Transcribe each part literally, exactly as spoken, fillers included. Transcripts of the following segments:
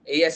Yes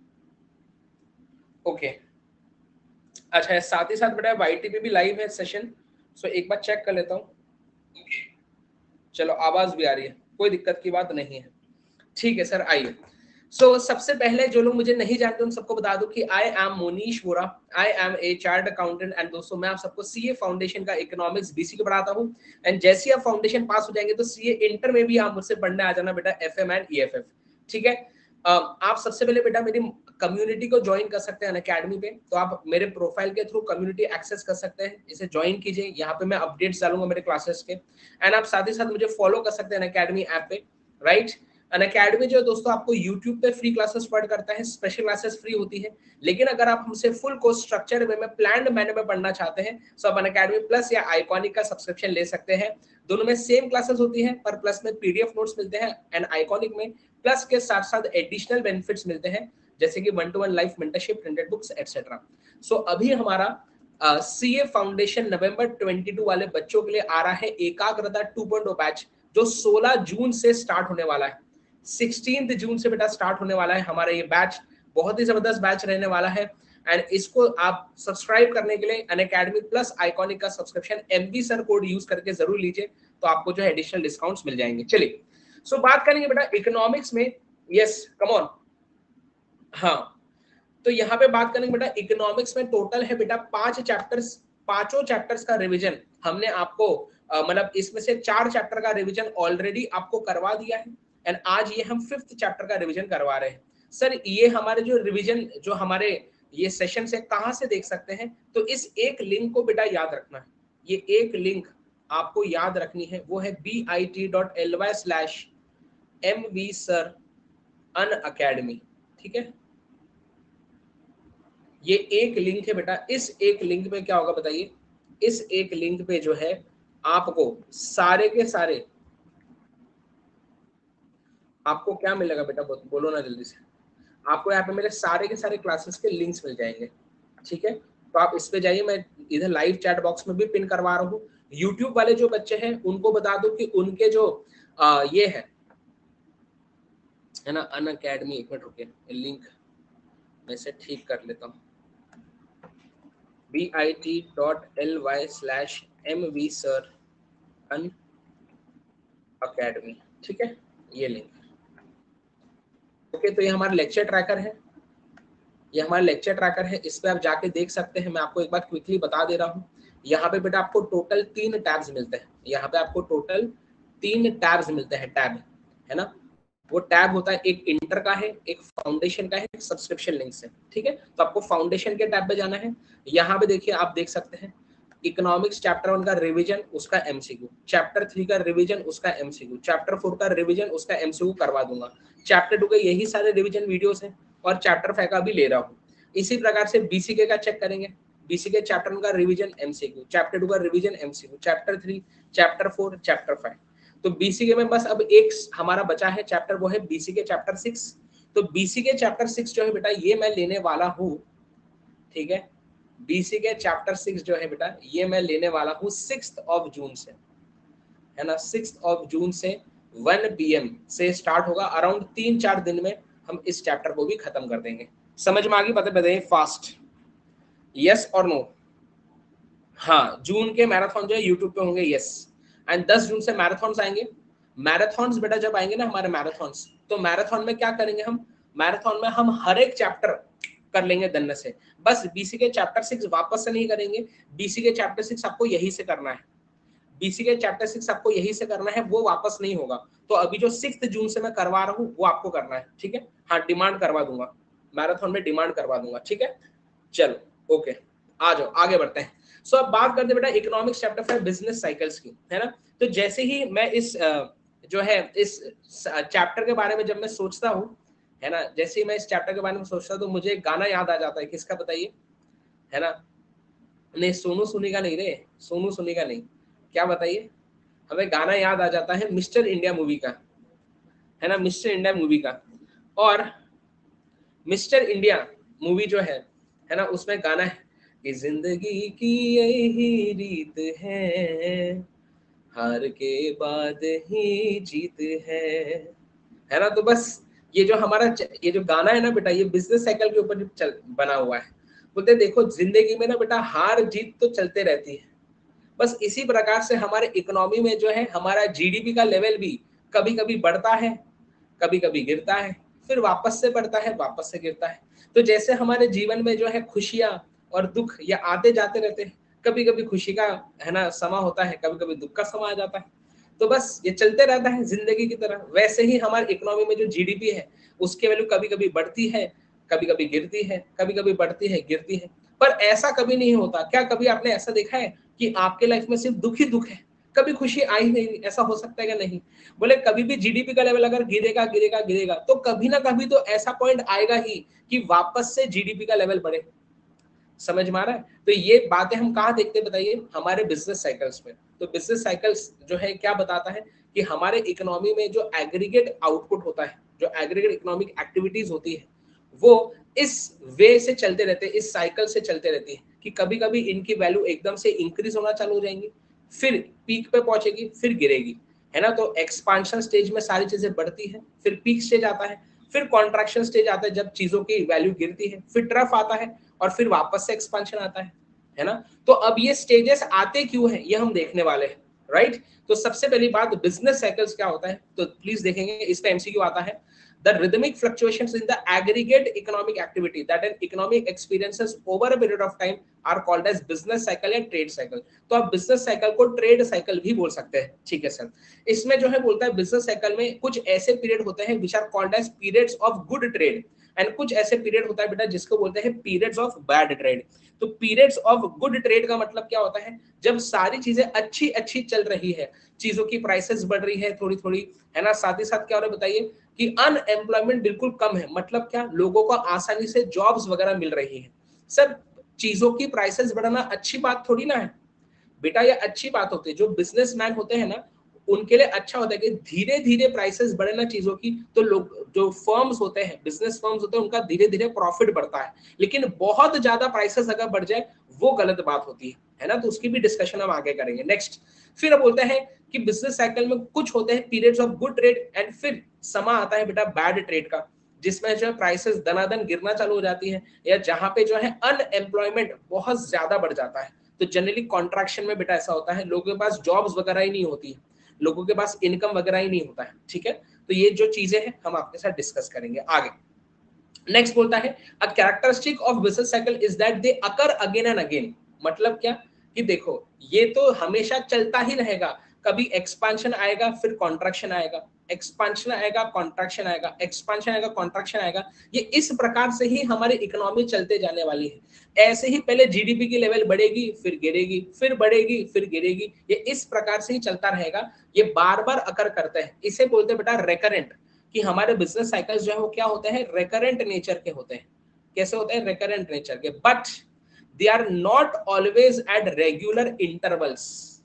okay. अच्छा, साथ ही साथ बेटा वाईटी पे भी लाइव है सेशन, सो एक बार चेक कर लेता हूँ। चलो आवाज भी आ रही है, कोई दिक्कत की बात नहीं है। ठीक है सर, आइए। सो so, सबसे पहले जो लोग मुझे नहीं जानते उन सबको बता दूं कि I am Monish Vora, I am a chartered accountant and दोस्तों मैं आप सबको सीए फाउंडेशन का इकोनॉमिक्स बीसी को पढ़ाता हूं। एंड जैसे आप फाउंडेशन पास हो जाएंगे तो सीए इंटर में भी आप मुझसे पढ़ने आ जाना बेटा, एफएम एंड ईएफएफ। ठीक है, आप सबसे पहले बेटा मेरी कम्युनिटी को ज्वाइन कर सकते हैं अनअकैडमी पे, तो आप मेरे प्रोफाइल के थ्रू कम्युनिटी एक्सेस कर सकते हैं, इसे ज्वाइन कीजिए। यहाँ पे मैं अपडेट्स डालूंगा मेरे क्लासेस के। एंड आप साथ ही साथ मुझे फॉलो कर सकते हैं अनअकैडमी ऐप पे, राइट। अनअकैडमी जो है दोस्तों आपको यूट्यूब पे फ्री क्लासेस प्रोवाइड करता है, स्पेशल क्लासेस फ्री होती है। लेकिन अगर आप हमसे फुल कोर्स स्ट्रक्चर वे में प्लान्ड मैनर में पढ़ना चाहते हैं तो आप अनअकैडमी प्लस या आइकॉनिक का सब्सक्रिप्शन ले सकते हैं। दोनों में सेम क्लासेस होती है, पर प्लस में पीडीएफ नोट्स मिलते हैं एंड आइकॉनिक में प्लस के साथ साथ एडिशनल बेनिफिट्स मिलते हैं, जैसे कि one to one life mentorship, printed books etcetera. So अभी हमारा सीए फाउंडेशन नवंबर बाईस वाले बच्चों के लिए आ रहा है एकाग्रता टू पॉइंट ओ बैच, जो सोलह जून से स्टार्ट होने वाला है। सोलह जून से बेटा स्टार्ट होने वाला है हमारा ये बैच। बहुत ही जबरदस्त बैच रहने वाला है। एंड इसको आप सब्सक्राइब करने के लिए अनअकैडमी प्लस आइकॉनिक का subscription MV sir code use करके जरूर लीजिए, तो आपको जो है एडिशनल डिस्काउंट्स मिल जाएंगे। चलिए, सो so, बात करेंगे बेटा इकोनॉमिक्स में। Yes come on. हाँ, तो यहाँ पे बात करेंगे बेटा इकोनॉमिक्स में टोटल है बेटा पांच चैप्टर्स। पांचों चैप्टर्स का रिवीजन हमने आपको मतलब इसमें से चार चैप्टर का रिवीजन ऑलरेडी आपको करवा दिया है। एंड आज ये हम फिफ्थ चैप्टर का रिवीजन करवा रहे हैं। सर ये हमारे जो रिवीजन जो हमारे ये सेशन से कहाँ से देख सकते हैं, तो इस एक लिंक को बेटा याद रखना है। ये एक लिंक आपको याद रखनी है, वो है B I T dot L Y slash M V sir Unacademy. ठीक है, ये एक लिंक है बेटा। इस एक लिंक पे क्या होगा बताइए, इस एक लिंक पे जो है आपको सारे के सारे आपको क्या मिलेगा बेटा, बोलो ना जल्दी से। आपको यहाँ पे मेरे सारे के सारे क्लासेस के लिंक्स मिल जाएंगे। ठीक है, तो आप इस पे जाइए, मैं इधर लाइव चैट बॉक्स में भी पिन करवा रहा हूँ। यूट्यूब वाले जो बच्चे हैं उनको बता दो कि उनके जो आ, ये है है ना अन अकेडमी, एक मिनट रुकिए, लिंक मैं से ठीक कर लेता हूँ। B I T dot L Y slash M V sir Unacademy. ठीक है, ये लिंक। ओके, तो ये हमारा लेक्चर ट्रैकर है, ये हमारा लेक्चर ट्रैकर है, इस पे आप जाके देख सकते हैं। मैं आपको एक बार क्विकली बता दे रहा हूँ। यहाँ पे बेटा आपको टोटल तीन टैब्स मिलते हैं। यहाँ पे आपको टोटल तीन टैब्स मिलते हैं, टैब है ना। वो टैब होता है, एक इंटर का है, एक फाउंडेशन का है, एक सब्सक्रिप्शन लिंक है। ठीक है, तो आपको फाउंडेशन के टैब पे जाना है। यहाँ पे देखिए आप देख सकते हैं इकोनॉमिक्स चैप्टर वन का रिवीजन, उसका एमसीक्यू, चैप्टर थ्री का रिवीजन, उसका एमसीक्यू, चैप्टर फोर का रिवीजन, उसका एमसीक्यू करवा दूंगा। चैप्टर टू के यही सारे रिवीजन वीडियोस हैं और चैप्टर फाइव का भी ले रहा हूँ। इसी प्रकार से बीसीके का चेक करेंगे, बीसीके चैप्टर वन का रिवीजन एमसीक्यू, चैप्टर टू का revision MCQ, chapter three, chapter four, chapter five. तो बीसीके में बस अब एक हमारा बचा है चैप्टर, वो है बीसीके चैप्टर सिक्स। तो बीसीके चैप्टर सिक्स जो है बेटा ये मैं लेने वाला हूँ। ठीक है, बीसी के चैप्टर सिक्स जो है बेटा ये मैं लेने वाला हूँ सिक्स्थ ऑफ जून से, है ना। सिक्स्थ ऑफ जून से वन पी एम से स्टार्ट होगा। अराउंड तीन चार दिन में हम इस चैप्टर को भी खत्म कर देंगे। समझ में आ गई, पता बताइए फास्ट, यस और नो। हाँ, जून के मैराथन जो है यूट्यूब पे होंगे, यस। एंड दस जून से मैराथन्स आएंगे। मैराथन्स बेटा जब आएंगे ना हमारे मैराथन्स, तो मैराथन में क्या करेंगे हम, मैराथन में हम हर एक चैप्टर कर लेंगे दन्ने से। बस बीसी के चैप्टर सिक्स वापस से नहीं करेंगे, बीसी के चैप्टर सिक्स आपको यही से करना है। बीसी के चैप्टर सिक्स आपको यही से करना है, वो वापस नहीं होगा। तो अभी जो सिक्स जून से मैं करवा रहा हूँ वो आपको करना है। ठीक है, हाँ डिमांड करवा दूंगा, मैराथन में डिमांड करवा दूंगा। ठीक है, चलो ओके, आ जाओ आगे बढ़ते हैं। सो so, अब बात करते हैं बेटा economics chapter five business cycles की, है ना। तो जैसे ही मैं इस जो है इस चैप्टर के बारे में जब मैं सोचता हूँ, है ना, जैसे ही मैं इस चैप्टर के बारे में सोचता हूँ तो मुझे एक गाना याद आ जाता है। किसका बताइए, है ना। नहीं, सोनू सुनी का नहीं रे, सोनू सुनी का नहीं, क्या बताइए, हमें गाना याद आ जाता है मिस्टर इंडिया मूवी का, है ना, मिस्टर इंडिया मूवी का। और मिस्टर इंडिया मूवी जो है है ना, उसमें गाना है कि जिंदगी की यही रीत है, हार के बाद ही जीत है है ना। तो बस ये जो हमारा ये जो गाना है ना बेटा, ये बिजनेस साइकिल के ऊपर चल बना हुआ है। बोलते देखो जिंदगी में ना बेटा हार जीत तो चलते रहती है, बस इसी प्रकार से हमारे इकोनॉमी में जो है हमारा जीडीपी का लेवल भी कभी कभी बढ़ता है, कभी कभी गिरता है, फिर वापस से बढ़ता है, वापस से गिरता है। तो जैसे हमारे जीवन में जो है खुशियां और दुख ये आते जाते रहते हैं, कभी कभी खुशी का है ना समा होता है, कभी कभी दुख का समा आ जाता है, तो बस ये चलते रहता है जिंदगी की तरह। वैसे ही हमारी इकोनॉमी में जो जीडीपी है उसकी वैल्यू कभी कभी बढ़ती है, कभी कभी गिरती है, कभी कभी बढ़ती है, गिरती है। पर ऐसा कभी नहीं होता, क्या कभी आपने ऐसा देखा है कि आपके लाइफ में सिर्फ दुख ही दुख है, कभी खुशी आई नहीं? ऐसा हो सकता है क्या? नहीं। बोले कभी भी जीडीपी का लेवल अगर गिरेगा गिरेगा गिरेगा तो कभी ना कभी तो ऐसा पॉइंट आएगा ही कि वापस से जीडीपी का लेवल बढ़े। समझ में आ रहा है? तो ये बातें हम कहाँ देखते हैं बताइए? हमारे बिजनेस साइकिल्स में। तो बिजनेस साइकिल्स जो है क्या बताता है कि हमारे इकोनॉमी में जो एग्रीगेट आउटपुट होता है, जो एग्रीगेट इकोनॉमिक एक्टिविटीज होती है, वो इस वे से चलते रहते हैं, इस साइकिल से चलते रहती है कि कभी कभी इनकी वैल्यू एकदम से इंक्रीज होना चालू हो जाएंगी, फिर पीक पे पहुंचेगी, फिर गिरेगी, है ना। तो एक्सपांशन स्टेज में सारी चीजें बढ़ती है, फिर पीक स्टेज आता है, फिर कॉन्ट्रैक्शन स्टेज आता है जब चीजों की वैल्यू गिरती है, फिर ट्रफ आता है और फिर वापस से एक्सपांशन आता है है ना। तो अब ये स्टेजेस आते क्यों हैं ये हम देखने वाले हैं, राइट। तो सबसे पहली बात बिजनेस साइकिल्स क्या होता है, तो प्लीज देखेंगे, इस पे एमसीक्यू आता है। The rhythmic fluctuations in the aggregate economic activity that an economic experiences over a period of time are called as business cycle या trade cycle। तो आप business cycle को trade cycle भी बोल सकते हैं, ठीक है सर। इसमें जो है बोलता है business cycle में कुछ ऐसे पीरियड होते हैं which are called as periods of good trade and कुछ ऐसे पीरियड होता है बेटा जिसको बोलते हैं पीरियड्स ऑफ बैड ट्रेड। तो पीरियड्स ऑफ गुड ट्रेड का मतलब क्या होता है? जब सारी चीजें अच्छी अच्छी चल रही है, चीजों की प्राइसेस बढ़ रही है थोड़ी थोड़ी, है ना, साथ ही साथ क्या हो रहा है बताइए कि अनएम्प्लॉयमेंट बिल्कुल कम है, मतलब क्या, लोगों को आसानी से जॉब्स वगैरह मिल रही है। सर चीजों की प्राइसेस बढ़ना अच्छी बात थोड़ी ना है बेटा, ये अच्छी बात होती है। जो बिजनेसमैन होते हैं ना उनके लिए अच्छा होता है कि धीरे धीरे प्राइसेस बढ़े ना चीजों की, तो लोग जो फर्म्स होते हैं, बिजनेस फर्म्स होते हैं, उनका धीरे धीरे प्रॉफिट बढ़ता है। लेकिन बहुत ज्यादा प्राइसेस अगर बढ़ जाए वो गलत बात होती है, है ना। तो उसकी भी डिस्कशन हम आगे करेंगे। नेक्स्ट फिर अब बोलते हैं कि बिजनेस साइकिल में कुछ होते हैं periods of good trade and फिर समा आता है बेटा बैड ट्रेड का, जिसमें जो है प्राइसेस दनादन गिरना चालू हो जाती है या जहां पे जो है अनएम्प्लॉयमेंट बहुत ज्यादा बढ़ जाता है। तो जनरली कॉन्ट्रैक्शन में बेटा ऐसा होता है, लोगों के पास जॉब्स वगैरह ही नहीं होती है, लोगों के पास इनकम वगैरह ही नहीं होता है, ठीक है। तो ये जो चीजें हैं हम आपके साथ डिस्कस करेंगे आगे। नेक्स्ट बोलता है a characteristic of business cycle is that they occur again and again. मतलब क्या कि देखो ये तो हमेशा चलता ही रहेगा, कभी एक्सपांशन आएगा फिर कॉन्ट्रैक्शन आएगा, एक्सपांशन आएगा कॉन्ट्रैक्शन आएगा, एक्सपांशन आएगा कॉन्ट्रैक्शन आएगा। ये इस प्रकार से ही हमारी इकोनॉमी चलते जाने वाली है। ऐसे ही पहले जीडीपी की लेवल बढ़ेगी फिर गिरेगी, फिर बढ़ेगी फिर गिरेगी, ये इस प्रकार से ही चलता रहेगा। ये बार बार अकर करते हैं, इसे बोलते हैं बेटा रेकरेंट। कि हमारे बिजनेस साइकिल्स जो है वो क्या होते हैं, रेकरेंट नेचर के होते हैं। कैसे होते हैं? रेकरेंट नेचर के, but they are not always at regular intervals.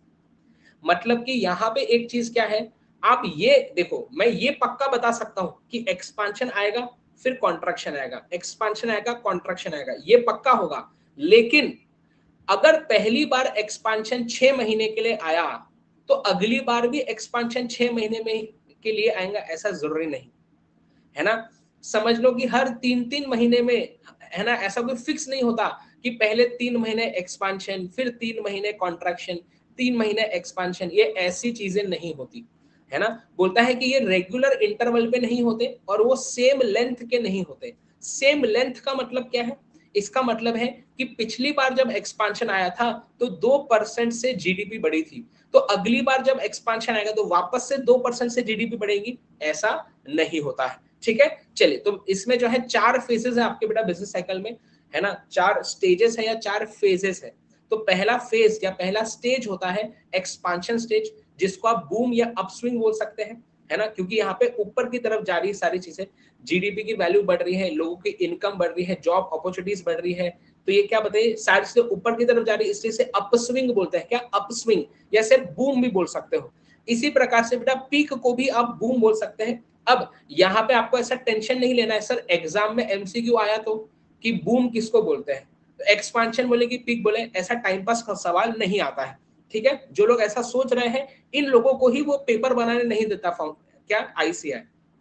मतलब कि यहाँ पे एक चीज क्या है, आप ये देखो, मैं ये पक्का बता सकता हूं कि एक्सपांशन आएगा फिर कॉन्ट्रैक्शन आएगा, एक्सपांशन आएगा कॉन्ट्रैक्शन आएगा, ये पक्का होगा। लेकिन अगर पहली बार एक्सपांशन छह महीने के लिए आया तो अगली बार भी एक्सपांशन छह महीने में के लिए आएगा ऐसा जरूरी नहीं, है ना। समझ लो कि हर तीन तीन महीने में, है ना, ऐसा कोई फिक्स नहीं होता कि पहले तीन महीने एक्सपांशन फिर तीन महीने कॉन्ट्रैक्शन, तीन महीने एक्सपांशन, ये ऐसी चीजें नहीं होती, है ना। बोलता है कि ये रेगुलर इंटरवल पे नहीं होते और वो सेम लेंथ के नहीं होते। सेम लेंथ का मतलब क्या है? इसका मतलब है कि पिछली बार जब एक्सपांशन आया था तो दो परसेंट से जीडीपी बढ़ी थी, तो अगली बार जब एक्सपांशन आएगा तो वापस से दो परसेंट से जीडीपी बढ़ेगी, ऐसा नहीं होता है, ठीक है। चलिए, तो इसमें जो है चार फेजेस है आपके बेटा बिजनेस साइकिल में, है ना, चार स्टेजेस है या चार फेजेस है। तो पहला फेज या पहला स्टेज होता है एक्सपांशन स्टेज, जिसको आप बूम या अपस्विंग बोल सकते हैं, है ना, क्योंकि यहाँ पे ऊपर की तरफ जा रही है सारी चीजें, जीडीपी की वैल्यू बढ़ रही है, लोगों की इनकम बढ़ रही है, जॉब अपॉर्चुनिटीज बढ़ रही है, तो ये क्या बताइए सारी चीजें ऊपर की तरफ जा रही है, इसलिए इसे अपस्विंग बोलते हैं। क्या? अपस्विंग, या सिर्फ बूम भी बोल सकते हो। इसी प्रकार से बेटा पीक को भी आप बूम बोल सकते हैं। अब यहाँ पे आपको ऐसा टेंशन नहीं लेना है सर एग्जाम में एमसीक्यू आया तो कि बूम किसको बोलते हैं, तो एक्सपांशन बोले कि पीक बोले, ऐसा टाइम पास का सवाल नहीं आता है, ठीक है। जो लोग ऐसा सोच रहे हैं इन लोगों को ही वो पेपर बनाने नहीं देता फाउंड क्या आईसीआई, ठीक है।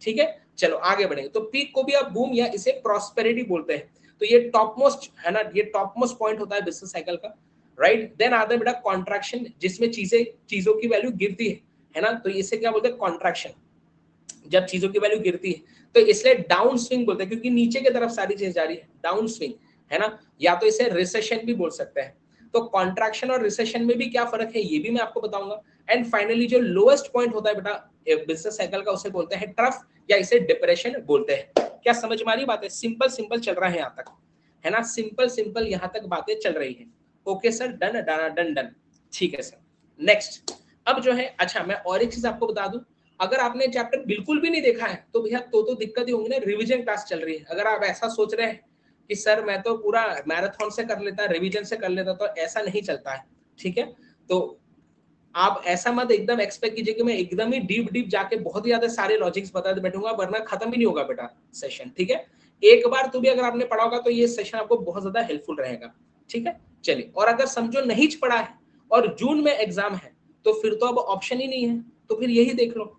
चलो आगे बढ़ेंगे। तो पीक को भी आप बूम या इसे प्रॉस्पेरिटी बोलते हैं। तो ये टॉप मोस्ट है ना, ये टॉप मोस्ट पॉइंट होता है बिजनेस साइकिल का, राइट। देन आता है बेटा कॉन्ट्रैक्शन, जिसमें चीजें चीजों की वैल्यू गिरती है है ना, तो इसे क्या बोलते हैं कॉन्ट्रैक्शन, जब चीजों की वैल्यू गिरती है। तो इसलिए डाउन स्विंग बोलते हैं, क्योंकि नीचे की तरफ सारी चीज जा रही है, डाउन स्विंग है ना, या तो इसे रिसेशन भी बोल सकते हैं। तो कॉन्ट्रैक्शन और रिसेशन में भी क्या फर्क है ये भी मैं आपको बताऊंगा। एंड फाइनली जो लोएस्ट पॉइंट होता है बेटा बिजनेस साइकिल का, उसे बोलते हैं ट्रफ या इसे डिप्रेशन बोलते हैं। क्या समझ में आ रही बात है? सिंपल सिंपल चल रहा है यहाँ तक, है ना, सिंपल सिंपल यहाँ तक बातें चल रही है। Okay sir, done done done done, ठीक है सर। नेक्स्ट अब जो है, अच्छा मैं और एक चीज आपको बता दूं, अगर आपने चैप्टर बिल्कुल भी नहीं देखा है तो भैया तो तो दिक्कत ही होगी ना, रिवीजन क्लास चल रही है। अगर आप ऐसा सोच रहे हैं कि सर मैं तो पूरा मैराथन से कर लेता, रिवीजन से कर लेता, तो ऐसा नहीं चलता है, ठीक है। तो आप ऐसा मत एकदम एक्सपेक्ट कीजिए कि मैं एकदम ही डीप डीप जाके बहुत ही ज्यादा सारे लॉजिक्स बताते बैठूंगा, वरना खत्म ही नहीं होगा बेटा सेशन, ठीक है। एक बार तो भी अगर आपने पढ़ा होगा तो ये सेशन आपको बहुत ज्यादा हेल्पफुल रहेगा, ठीक है। चलिए, और अगर समझो नहीं पढ़ा है और जून में एग्जाम है तो फिर तो अब ऑप्शन ही नहीं है, तो फिर यही देख लो।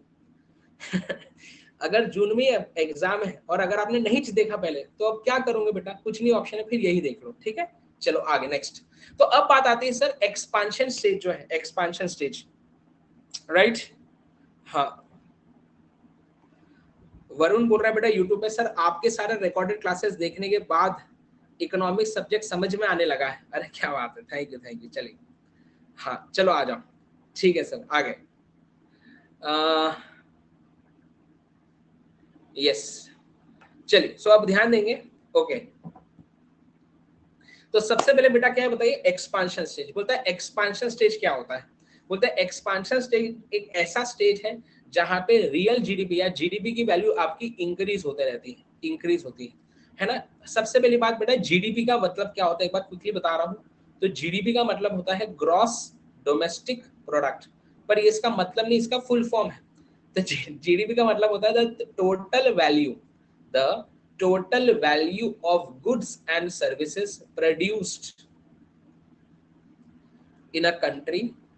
अगर जून में एग्जाम है और अगर आपने नहीं देखा पहले तो अब क्या करोगे बेटा, कुछ नहीं ऑप्शन है, फिर यही देख लो, ठीक है। चलो आगे नेक्स्ट। तो अब बात आती है सर एक्सपांशन स्टेज जो है, एक्सपांशन स्टेज, राइट। हाँ, वरुण बोल रहा है बेटा यूट्यूब पे, सर आपके सारे रिकॉर्डेड क्लासेस देखने के बाद इकोनॉमिक्स सब्जेक्ट समझ में आने लगा है। अरे क्या बात है, थैंक यू थैंक यू। चलिए हाँ चलो आ जाओ, ठीक है सर आगे। आ, यस चलिए, सो अब ध्यान देंगे। ओके, तो सबसे पहले बेटा क्या है बताइए, एक्सपांशन स्टेज। बोलता है एक्सपांशन स्टेज क्या होता है, बोलता है एक्सपांशन स्टेज एक ऐसा स्टेज है जहां पे रियल जीडीपी या जीडीपी की वैल्यू आपकी इंक्रीज होते रहती है, इंक्रीज होती है है ना। सबसे पहली बात बेटा, जीडीपी का मतलब क्या होता है एक बार क्विकली बता रहा हूँ। तो जीडीपी का मतलब होता है ग्रॉस डोमेस्टिक प्रोडक्ट, पर ये इसका मतलब नहीं, इसका फुल फॉर्म है। तो जीडीपी का मतलब होता है the total value, the total value of goods and services produced in a country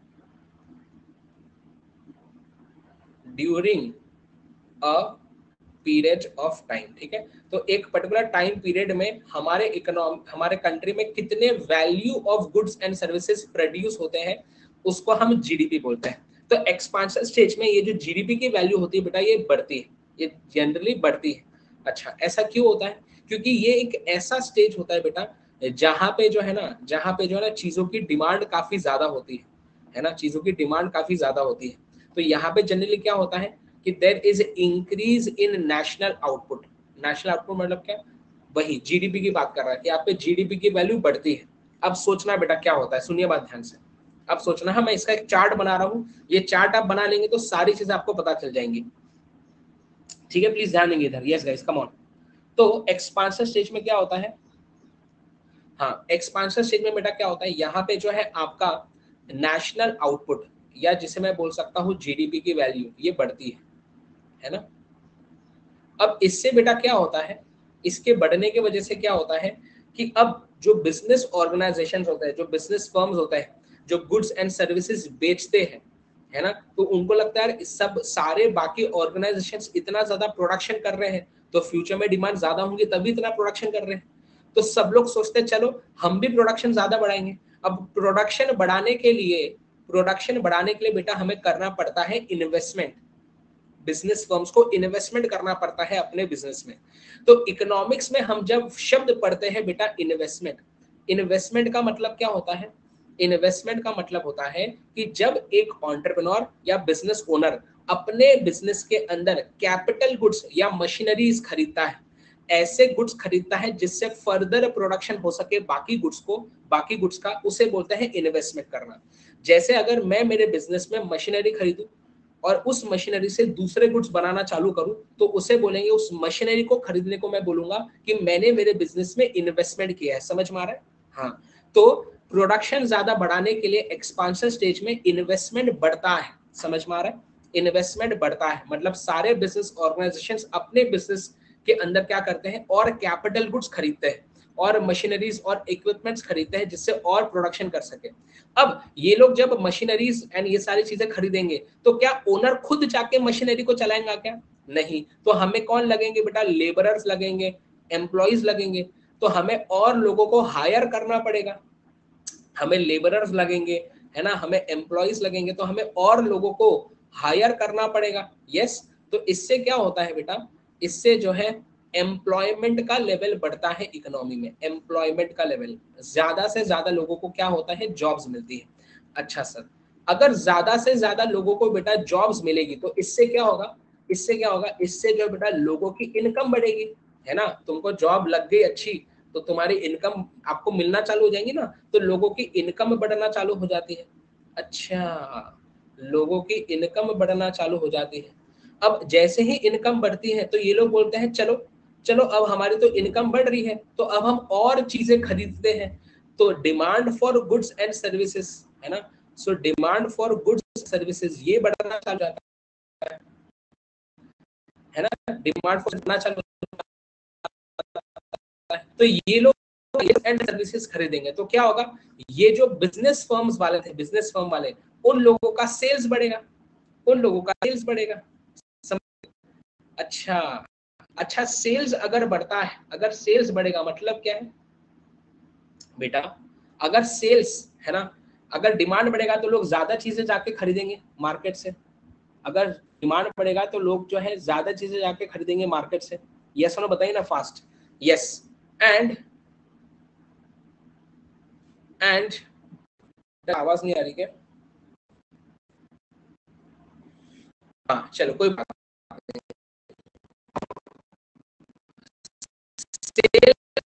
during a period of time, ठीक है। तो एक पर्टिकुलर टाइम पीरियड में हमारे इकोनॉमी, हमारे कंट्री में कितने value of goods and services produce होते हैं, उसको हम जीडीपी बोलते हैं। तो एक्सपांशन स्टेज में ये जो जीडीपी की वैल्यू होती है बेटा, ये बढ़ती है, ये जनरली बढ़ती है। अच्छा, ऐसा क्यों होता है? क्योंकि ये एक ऐसा स्टेज होता है बेटा जहां पे जो है ना, जहां पे जो है ना चीजों की डिमांड काफी ज्यादा होती है है ना, चीजों की डिमांड काफी ज्यादा होती है। तो यहाँ पे जनरली क्या होता है कि there is increase in national output. National output मतलब क्या, वही जीडीपी की बात कर रहा है कि आप पे जीडीपी की वैल्यू बढ़ती है। अब सोचना बेटा क्या होता है, सुनिए बात ध्यान से। अब सोचना है, मैं इसका एक चार्ट बना रहा हूँ, ये चार्ट आप बना लेंगे तो सारी चीजें आपको पता चल जाएंगी, ठीक है। प्लीज ध्यान देंगे इधर, यस गाइस कम ऑन। तो एक्सपांशन स्टेज में क्या होता है, हाँ एक्सपांशन स्टेज में बेटा क्या होता है, यहाँ पे जो है आपका नेशनल आउटपुट या जिसे मैं बोल सकता हूँ जीडीपी की वैल्यू, ये बढ़ती है है ना। अब इससे बेटा क्या होता है, इसके बढ़ने की वजह से क्या होता है कि अब जो बिजनेस ऑर्गेनाइजेशन होते हैं, जो बिजनेस फर्म्स होते हैं, जो गुड्स एंड सर्विसेज बेचते हैं है ना, तो उनको लगता है यार सब सारे बाकी ऑर्गेनाइजेशंस इतना ज्यादा प्रोडक्शन कर रहे हैं तो फ्यूचर में डिमांड ज्यादा होंगी, तभी इतना प्रोडक्शन कर रहे हैं। तो सब लोग सोचते हैं चलो हम भी प्रोडक्शन ज्यादा बढ़ाएंगे। अब प्रोडक्शन बढ़ाने के लिए, प्रोडक्शन बढ़ाने के लिए बेटा हमें करना पड़ता है इन्वेस्टमेंट, बिजनेस फर्म्स को इन्वेस्टमेंट करना पड़ता है अपने बिजनेस में। तो इकोनॉमिक्स में हम जब शब्द पढ़ते हैं बेटा इन्वेस्टमेंट, इन्वेस्टमेंट का मतलब क्या होता है, इन्वेस्टमेंट का मतलब होता है कि जब एक एंटरप्रेन्योर या बिजनेस ओनर अपने बिजनेस के अंदर कैपिटल गुड्स या मशीनरीज खरीदता है, ऐसे गुड्स खरीदता है जिससे फर्दर प्रोडक्शन हो सके बाकी गुड्स को, बाकी गुड्स का, उसे बोलते हैं इन्वेस्टमेंट करना। जैसे अगर मैं मेरे बिजनेस में मशीनरी खरीदूं और उस मशीनरी से दूसरे गुड्स बनाना चालू करूं तो उसे बोलेंगे, उस मशीनरी को खरीदने को मैं बोलूंगा कि मैंने मेरे बिजनेस में इन्वेस्टमेंट किया है। समझ में आ रहा है? हाँ, तो प्रोडक्शन ज्यादा बढ़ाने के लिए एक्सपांशन स्टेज में इन्वेस्टमेंट बढ़ता है। समझ में आ रहा है? इन्वेस्टमेंट बढ़ता है मतलब सारे बिजनेस ऑर्गेनाइजेशंस अपने बिजनेस के अंदर क्या करते हैं, और कैपिटल गुड्स खरीदते हैं और मशीनरीज और इक्विपमेंट्स खरीदते हैं जिससे और प्रोडक्शन कर सके। अब ये लोग जब मशीनरीज एंड ये सारी चीजें खरीदेंगे तो क्या ओनर खुद जाके मशीनरी को चलाएंगा क्या? नहीं। तो हमें कौन लगेंगे बेटा, लेबरर्स लगेंगे, एम्प्लॉइज लगेंगे। तो हमें और लोगों को हायर करना पड़ेगा, हमें लेबरर्स लगेंगे, है ना, हमें एम्प्लॉइज लगेंगे, तो हमें और लोगों को हायर करना पड़ेगा। यस, तो इससे क्या होता है बेटा, इससे जो है एम्प्लॉयमेंट का लेवल बढ़ता है इकोनॉमी में, एम्प्लॉयमेंट का लेवल, ज्यादा से ज्यादा लोगों को क्या होता है, जॉब्स मिलती है। अच्छा सर, अगर ज्यादा से ज्यादा लोगों को बेटा जॉब्स मिलेगी तो इससे क्या होगा, इससे क्या होगा, इससे जो बेटा लोगों की इनकम बढ़ेगी, है ना, तुमको जॉब लग गई अच्छी तो तुम्हारी इनकम आपको मिलना चालू हो जाएंगी ना, तो लोगों की इनकम बढ़ना चालू हो जाती है। अच्छा, लोगों की इनकम बढ़ना चालू हो जाती है। अब जैसे ही इनकम बढ़ती है तो ये लोग बोलते हैं चलो चलो अब हमारी तो इनकम बढ़ रही है तो अब हम और चीजें खरीदते हैं। तो demand for goods and services, है ना, so demand for goods services ये बढ़ना चालू जाता है, है ना, डिमांड फॉर बढ़ना चालू है। तो ये लोग एंड सर्विसेज खरीदेंगे तो क्या होगा, ये जो बिजनेस फर्म्स वाले थे, बिजनेस फर्म वाले, उन लोगों का सेल्स बढ़ेगा, उन लोगों का सेल्स बढ़ेगा। अच्छा, अच्छा सेल्स अगर बढ़ता है, अगर सेल्स बढ़ेगा मतलब क्या है बेटा, अगर सेल्स, है ना, अगर डिमांड बढ़ेगा तो लोग ज्यादा चीजें जाके खरीदेंगे मार्केट से, अगर डिमांड बढ़ेगा तो लोग जो है ज्यादा चीजें जाके खरीदेंगे मार्केट से। यस नो बताइए ना फास्ट। यस, एंड एंड आवाज नहीं आ रही क्या, हाँ चलो कोई बात नहीं, सेल्स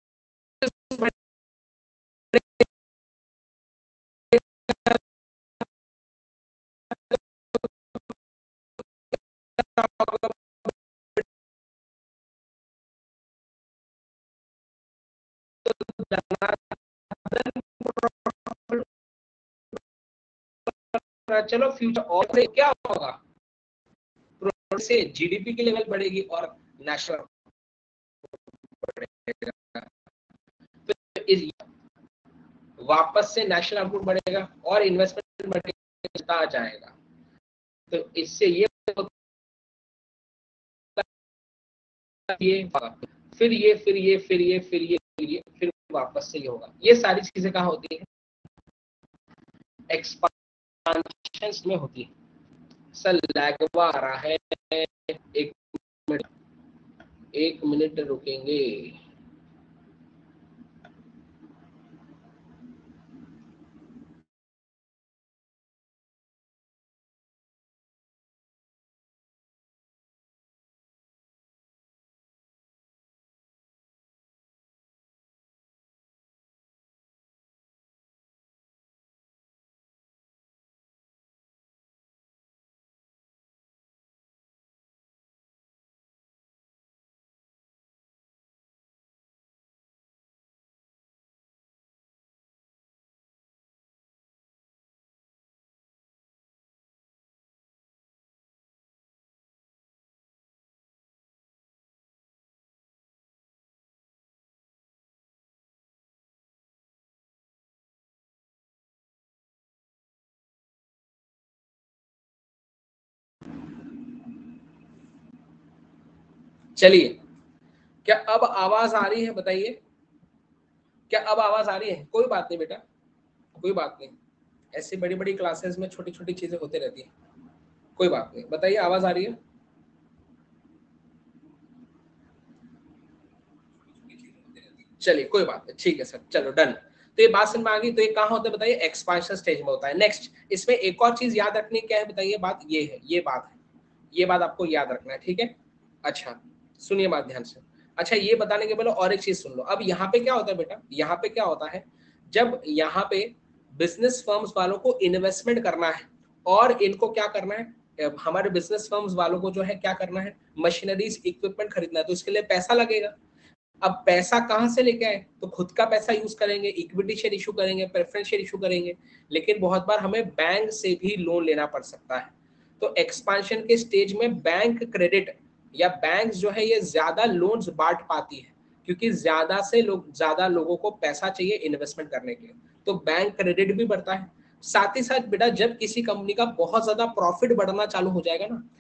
चलो फ्यूचर और क्या होगा, से जीडीपी की लेवल बढ़ेगी और नेशनल बढ़ेगा, तो इस वापस से नेशनल आउटपुट बढ़ेगा और इन्वेस्टमेंट बढ़ता जाएगा। तो इससे ये ये फिर ये फिर ये फिर ये फिर ये फिर ये फिर वापस से ये होगा। ये सारी चीजें कहाँ होती है, एक्सपांशन में होती है। सर लैगवा आ रहा है, एक मिनट एक मिनट रुकेंगे। चलिए, क्या अब आवाज आ रही है बताइए, क्या अब आवाज आ रही है, कोई बात नहीं बेटा, कोई बात नहीं, ऐसी बड़ी बड़ी क्लासेस में छोटी छोटी चीजें होती रहती है, कोई बात नहीं, बताइए आवाज आ रही है। चलिए कोई बात नहीं, ठीक है सर, चलो डन। तो ये बात समझ में आ गई। तो ये कहाँ होता है बताइए, एक्सपांशन स्टेज में होता है। नेक्स्ट इसमें एक और चीज याद रखनी क्या है बताइए, बात ये है, ये बात है, ये बात आपको याद रखना है, ठीक है। अच्छा सुनिए बात ध्यान से। अच्छा ये बताने के पहले और एक चीज सुन लो। अब यहाँ पे क्या होता है बेटा, यहाँ पे क्या होता है, जब यहाँ पे बिजनेस फर्म्स वालों को इन्वेस्टमेंट करना है और इनको क्या करना है, हमारे बिजनेस फर्म्स वालों को जो है क्या करना है, मशीनरीज इक्विपमेंट खरीदना है, तो इसके लिए पैसा लगेगा। अब पैसा कहाँ से लेके आए, तो खुद का पैसा यूज करेंगे, इक्विटी शेयर इशू करेंगे, प्रेफरेंस शेयर इशू करेंगे, लेकिन बहुत बार हमें बैंक से भी लोन लेना पड़ सकता है। तो एक्सपांशन के स्टेज में बैंक क्रेडिट या बैंक जो है ये ज्यादा लोन्स बांट पाती है, क्योंकि ज्यादा से लोग ज्यादा लोगों को पैसा चाहिए इन्वेस्टमेंट करने के लिए, तो बैंक क्रेडिट भी बढ़ता है। साथ ही साथ बेटा जब किसी कंपनी का बहुत ज्यादा प्रॉफिट बढ़ना चालू हो जाएगा ना,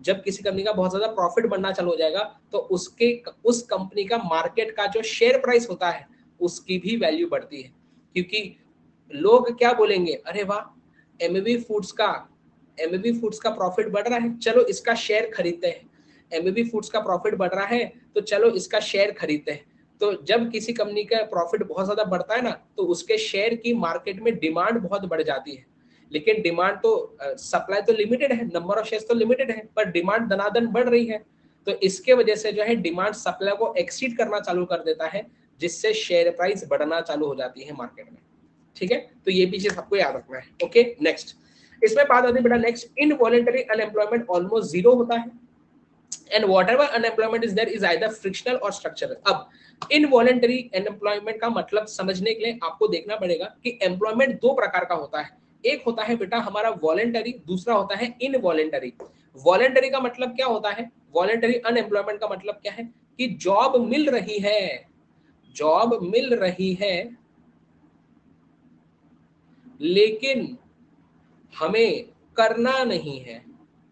जब किसी कंपनी का बहुत ज्यादा प्रॉफिट बनना चालू हो जाएगा तो उसके उस कंपनी का मार्केट का जो शेयर प्राइस होता है उसकी भी वैल्यू बढ़ती है, क्योंकि लोग क्या बोलेंगे, अरे वाह एमएबी फूड्स का एमएबी फूड्स का प्रॉफिट बढ़ रहा है, चलो इसका शेयर खरीदते हैं। एमएबी फूड्स का प्रॉफिट बढ़ रहा है तो चलो इसका शेयर खरीदते हैं। तो जब किसी कंपनी का प्रॉफिट बहुत ज्यादा बढ़ता है ना तो उसके शेयर की मार्केट में डिमांड बहुत बढ़ जाती है। लेकिन डिमांड तो सप्लाई तो लिमिटेड है, नंबर ऑफ शेयर्स तो लिमिटेड है, पर डिमांड दनादन बढ़ रही है। तो इसके वजह से जो है डिमांड सप्लाई को एक्सीड करना चालू कर देता है, जिससे शेयर प्राइस बढ़ना चालू हो जाती है मार्केट में। ठीक है, तो ये भी चीज आपको याद रखना है। ओके नेक्स्ट, इसमें बात आती है बेटा next, involuntary unemployment almost zero होता है and whatever unemployment is there is either frictional और स्ट्रक्चरल। अब इनवॉलंटरी अनएम्प्लॉयमेंट का मतलब समझने के लिए आपको देखना पड़ेगा कि एम्प्लॉयमेंट दो प्रकार का होता है, एक होता है बेटा हमारा वॉलंटरी, दूसरा होता है इनवॉलंटरी। वॉलंटरी का मतलब क्या होता है, वॉलंटरी अनएम्प्लॉयमेंट का मतलब क्या है कि जॉब मिल रही है, जॉब मिल रही है लेकिन हमें करना नहीं है,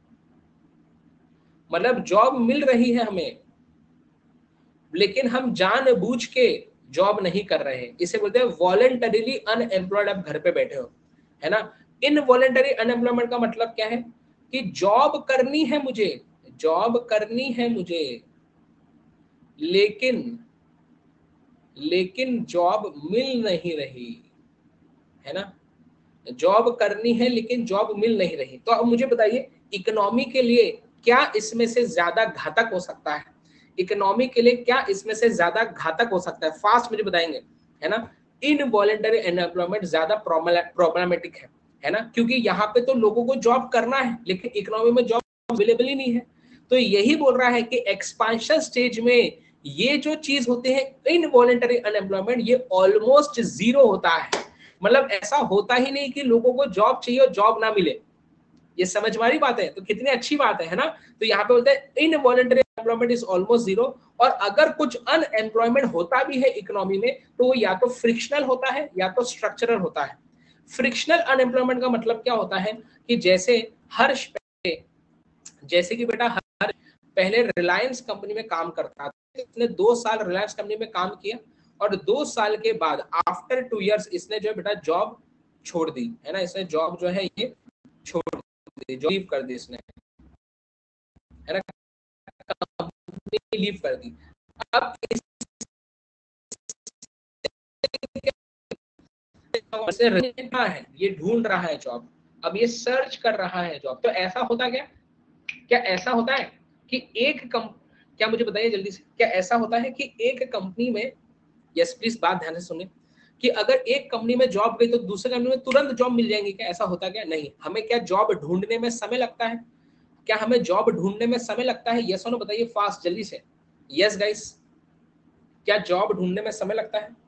मतलब जॉब मिल रही है हमें लेकिन हम जानबूझ के जॉब नहीं कर रहे हैं, इसे बोलते हैं वॉलंटरीली अनएम्प्लॉयड। आप घर पे बैठे हो, है ना। इनवॉलंटरी अनएम्प्लॉयमेंट का मतलब क्या है कि जॉब करनी है मुझे, जॉब करनी है मुझे लेकिन लेकिन जॉब मिल नहीं रही, है ना। जॉब करनी है लेकिन जॉब मिल नहीं रही। तो अब मुझे बताइए इकोनॉमी के लिए क्या इसमें से ज्यादा घातक हो सकता है, इकोनॉमी के लिए क्या इसमें से ज्यादा घातक हो सकता है, फास्ट मुझे बताएंगे, है ना। इनवॉलंटरी अनएम्प्लॉयमेंट ज्यादा प्रॉब्लमेटिक है, है ना, क्योंकि यहाँ पे तो लोगों को जॉब करना है लेकिन इकोनॉमी में जॉब अवेलेबल ही नहीं है। तो यही बोल रहा है कि एक्सपांशन स्टेज में ये जो चीज होते हैं इनवॉलंटरी अनएम्प्लॉयमेंट, ये ऑलमोस्ट जीरो होता है। मतलब ऐसा होता ही नहीं कि लोगों को जॉब चाहिए और जॉब ना मिले। ये समझ वाली बात है, तो कितनी अच्छी बात है, है ना। तो यहाँ पे बोलते हैं involuntary unemployment is almost zero, और अगर कुछ अनएम्प्लॉयमेंट होता भी है इकोनॉमी में तो वो या तो फ्रिक्शनल होता है या तो स्ट्रक्चरल होता है। फ्रिक्शनल अनएम्प्लॉयमेंट का मतलब क्या होता है कि जैसे हर्ष पहले, जैसे कि बेटा हर पहले रिलायंस कंपनी में काम करता था, इसने दो साल रिलायंस कंपनी में काम किया और दो साल के बाद आफ्टर टू इयर्स इसने जो है बेटा जॉब छोड़ दी, है ना, इसने जॉब जो है ये छोड़ दी, जॉब लीव कर दी इसने, है ना, कंपनी लीव कर दी। अब है ये ढूंढ रहा है जॉब, अब ये सर्च कर रहा है जॉब। तो ऐसा होता क्या, क्या ऐसा होता है कि एक कम क्या मुझे बताइए जल्दी से, क्या ऐसा होता है कि एक कंपनी में, यस प्लीज बात ध्यान से सुने, कि अगर एक कंपनी में जॉब गई तो दूसरे कंपनी में तुरंत जॉब मिल जाएंगी, क्या ऐसा होता क्या, नहीं। हमें क्या जॉब ढूंढने में समय लगता है, क्या हमें जॉब ढूंढने में समय लगता है, यस और नो बताइए फास्ट जल्दी से, यस गाइस, क्या जॉब ढूंढने में समय लगता है,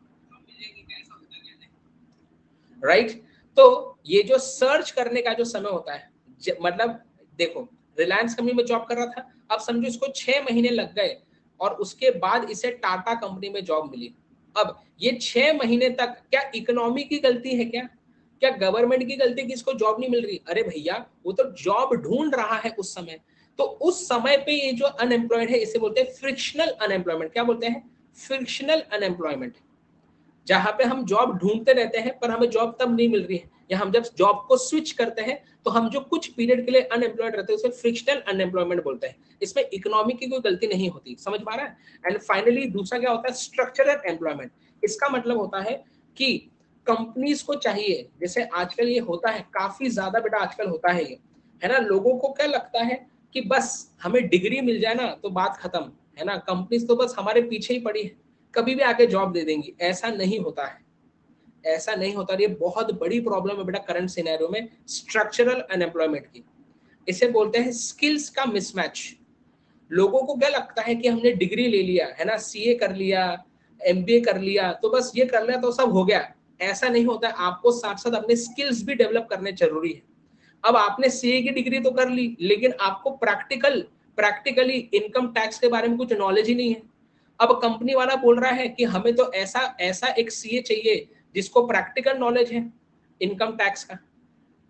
राइट right? तो ये जो सर्च करने का जो समय होता है, मतलब देखो रिलायंस कंपनी में जॉब कर रहा था, अब समझो इसको छह महीने लग गए और उसके बाद इसे टाटा कंपनी में जॉब मिली। अब ये छह महीने तक क्या इकोनॉमी की गलती है, क्या क्या गवर्नमेंट की गलती कि इसको जॉब नहीं मिल रही, अरे भैया वो तो जॉब ढूंढ रहा है उस समय। तो उस समय पे ये जो अनएम्प्लॉयड है इसे बोलते हैं फ्रिक्शनल अनएम्प्लॉयमेंट। क्या बोलते हैं, फ्रिक्शनल अनएम्प्लॉयमेंट, जहां पे हम जॉब ढूंढते रहते हैं पर हमें जॉब तब नहीं मिल रही है, या हम जब जॉब को स्विच करते हैं तो हम जो कुछ पीरियड के लिए अनएम्प्लॉयड रहते हैं उसे फ्रिक्शनल अनएम्प्लॉयमेंट बोलते हैं। इसमें इकोनॉमी की कोई गलती नहीं होती, समझ पा रहा है। एंड फाइनली दूसरा क्या होता है, स्ट्रक्चरल एम्प्लॉयमेंट। इसका मतलब होता है कि कंपनीज को चाहिए, जैसे आजकल ये होता है काफी ज्यादा बेटा, आजकल होता है ये, है ना, लोगों को क्या लगता है कि बस हमें डिग्री मिल जाए ना तो बात खत्म, है ना, कंपनीज तो बस हमारे पीछे ही पड़ी है, कभी भी आके जॉब दे देंगी। ऐसा नहीं होता है, ऐसा नहीं होता। ये बहुत बड़ी प्रॉब्लम है बेटा करंट सिनेरियो में स्ट्रक्चरल अनएम्प्लॉयमेंट की। इसे बोलते हैं स्किल्स का मिसमैच। लोगों को क्या लगता है कि हमने डिग्री ले लिया, है ना, सीए कर लिया, एमबीए कर लिया, तो बस ये कर लिया तो सब हो गया। ऐसा नहीं होता है, आपको साथ साथ अपने स्किल्स भी डेवलप करने जरूरी है। अब आपने सीए की डिग्री तो कर ली लेकिन आपको प्रैक्टिकल प्रैक्टिकली इनकम टैक्स के बारे में कुछ नॉलेज ही नहीं है। अब कंपनी वाला बोल रहा है कि हमें तो ऐसा ऐसा एक सीए चाहिए जिसको प्रैक्टिकल नॉलेज है इनकम टैक्स का।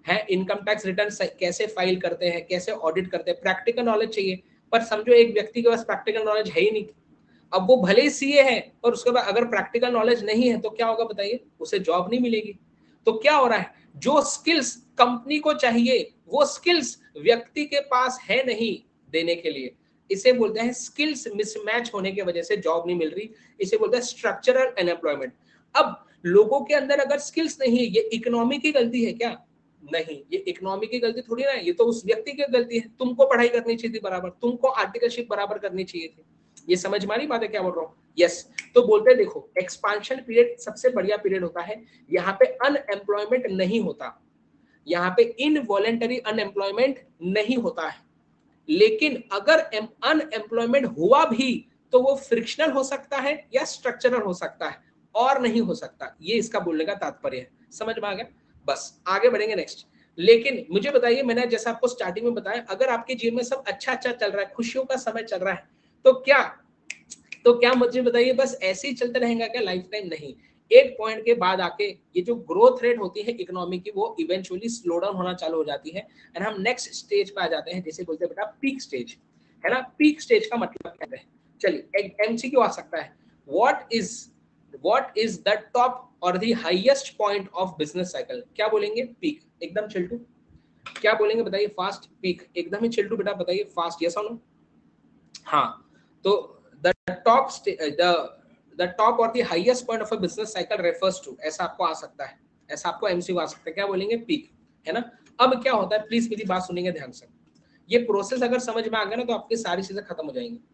है, इनकम टैक्स रिटर्न कैसे फाइल करते हैं, कैसे ऑडिट करते हैं, प्रैक्टिकल नॉलेज चाहिए। पर समझो एक व्यक्ति के पास प्रैक्टिकल नॉलेज है ही नहीं, अब वो भले ही सीए है और उसके बाद अगर प्रैक्टिकल नॉलेज नहीं है तो क्या होगा बताइए, उसे जॉब नहीं मिलेगी। तो क्या हो रहा है, जो स्किल्स कंपनी को चाहिए वो स्किल्स व्यक्ति के पास है नहीं देने के लिए, इसे बोलते हैं स्किल्स मिसमैच होने की वजह से जॉब नहीं मिल रही, इसे बोलते हैं स्ट्रक्चरल अनएम्प्लॉयमेंट। अब लोगों के अंदर अगर स्किल्स नहीं है, ये इकोनॉमी की गलती है क्या? नहीं, ये इकोनॉमी की गलती थोड़ी ना है, ये तो उस व्यक्ति की गलती है। तुमको पढ़ाई करनी चाहिए थी बराबर, तुमको आर्टिकलशिप बराबर करनी चाहिए थी। ये समझ में आ रही बात है क्या बोल रहा हूँ? यस। तो बोलते हैं देखो, एक्सपांशन पीरियड सबसे बढ़िया पीरियड होता है, यहाँ पे अनएम्प्लॉयमेंट नहीं होता, यहाँ पे इनवॉलेंटरी अनएम्प्लॉयमेंट नहीं होता है। लेकिन अगर अनएम्प्लॉयमेंट हुआ भी तो वो फ्रिक्शनल हो सकता है या स्ट्रक्चरल हो सकता है, और नहीं हो सकता। ये इसका बोलने का तात्पर्य है। समझ में आ गया? बस आगे बढ़ेंगे नेक्स्ट। लेकिन मुझे बताइए, मैंने जैसा आपको स्टार्टिंग में बताया, अगर आपके जीवन में सब अच्छा अच्छा चल रहा है, खुशियों का समय चल रहा है, तो क्या तो क्या मुझे बताइए बस ऐसे ही चलते रहेगा क्या लाइफ टाइम? नहीं, एक पॉइंट के बाद आके ये जो ग्रोथ रेट होती है इकोनॉमी की, वो इवेंचुअली स्लो डाउन होना चालू हो जाती है, एंड हम नेक्स्ट स्टेज पे आ जाते हैं, जैसे बोलते हैं बेटा पीक स्टेज, है ना? पीक स्टेज का मतलब क्या है? चलिए एक एमसीक्यू आ सकता है, what is what is the top और the highest point of business cycle? क्या बोलेंगे? पीक। एकदम चिल्टू क्या बोलेंगे बताइए? फास्ट। पीक एकदम ही चिल्टू बेटा, बताइए फास्ट, यस और नो? हाँ, तो the top sta- the the top or the highest point of a business cycle refers to, ऐसा आपको आ सकता है, ऐसा आपको एमसीक्यू आ सकता है। क्या बोलेंगे? पीक, है ना? अब क्या होता है, प्लीज मेरी बात सुनेंगे ध्यान से, ये प्रोसेस अगर समझ में आ गया ना तो आपकी सारी चीजें खत्म हो जाएंगी।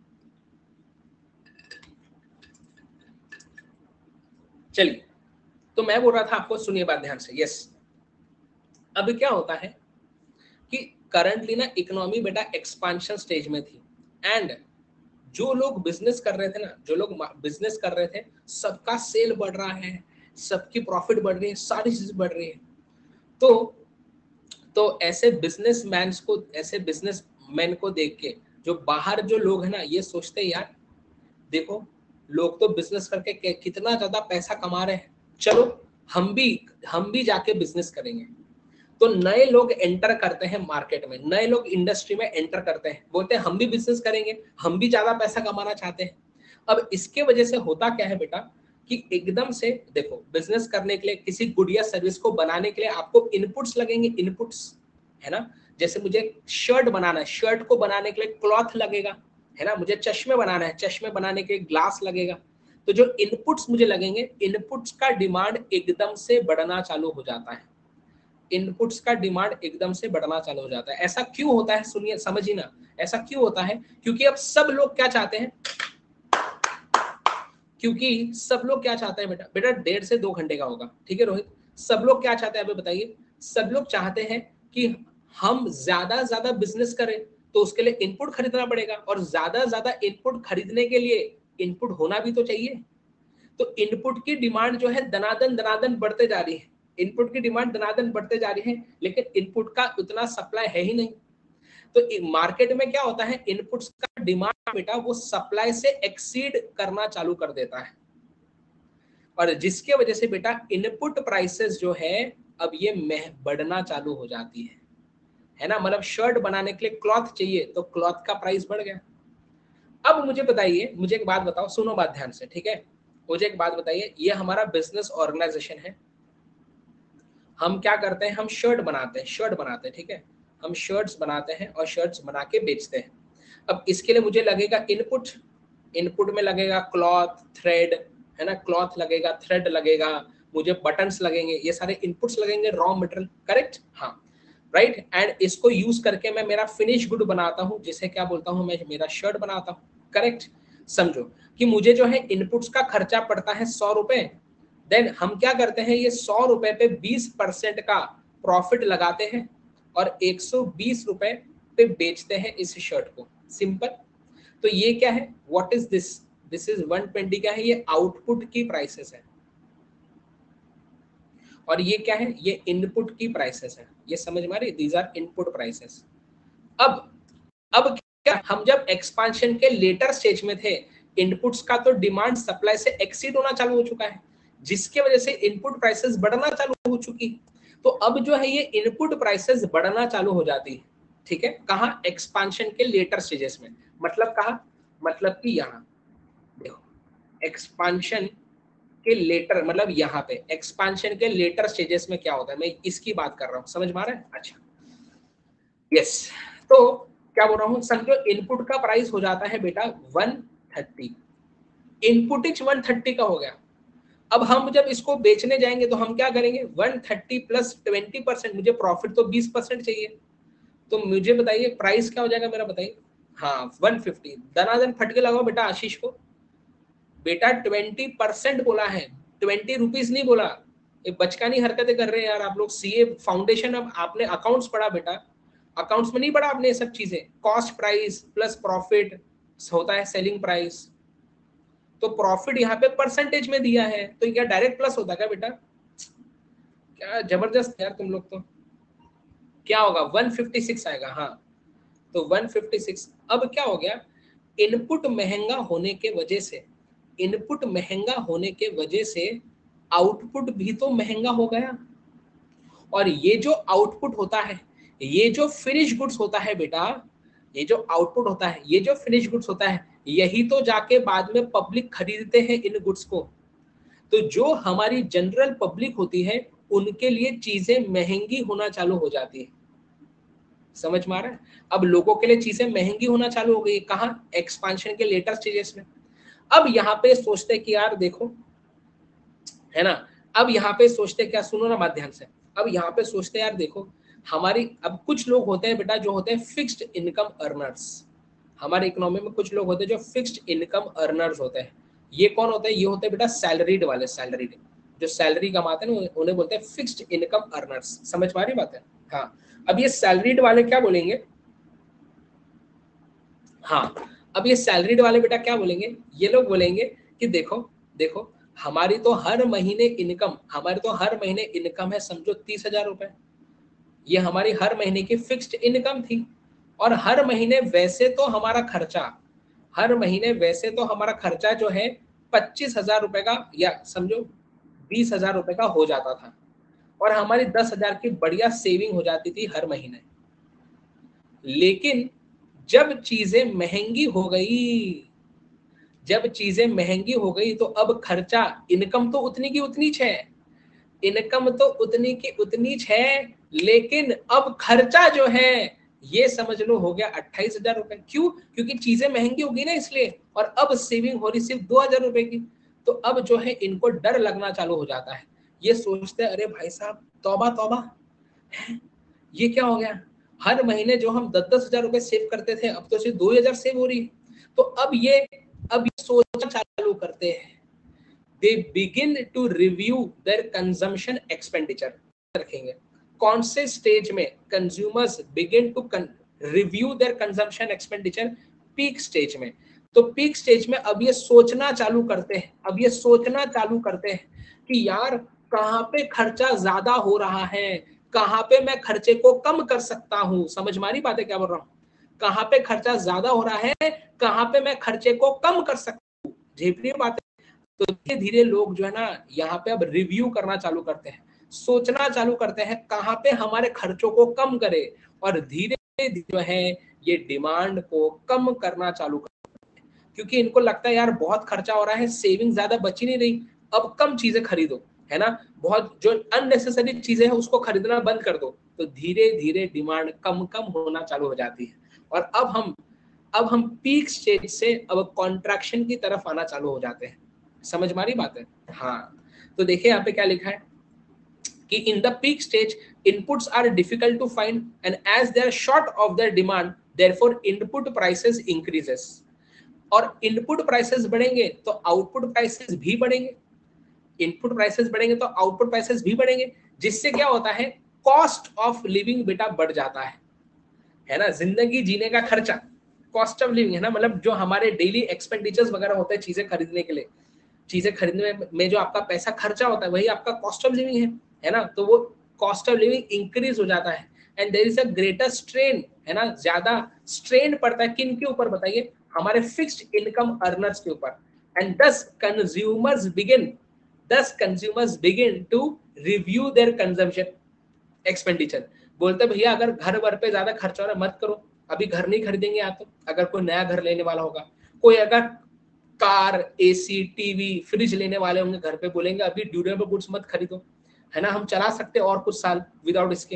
चलिए, तो मैं बोल रहा था आपको, सुनिए बात ध्यान से। यस, अब क्या होता है कि करंटली ना इकोनॉमी बेटा एक्सपांशन स्टेज में थी, एंड जो लोग बिजनेस कर रहे थे ना, जो लोग बिजनेस कर रहे थे, सबका सेल बढ़ रहा है, सबकी प्रॉफिट बढ़ रही है, सारी चीज बढ़ रही है। तो तो ऐसे बिजनेसमैन को ऐसे बिजनेसमैन को देख के जो बाहर जो लोग हैं ना, ये सोचते हैं यार देखो, लोग तो बिजनेस करके कितना ज्यादा पैसा कमा रहे हैं, चलो हम भी हम भी जाके बिजनेस करेंगे। तो नए लोग एंटर करते हैं मार्केट में, नए लोग इंडस्ट्री में एंटर करते हैं, बोलते हैं हम भी बिजनेस करेंगे, हम भी ज्यादा पैसा कमाना चाहते हैं। अब इसके वजह से होता क्या है बेटा, कि एकदम से देखो, बिजनेस करने के लिए, किसी गुड या सर्विस को बनाने के लिए आपको इनपुट्स लगेंगे, इनपुट्स, है ना? जैसे मुझे शर्ट बनाना है, शर्ट को बनाने के लिए क्लॉथ लगेगा, है ना? मुझे चश्मे बनाना है, चश्मे बनाने के लिए ग्लास लगेगा। तो जो इनपुट्स मुझे लगेंगे, इनपुट्स का डिमांड एकदम से बढ़ना चालू हो जाता है, इनपुट्स का डिमांड एकदम से बढ़ना चालू हो जाता है। ऐसा क्यों होता है? सुनिए, समझिए ना, ऐसा क्यों होता है? क्योंकि अब सब लोग क्या चाहते हैं, क्योंकि सब लोग क्या चाहते हैं बेटा, बेटा डेढ़ से दो घंटे का होगा, ठीक है रोहित? सब लोग क्या चाहते हैं अभी बताइए? सब लोग चाहते हैं कि हम ज्यादा ज्यादा बिजनेस करें, तो उसके लिए इनपुट खरीदना पड़ेगा, और ज्यादा ज्यादा इनपुट खरीदने के लिए इनपुट होना भी तो चाहिए। तो इनपुट की डिमांड जो है दनादन दनादन बढ़ते जा रही है, इनपुट की डिमांड दनादन बढ़ते जा रही है, लेकिन इनपुट का उतना सप्लाई है ही नहीं। तो मार्केट में क्या होता है, इनपुट्स का डिमांड बेटा वो सप्लाई से एक्सीड करना चालू कर देता है, और जिसके वजह से बेटा इनपुट प्राइसेस जो है अब ये मह बढ़ना चालू हो जाती है, है ना? मतलब शर्ट बनाने के लिए क्लॉथ चाहिए, तो क्लॉथ का प्राइस बढ़ गया। अब मुझे बताइए, मुझे एक बात बताओ, सुनो बात ध्यान से, ठीक है? मुझे एक बात बताइए, ये हमारा बिजनेस ऑर्गेनाइजेशन है, हम क्या करते हैं, हम शर्ट बनाते हैं, शर्ट बनाते हैं, ठीक है? हम शर्ट्स बनाते हैं और शर्ट्स बना के बेचते हैं। अब इसके लिए मुझे लगेगा इनपुट, इनपुट में लगेगा क्लॉथ, थ्रेड, है ना? क्लॉथ लगेगा, थ्रेड लगेगा, मुझे बटन्स लगेंगे, ये सारे इनपुट्स लगेंगे, रॉ मटेरियल, करेक्ट? हाँ, राइट। एंड इसको यूज करके मैं मेरा फिनिश गुड बनाता हूँ, जिसे क्या बोलता हूँ मैं, मेरा शर्ट बनाता हूँ, करेक्ट? समझो कि मुझे जो है इनपुट्स का खर्चा पड़ता है सौ रुपए, देन हम क्या करते हैं, ये सौ रुपए पे बीस परसेंट का प्रॉफिट लगाते हैं और एक सौ बीस रुपए पे बेचते हैं इस शर्ट को, सिंपल। तो ये क्या है, what is this, this is one twenty का है, ये आउटपुट की प्राइसेस है, और ये क्या है, ये इनपुट की प्राइसेस है। ये समझ में आ रही? These are input prices. अब अब क्या, हम जब एक्सपांशन के लेटर स्टेज में थे, इनपुट्स का तो डिमांड सप्लाई से एक्सीड होना चालू हो चुका है, जिसके वजह से इनपुट प्राइसेस बढ़ना चालू हो चुकी। तो अब जो है ये इनपुट प्राइसेस बढ़ना चालू हो जाती है, ठीक है, कहाँ, एक्सपांशन के लेटर स्टेजेस में, मतलब कहाँ, मतलब कि यहाँ देखो एक्सपांशन के लेटर, मतलब यहाँ पे एक्सपांशन के लेटर स्टेजेस में क्या होता है, मैं इसकी बात कर रहा हूँ, समझ में आ रहा है? अच्छा यस, तो क्या बोल रहा हूँ, समझो इनपुट का प्राइस हो जाता है बेटा one thirty, input each one thirty का हो गया। अब हम जब इसको बेचने जाएंगे तो हम क्या करेंगे, one thirty plus twenty percent, मुझे प्रॉफिट तो बीस परसेंट चाहिए, तो मुझे बताइए प्राइस क्या हो जाएगा मेरा, बताइए। हाँ वन फिफ्टी, दनादन फटके लगाओ बेटा आशीष को, बेटा ट्वेंटी परसेंट बोला है, ट्वेंटी रुपीज नहीं बोला। ये बचकानी हरकतें कर रहे हैं यार आप लोग, सीए फाउंडेशन, अब आपने अकाउंट्स पढ़ा बेटा, अकाउंट्स में नहीं पढ़ा आपने ये सब चीजें, कॉस्ट प्राइस प्लस प्रॉफिट होता है सेलिंग प्राइस, तो प्रॉफिट यहाँ पे परसेंटेज में दिया है, तो क्या डायरेक्ट प्लस होता है क्या बेटा? क्या जबरदस्त यार तुम लोग तो। क्या होगा, वन फिफ्टी सिक्स आएगा, हाँ तो वन फिफ्टी सिक्स। अब क्या हो गया, इनपुट महंगा होने के वजह से, इनपुट महंगा होने के वजह से आउटपुट भी तो महंगा हो गया, और ये जो आउटपुट होता है, ये जो फिनिश गुड्स होता है बेटा, ये जो आउटपुट होता है, ये जो फिनिश गुड्स होता है, यही तो जाके बाद में पब्लिक खरीदते हैं इन गुड्स को। तो जो हमारी जनरल पब्लिक होती है उनके लिए चीजें महंगी होना चालू हो जाती है, समझ में आ रहा है? अब लोगों के लिए चीजें महंगी होना चालू हो गई, कहाँ, एक्सपांशन के लेटर स्टेजेस में। अब यहाँ पे सोचते कि यार देखो, है ना, अब यहाँ पे सोचते क्या, सुनो ना बात ध्यान से, अब यहाँ पे सोचते यार देखो, हमारी अब कुछ लोग होते हैं बेटा जो होते हैं फिक्स्ड इनकम अर्नर्स, हमारे इकोनॉमी में कुछ लोग होते हैं जो फिक्स्ड इनकम अर्नर्स होते हैं। ये कौन होते हैं, ये होते हैं बेटा सैलरीड वाले, सैलरीड जो सैलरी कमाते हैं ना उन्हें बोलते हैं फिक्स्ड इनकम अर्नर्स, समझ पा रही बात है? हाँ, अब ये सैलरीड वाले क्या बोलेंगे, हाँ अब ये सैलरीड वाले बेटा क्या बोलेंगे, ये लोग बोलेंगे कि देखो देखो हमारी तो हर महीने इनकम, हमारी तो हर महीने इनकम है समझो तीस हजार रुपए, ये हमारी हर महीने की फिक्स्ड इनकम थी, और हर महीने वैसे तो हमारा खर्चा, हर महीने वैसे तो हमारा खर्चा जो है पच्चीस हजार रुपए का या समझो बीस हजार रुपए का हो जाता था, और हमारी दस हजार की बढ़िया सेविंग हो जाती थी हर महीने। लेकिन जब चीजें महंगी हो गई, जब चीजें महंगी हो गई तो अब खर्चा, इनकम तो उतनी की उतनी है, इनकम तो उतनी की उतनी है, लेकिन अब खर्चा जो है ये समझ लो हो गया अट्ठाईस हजार रुपए। क्यों? क्योंकि चीजें महंगी हो गई ना इसलिए, और अब सेविंग हो रही सिर्फ दो हजार रुपए की। तो अब जो है इनको डर लगना चालू हो जाता है, ये सोचते हैं अरे भाई साहब तौबा तौबा, ये क्या हो गया, हर महीने जो हम दस दस हजार रुपए सेव करते थे अब तो सिर्फ दो हजार सेव हो रही है। तो अब ये अब ये सोचना चालू करते हैं, they begin to review their consumption expenditure, रखेंगे कौन से स्टेज में consumers begin to review their consumption expenditure, peak stage में। तो पीक स्टेज में अब ये सोचना चालू करते हैं, अब ये सोचना चालू करते हैं कि यार कहाँ पे खर्चा ज्यादा हो रहा है, कहाँ पे मैं खर्चे को कम कर सकता हूँ, समझ मारी बात है क्या बोल रहा हूँ, कहाँ पे खर्चा ज्यादा हो रहा है, कहाँ पे मैं खर्चे को कम कर सकता हूँ, झेपरी बात है। तो धीरे धीरे लोग जो है ना यहाँ पे अब रिव्यू करना चालू करते हैं, सोचना चालू करते हैं कहाँ पे हमारे खर्चों को कम करे, और धीरे धीरे जो है ये डिमांड को कम करना चालू करते हैं, क्योंकि इनको लगता है यार बहुत खर्चा हो रहा है, सेविंग ज्यादा बची नहीं रही, अब कम चीजें खरीदो, है ना, बहुत जो अननेसेसरी चीजें हैं उसको खरीदना बंद कर दो। तो धीरे धीरे डिमांड कम कम होना चालू हो जाती है, और अब हम अब हम पीक स्टेज से अब कॉन्ट्रैक्शन की तरफ आना चालू हो जाते हैं, समझ मारी बात है? हाँ, तो देखिए यहाँ पे क्या लिखा है कि in the peak stage inputs are difficult to find and as they are short of their demand therefore input prices increases, और इनपुट प्राइसेस बढ़ेंगे तो आउटपुट प्राइसेस भी बढ़ेंगे, इनपुट प्राइसेस बढ़ेंगे तो आउटपुट प्राइसेस भी बढ़ेंगे, जिससे क्या होता है, कॉस्ट ऑफ लिविंग बेटा बढ़ जाता है है ना, जिंदगी जीने का खर्चा, कॉस्ट ऑफ लिविंग है ना, मतलब जो हमारे डेली एक्सपेंडिचर्स वगैरह होते हैं चीजें खरीदने के लिए, चीजें खरीदने में जो आपका पैसा खर्चा होता है वही आपका कॉस्ट ऑफ लिविंग है है ना, तो वो कॉस्ट ऑफ लिविंग इंक्रीज हो जाता है, and there is a greater strain, है ना, ज्यादा स्ट्रेन पड़ता है किन के ऊपर बताइए, हमारे फिक्स्ड इनकम अर्नर्स के ऊपर, and thus consumers begin thus consumers begin to review their consumption, expenditure. बोलते भैया अगर घर वर पे ज्यादा खर्चा हो रहा है मत करो, अभी घर नहीं खरीदेंगे या तो अगर कोई नया घर लेने वाला होगा, कोई अगर कार, एसी, टीवी, फ्रिज लेने वाले होंगे घर पे, बोलेंगे अभी ड्यूरेबल गुड्स मत खरीदो, है ना, हम चला सकते हैं और कुछ साल विदाउट इसके।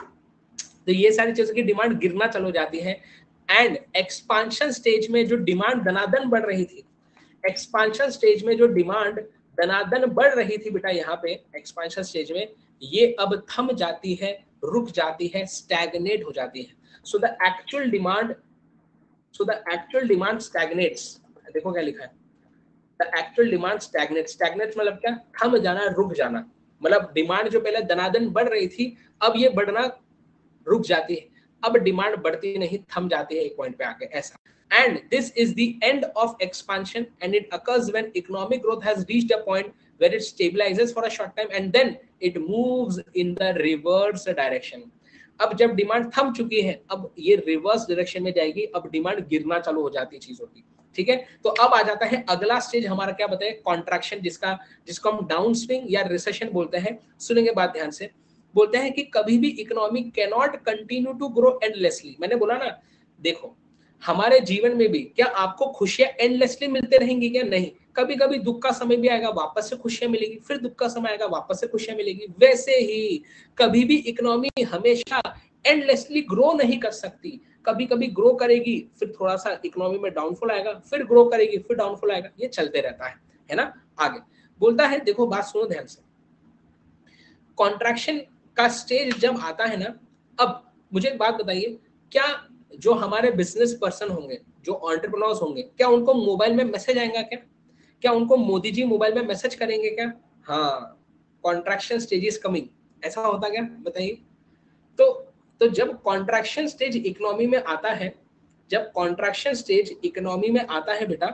तो ये सारी चीजों की डिमांड गिरना चालू हो जाती है। एंड एक्सपांशन स्टेज में जो डिमांड दनादन बढ़ रही थी, एक्सपांशन स्टेज में जो डिमांड दनादन बढ़ रही थी बेटा यहाँ पे एक्सपांशन स्टेज में, ये अब थम जाती है, रुक जाती है, स्टैग्नेट हो जाती है। So the actual demand so the actual demand stagnates. देखो क्या लिखा है, the actual demand stagnate. Stagnate मतलब क्या, थम जाना, रुक जाना। मतलब डिमांड जो पहले दनादन बढ़ रही थी अब ये बढ़ना रुक जाती है, अब डिमांड बढ़ती नहीं, थम जाती है एक पॉइंट पे आके, ऐसा। And this is the end of expansion, and it occurs when economic growth has reached a point where it stabilizes for a short time and then it moves in the reverse direction. अब जब demand थम चुकी है अब ये reverse direction में जाएगी, अब डिमांड गिरना चालू हो जाती है चीजों की, ठीक है। तो अब आ जाता है अगला स्टेज हमारा, क्या बताए, कॉन्ट्रैक्शन, जिसका जिसको हम डाउन स्विंग या रिसेशन बोलते हैं। सुनेंगे बात ध्यान से। बोलते हैं कि कभी भी economy can not continue to grow endlessly. मैंने बोला ना, देखो हमारे जीवन में भी क्या आपको खुशियां एंडलेसली मिलते रहेंगी क्या? नहीं, कभी कभी दुख का समय भी आएगा, वापस से खुशियां मिलेगी, फिर दुख का समय आएगा, वापस से खुशियां मिलेगी। वैसे ही कभी भी इकोनॉमी हमेशा एंडलेसली ग्रो नहीं कर सकती, कभी कभी ग्रो करेगी, फिर थोड़ा सा इकोनॉमी में डाउनफॉल आएगा, फिर ग्रो करेगी, फिर डाउनफॉल आएगा, ये चलते रहता है, है ना। आगे बोलता है, देखो बात सुनो ध्यान से, कॉन्ट्रैक्शन का स्टेज जब आता है ना, अब मुझे एक बात बताइए, क्या जो हमारे बिजनेस पर्सन होंगे, जो एंटरप्रेन्योर्स होंगे, क्या उनको मोबाइल में मैसेज आएगा क्या? क्या उनको मोदी जी मोबाइल में मैसेज करेंगे क्या? हाँ, कॉन्ट्रैक्शन स्टेज इज कमिंग, ऐसा होता क्या, बताइए। तो तो जब कॉन्ट्रैक्शन स्टेज इकोनॉमी में आता है, जब कॉन्ट्रैक्शन स्टेज इकोनॉमी में आता है बेटा,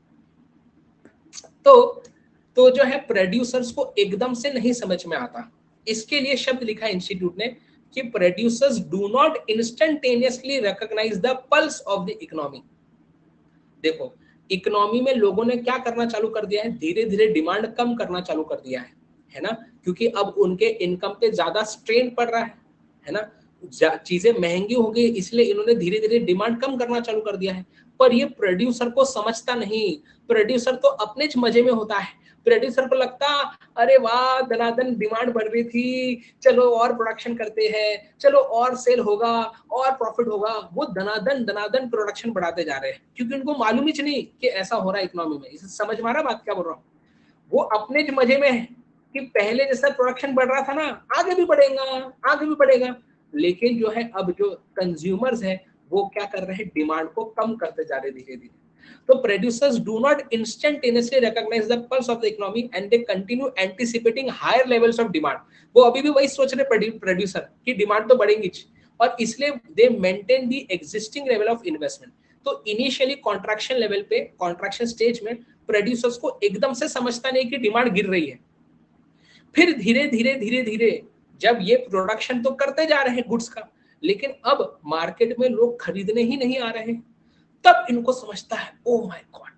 तो तो जो है प्रोड्यूसर्स को एकदम से नहीं समझ में आता। इसके लिए शब्द लिखा है इंस्टीट्यूट ने कि producers do not instantaneously recognise the pulse of the economy. देखो इकोनॉमी में लोगों ने क्या करना चालू कर दिया है, धीरे धीरे डिमांड कम करना चालू कर दिया है, है ना, क्योंकि अब उनके इनकम पे ज्यादा स्ट्रेन पड़ रहा है, है ना, चीजें महंगी हो गई, इसलिए इन्होंने धीरे धीरे डिमांड कम करना चालू कर दिया है। पर ये प्रोड्यूसर को समझता नहीं, प्रोड्यूसर तो अपने मजे में होता है। प्रोड्यूसर को लगता अरे वाह धनाधन डिमांड बढ़ रही थी, चलो और प्रोडक्शन करते हैं, चलो और सेल होगा और प्रॉफिट होगा। वो धनाधन धनाधन प्रोडक्शन बढ़ाते जा रहे हैं, क्योंकि उनको मालूम ही नहीं कि ऐसा हो रहा है इकोनॉमी में। इसे समझ में आ रहा बात क्या बोल रहा हूँ? वो अपने मजे में है कि पहले जैसा प्रोडक्शन बढ़ रहा था ना, आगे भी बढ़ेगा, आगे भी बढ़ेगा। लेकिन जो है अब जो कंज्यूमर्स है वो क्या कर रहे हैं, डिमांड को कम करते जा रहे धीरे धीरे। तो producers do not instantaneously recognize the pulse of the economy and they continue anticipating higher levels of demand. वो अभी भी वही सोच रहे प्रोड्यूसर कि डिमांड तो बढ़ेगी, और इसलिए they maintain the existing level of investment. तो इनिशियली कॉन्ट्रैक्शन लेवल पे, कॉन्ट्रैक्शन स्टेज में प्रोड्यूसर्स को एकदम से समझता नहीं कि डिमांड गिर रही है। फिर धीरे धीरे धीरे धीरे जब ये प्रोडक्शन तो करते जा रहे हैं गुड्स का, लेकिन अब मार्केट में लोग खरीदने ही नहीं आ रहे, तब इनको समझता है ओ माय गॉड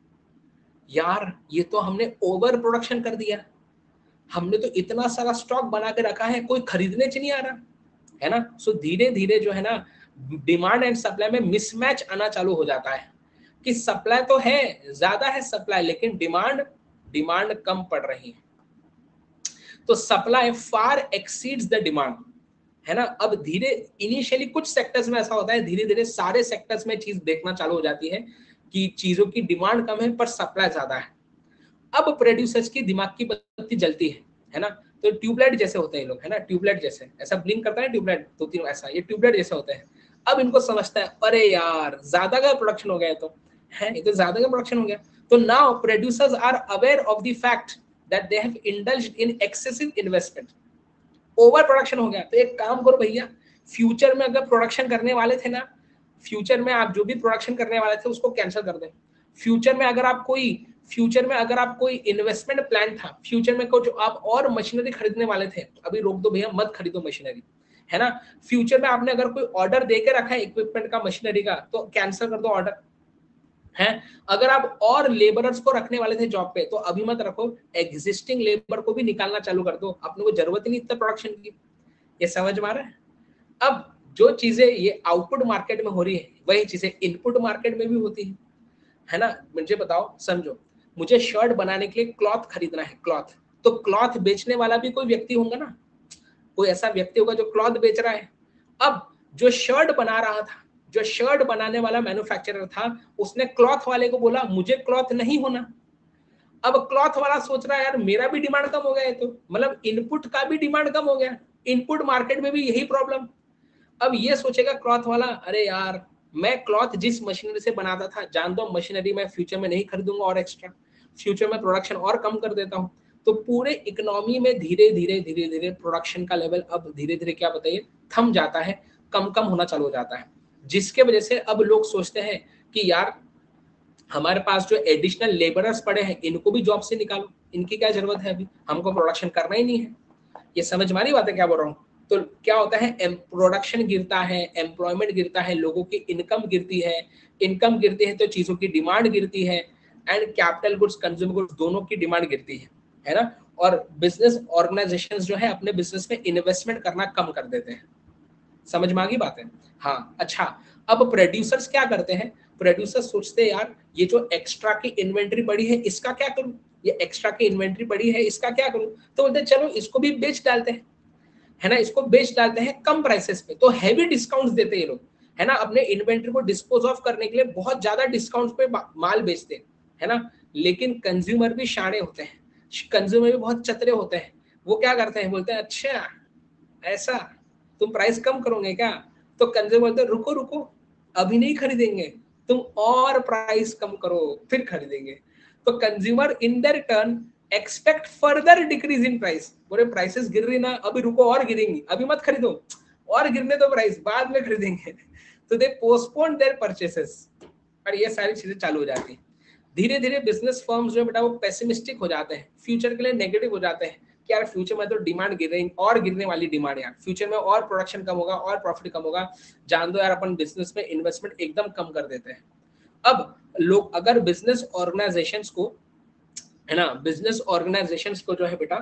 यार, ये तो हमने ओवर प्रोडक्शन कर दिया, हमने तो इतना सारा स्टॉक बना के रखा है, कोई खरीदने च नहीं आ रहा, है ना। सो धीरे धीरे जो है ना डिमांड एंड सप्लाई में मिसमैच आना चालू हो जाता है कि सप्लाई तो है, ज्यादा है सप्लाई, लेकिन डिमांड डिमांड कम पड़ रही है। तो supply far exceeds the demand, है ना। अब धीरे इनिशियली कुछ सेक्टर्स में ऐसा होता है, धीरे धीरे सारे सेक्टर्स में चीज देखना चालू हो जाती है कि चीजों की डिमांड कम है पर सप्लाई ज्यादा है। अब प्रोड्यूसर्स की दिमाग की बत्ती जलती है, है ना। तो ट्यूबलाइट जैसे होते हैं लोग, है ना, ट्यूबलाइट जैसे ऐसा ब्लिंक करता है ट्यूबलाइट, दो तीन ऐसा, ये ट्यूबलाइट जैसे होते हैं। अब इनको समझता है अरे यार ज्यादा का प्रोडक्शन हो गया, तो है ये तो ज्यादा का प्रोडक्शन हो गया। तो now producers are aware of the fact that they have indulged in excessive investment. Over production हो गया, तो एक काम करो भैया, फ्यूचर में अगर प्रोडक्शन करने वाले थे ना, फ्यूचर में आप जो भी प्रोडक्शन करने वाले थे उसको कैंसिल कर दें। फ्यूचर में अगर आप कोई फ्यूचर में अगर आप कोई इन्वेस्टमेंट प्लान था, फ्यूचर में कुछ आप और मशीनरी खरीदने वाले थे, अभी रोक दो भैया, मत खरीदो मशीनरी, है ना। फ्यूचर में आपने अगर कोई ऑर्डर दे के रखा है इक्विपमेंट का, मशीनरी का, तो कैंसिल कर दो ऑर्डर, है। अगर आप और लेबरर्स को रखने वाले थे जॉब पे, तो अभी मत रखो, एग्जिस्टिंग लेबर को भी निकालना चालू कर दो, अपने को जरूरत ही नहीं इतना प्रोडक्शन की, ये समझ में आ रहा है? अब जो चीजें ये आउटपुट मार्केट में हो रही है वही चीजें इनपुट मार्केट में भी होती है, है ना? मुझे बताओ, समझो, मुझे शर्ट बनाने के लिए क्लॉथ खरीदना है, क्लॉथ, तो क्लॉथ बेचने वाला भी कोई व्यक्ति होगा ना, कोई ऐसा व्यक्ति होगा जो क्लॉथ बेच रहा है। अब जो शर्ट बना रहा था, जो शर्ट बनाने वाला मैन्युफैक्चरर था, उसने क्लॉथ वाले को बोला मुझे क्लॉथ नहीं होना। अब क्लॉथ वाला सोच रहा है यार मेरा भी डिमांड कम हो गया है, तो मतलब इनपुट का भी डिमांड कम हो गया, इनपुट मार्केट में भी यही प्रॉब्लम। अब ये सोचेगा क्लॉथ वाला, अरे यार मैं क्लॉथ जिस मशीनरी से बनाता था, जान दो मशीनरी मैं फ्यूचर में नहीं खरीदूंगा और एक्स्ट्रा, फ्यूचर में प्रोडक्शन और कम कर देता हूँ। तो पूरे इकोनॉमी में धीरे धीरे धीरे धीरे प्रोडक्शन का लेवल अब धीरे धीरे क्या बताइए थम जाता है, कम कम होना चालू हो जाता है, जिसके वजह से अब लोग सोचते हैं कि यार हमारे पास जो एडिशनल लेबरर्स पड़े हैं इनको भी जॉब से निकालो, इनकी क्या जरूरत है, अभी हमको प्रोडक्शन करना ही नहीं है। ये समझ में आ रही बात है क्या बोल रहा हूँ? तो क्या होता है, प्रोडक्शन गिरता है, एम्प्लॉयमेंट गिरता है, लोगों की इनकम गिरती है, इनकम गिरती है तो चीजों की डिमांड गिरती है, and capital goods consumer goods दोनों की डिमांड गिरती है, है ना? और बिजनेस ऑर्गेनाइजेशंस जो है अपने बिजनेस में इन्वेस्टमेंट करना कम कर देते हैं। समझ में आ गई बात है? हाँ, अच्छा, अब प्रोड्यूसर्स क्या करते हैं, प्रोड्यूसर्स सोचते हैं यार ये जो एक्स्ट्रा की इन्वेंट्री पड़ी है इसका क्या करूं, ये एक्स्ट्रा की इन्वेंट्री पड़ी है इसका क्या करूं, तो बोलते हैं चलो इसको भी बेच डालते हैं, है ना, इसको बेच डालते हैं कम प्राइसेस पे, तो हैवी डिस्काउंट्स देते हैं ये लोग, है ना, अपने इन्वेंट्री को डिस्पोज ऑफ करने के लिए बहुत ज्यादा डिस्काउंट्स पे माल बेचते हैं, है ना। लेकिन कंज्यूमर भी शाणे होते हैं, कंज्यूमर भी बहुत चतरे होते हैं, वो क्या करते हैं, बोलते हैं अच्छा ऐसा तुम प्राइस कम करोगे क्या, तो कंज्यूमर बोलते हैं रुको रुको अभी नहीं खरीदेंगे, तुम और प्राइस कम करो फिर खरीदेंगे। तो consumer in their turn expect further decrease in price, बोले प्राइसेस गिर रही ना, अभी रुको और गिरेंगी, अभी मत खरीदो, और गिरने दो प्राइस, बाद में खरीदेंगे। तो दे पोस्टपोन देयर परचेसेस, और ये सारी चीजें चालू हो जाती है। धीरे धीरे बिजनेस फर्म्स जो बेटा वो पेसिमिस्टिक हो जाते हैं, फ्यूचर के लिए नेगेटिव हो जाते हैं कि यार फ्यूचर में तो डिमांड गिर रही और गिरने वाली डिमांड, यार फ्यूचर में और प्रोडक्शन कम होगा और प्रॉफिट कम होगा, जान दो यार अपन बिजनेस में इन्वेस्टमेंट एकदम कम कर देते हैं। अब लोग अगर बिजनेस ऑर्गेनाइजेशंस को, है ना, बिजनेस ऑर्गेनाइजेशंस को जो है बेटा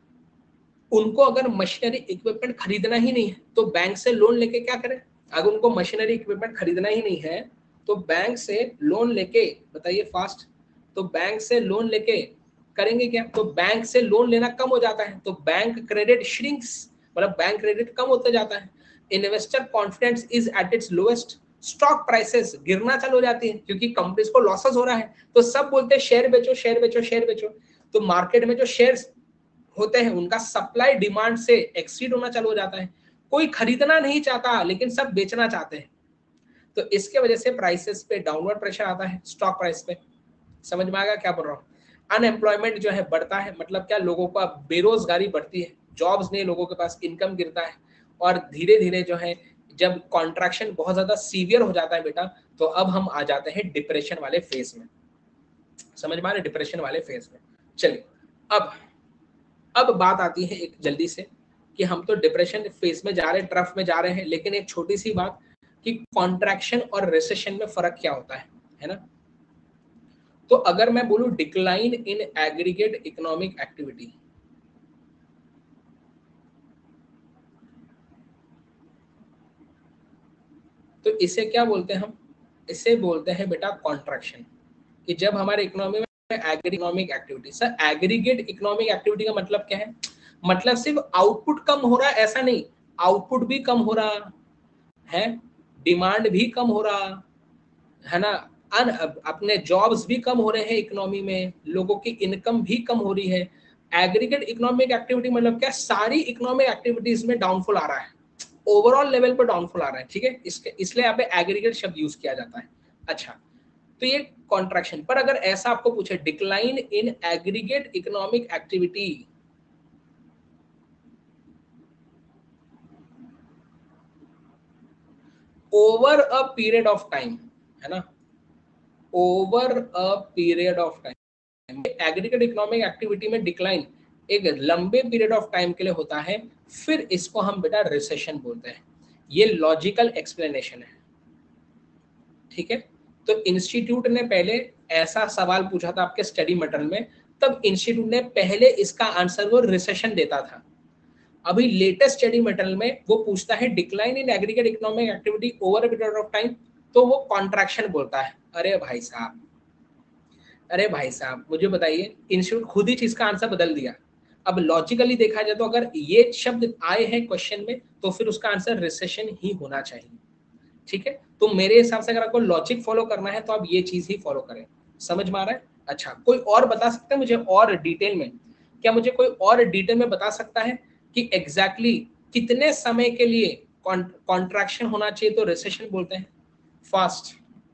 उनको अगर मशीनरी इक्विपमेंट खरीदना ही नहीं है तो बैंक से लोन लेके क्या करें, अगर उनको मशीनरी इक्विपमेंट खरीदना ही नहीं है तो बैंक से लोन लेके, बताइए फास्ट, तो बैंक से लोन लेके करेंगे क्या, तो बैंक से लोन लेना कम हो जाता है, तो बैंक क्रेडिट श्रिंक्स, मतलब बैंक क्रेडिट कम होते जाता है, investor confidence is at its lowest, stock prices गिरना चालू हो जाती है क्योंकि कंपनीज को लॉसेस हो रहा है, तो सब बोलते हैं शेयर बेचो शेयर बेचो शेयर बेचो, तो मार्केट में जो शेयर्स होते हैं उनका सप्लाई डिमांड से एक्सीड होना चालू हो जाता है, कोई खरीदना नहीं चाहता लेकिन सब बेचना चाहते हैं, तो इसके वजह से प्राइसेस पे डाउनवर्ड प्रेशर आता है, स्टॉक प्राइस पे। समझ में आ गया क्या बोल रहा हूँ? अनएम्प्लॉयमेंट जो है बढ़ता है, मतलब क्या, लोगों का बेरोजगारी बढ़ती है, जॉब्स नहीं, लोगों के पास इनकम गिरता है, और धीरे धीरे जो है जब कॉन्ट्रैक्शन बहुत ज्यादा सीवियर हो जाता है बेटा, तो अब हम आ जाते हैं डिप्रेशन वाले फेज में। समझ में आ रहे, डिप्रेशन वाले फेज में। चलिए अब अब बात आती है एक जल्दी से कि हम तो डिप्रेशन फेज में जा रहे हैं, ट्रफ में जा रहे हैं, लेकिन एक छोटी सी बात कि कॉन्ट्रैक्शन और रिसेशन में फर्क क्या होता है, है ना। तो अगर मैं बोलूं decline in aggregate economic activity, तो इसे क्या बोलते हैं हम, इसे बोलते हैं बेटा कॉन्ट्रैक्शन, कि जब हमारे इकोनॉमी में economic activity, sir aggregate economic activity का मतलब क्या है, मतलब सिर्फ आउटपुट कम हो रहा है ऐसा नहीं, आउटपुट भी कम हो रहा है, डिमांड भी कम हो रहा है ना, अन अपने जॉब्स भी कम हो रहे हैं इकोनॉमी में, लोगों की इनकम भी कम हो रही है। एग्रीगेट इकोनॉमिक एक्टिविटी मतलब क्या, सारी इकोनॉमिक एक्टिविटीज में डाउनफॉल आ रहा है, ओवरऑल लेवल पर डाउनफॉल आ रहा है, ठीक है, इसके इसलिए यहाँ पे एग्रीगेट शब्द यूज किया जाता है। अच्छा, तो ये कॉन्ट्रैक्शन पर अगर ऐसा आपको पूछे decline in aggregate economic activity, over a period of time, है ना, over a period of time, aggregate economic activity में डिक्लाइन एक लंबे पीरियड ऑफ टाइम के लिए होता है, फिर इसको हम बेटा रिसेशन बोलते हैं। ये लॉजिकल एक्सप्लेनेशन है, ठीक है। तो इंस्टीट्यूट ने पहले ऐसा सवाल पूछा था आपके स्टडी मटेरियल में, तब इंस्टीट्यूट ने पहले इसका आंसर वो रिसेशन देता था, अभी लेटेस्ट स्टडी मटेरियल में वो पूछता है decline in aggregate economic activity over a period of time, तो वो कॉन्ट्रैक्शन बोलता है। अरे भाई साहब, अरे भाई साहब मुझे बताइए, इंस्टीट्यूट खुद ही चीज का आंसर बदल दिया। अब लॉजिकली देखा जाए तो अगर ये शब्द आए हैं क्वेश्चन में तो फिर उसका आंसर रिसेशन ही होना चाहिए, ठीक है। तो मेरे हिसाब से अगर आपको लॉजिक फॉलो करना है तो आप ये चीज ही फॉलो करें। समझ में आ रहा है? अच्छा, कोई और बता सकता है मुझे और डिटेल में? क्या मुझे कोई और डिटेल में बता सकता है कि एग्जैक्टली exactly कितने समय के लिए कॉन्ट्रैक्शन होना चाहिए तो रिसेशन बोलते हैं? फास्ट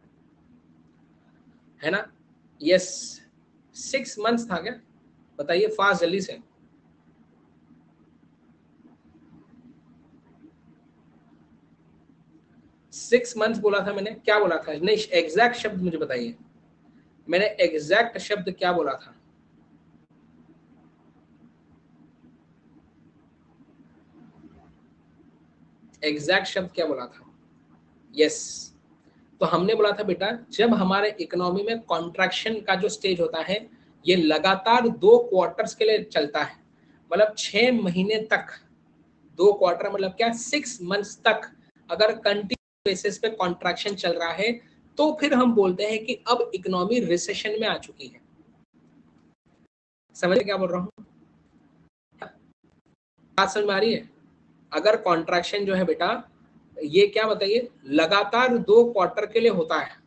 है ना? यस, सिक्स मंथ्स था क्या? बताइए फास्ट जल्दी से। सिक्स मंथ्स बोला था मैंने, क्या बोला था? नहीं, एग्जैक्ट शब्द मुझे बताइए, मैंने एग्जैक्ट शब्द क्या बोला था? एग्जैक्ट शब्द क्या बोला था? यस, तो हमने बोला था बेटा जब हमारे इकोनॉमी में कॉन्ट्रैक्शन का जो स्टेज होता है ये लगातार दो क्वार्टर्स के लिए चलता है, मतलब छह महीने तक, दो क्वार्टर मतलब क्या, सिक्स मंथ्स तक अगर कंटिन्यू बेसिस पे कॉन्ट्रैक्शन चल रहा है तो फिर हम बोलते हैं कि अब इकोनॉमी रिसेशन में आ चुकी है। समझ क्या बोल रहा हूँ? बात समझ में आ रही है? अगर कॉन्ट्रैक्शन जो है बेटा ये क्या बताइए लगातार दो क्वार्टर के लिए होता है,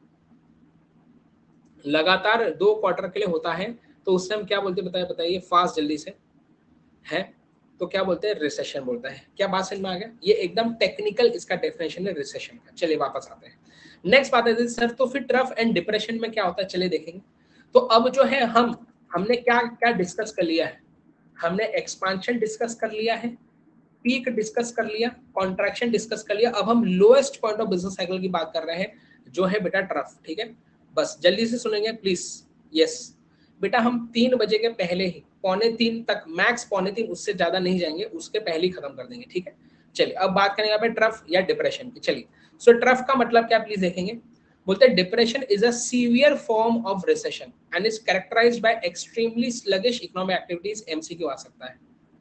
लगातार दो क्वार्टर के लिए होता है तो उससे हम क्या बोलते हैं बताइए, बताइए फास्ट जल्दी से। है तो क्या बोलते हैं? रिसेशन बोलता है। क्या बात समझ में आ गया? ये एकदम टेक्निकल इसका डेफिनेशन है रिसेशन का। चलिए वापस आते हैं, नेक्स्ट बात है सर तो फिर ट्रफ एंड डिप्रेशन में क्या होता है, चलिए देखेंगे। तो अब जो है हम हमने क्या क्या डिस्कस कर लिया है? हमने एक्सपांशन डिस्कस कर लिया है, पीक डिस्कस कर लिया, कॉन्ट्रैक्शन डिस्कस कर लिया, अब हम lowest point of business cycle की बात कर रहे हैं जो है बेटा ट्रफ, ठीक है। बस जल्दी से सुनेंगे प्लीज। यस बेटा, हम तीन बजे के पहले ही, पौने तीन तक मैक्स, पौने तीन, उससे ज्यादा नहीं जाएंगे, उसके पहले ही खत्म कर देंगे, ठीक है। चलिए अब बात करेंगे यहाँ पे ट्रफ या डिप्रेशन की। चलिए, सो ट्रफ का मतलब क्या प्लीज देखेंगे। बोलते हैं depression is a severe form of recession and is characterised by extremely sluggish economic activities. MCQ आ सकता है।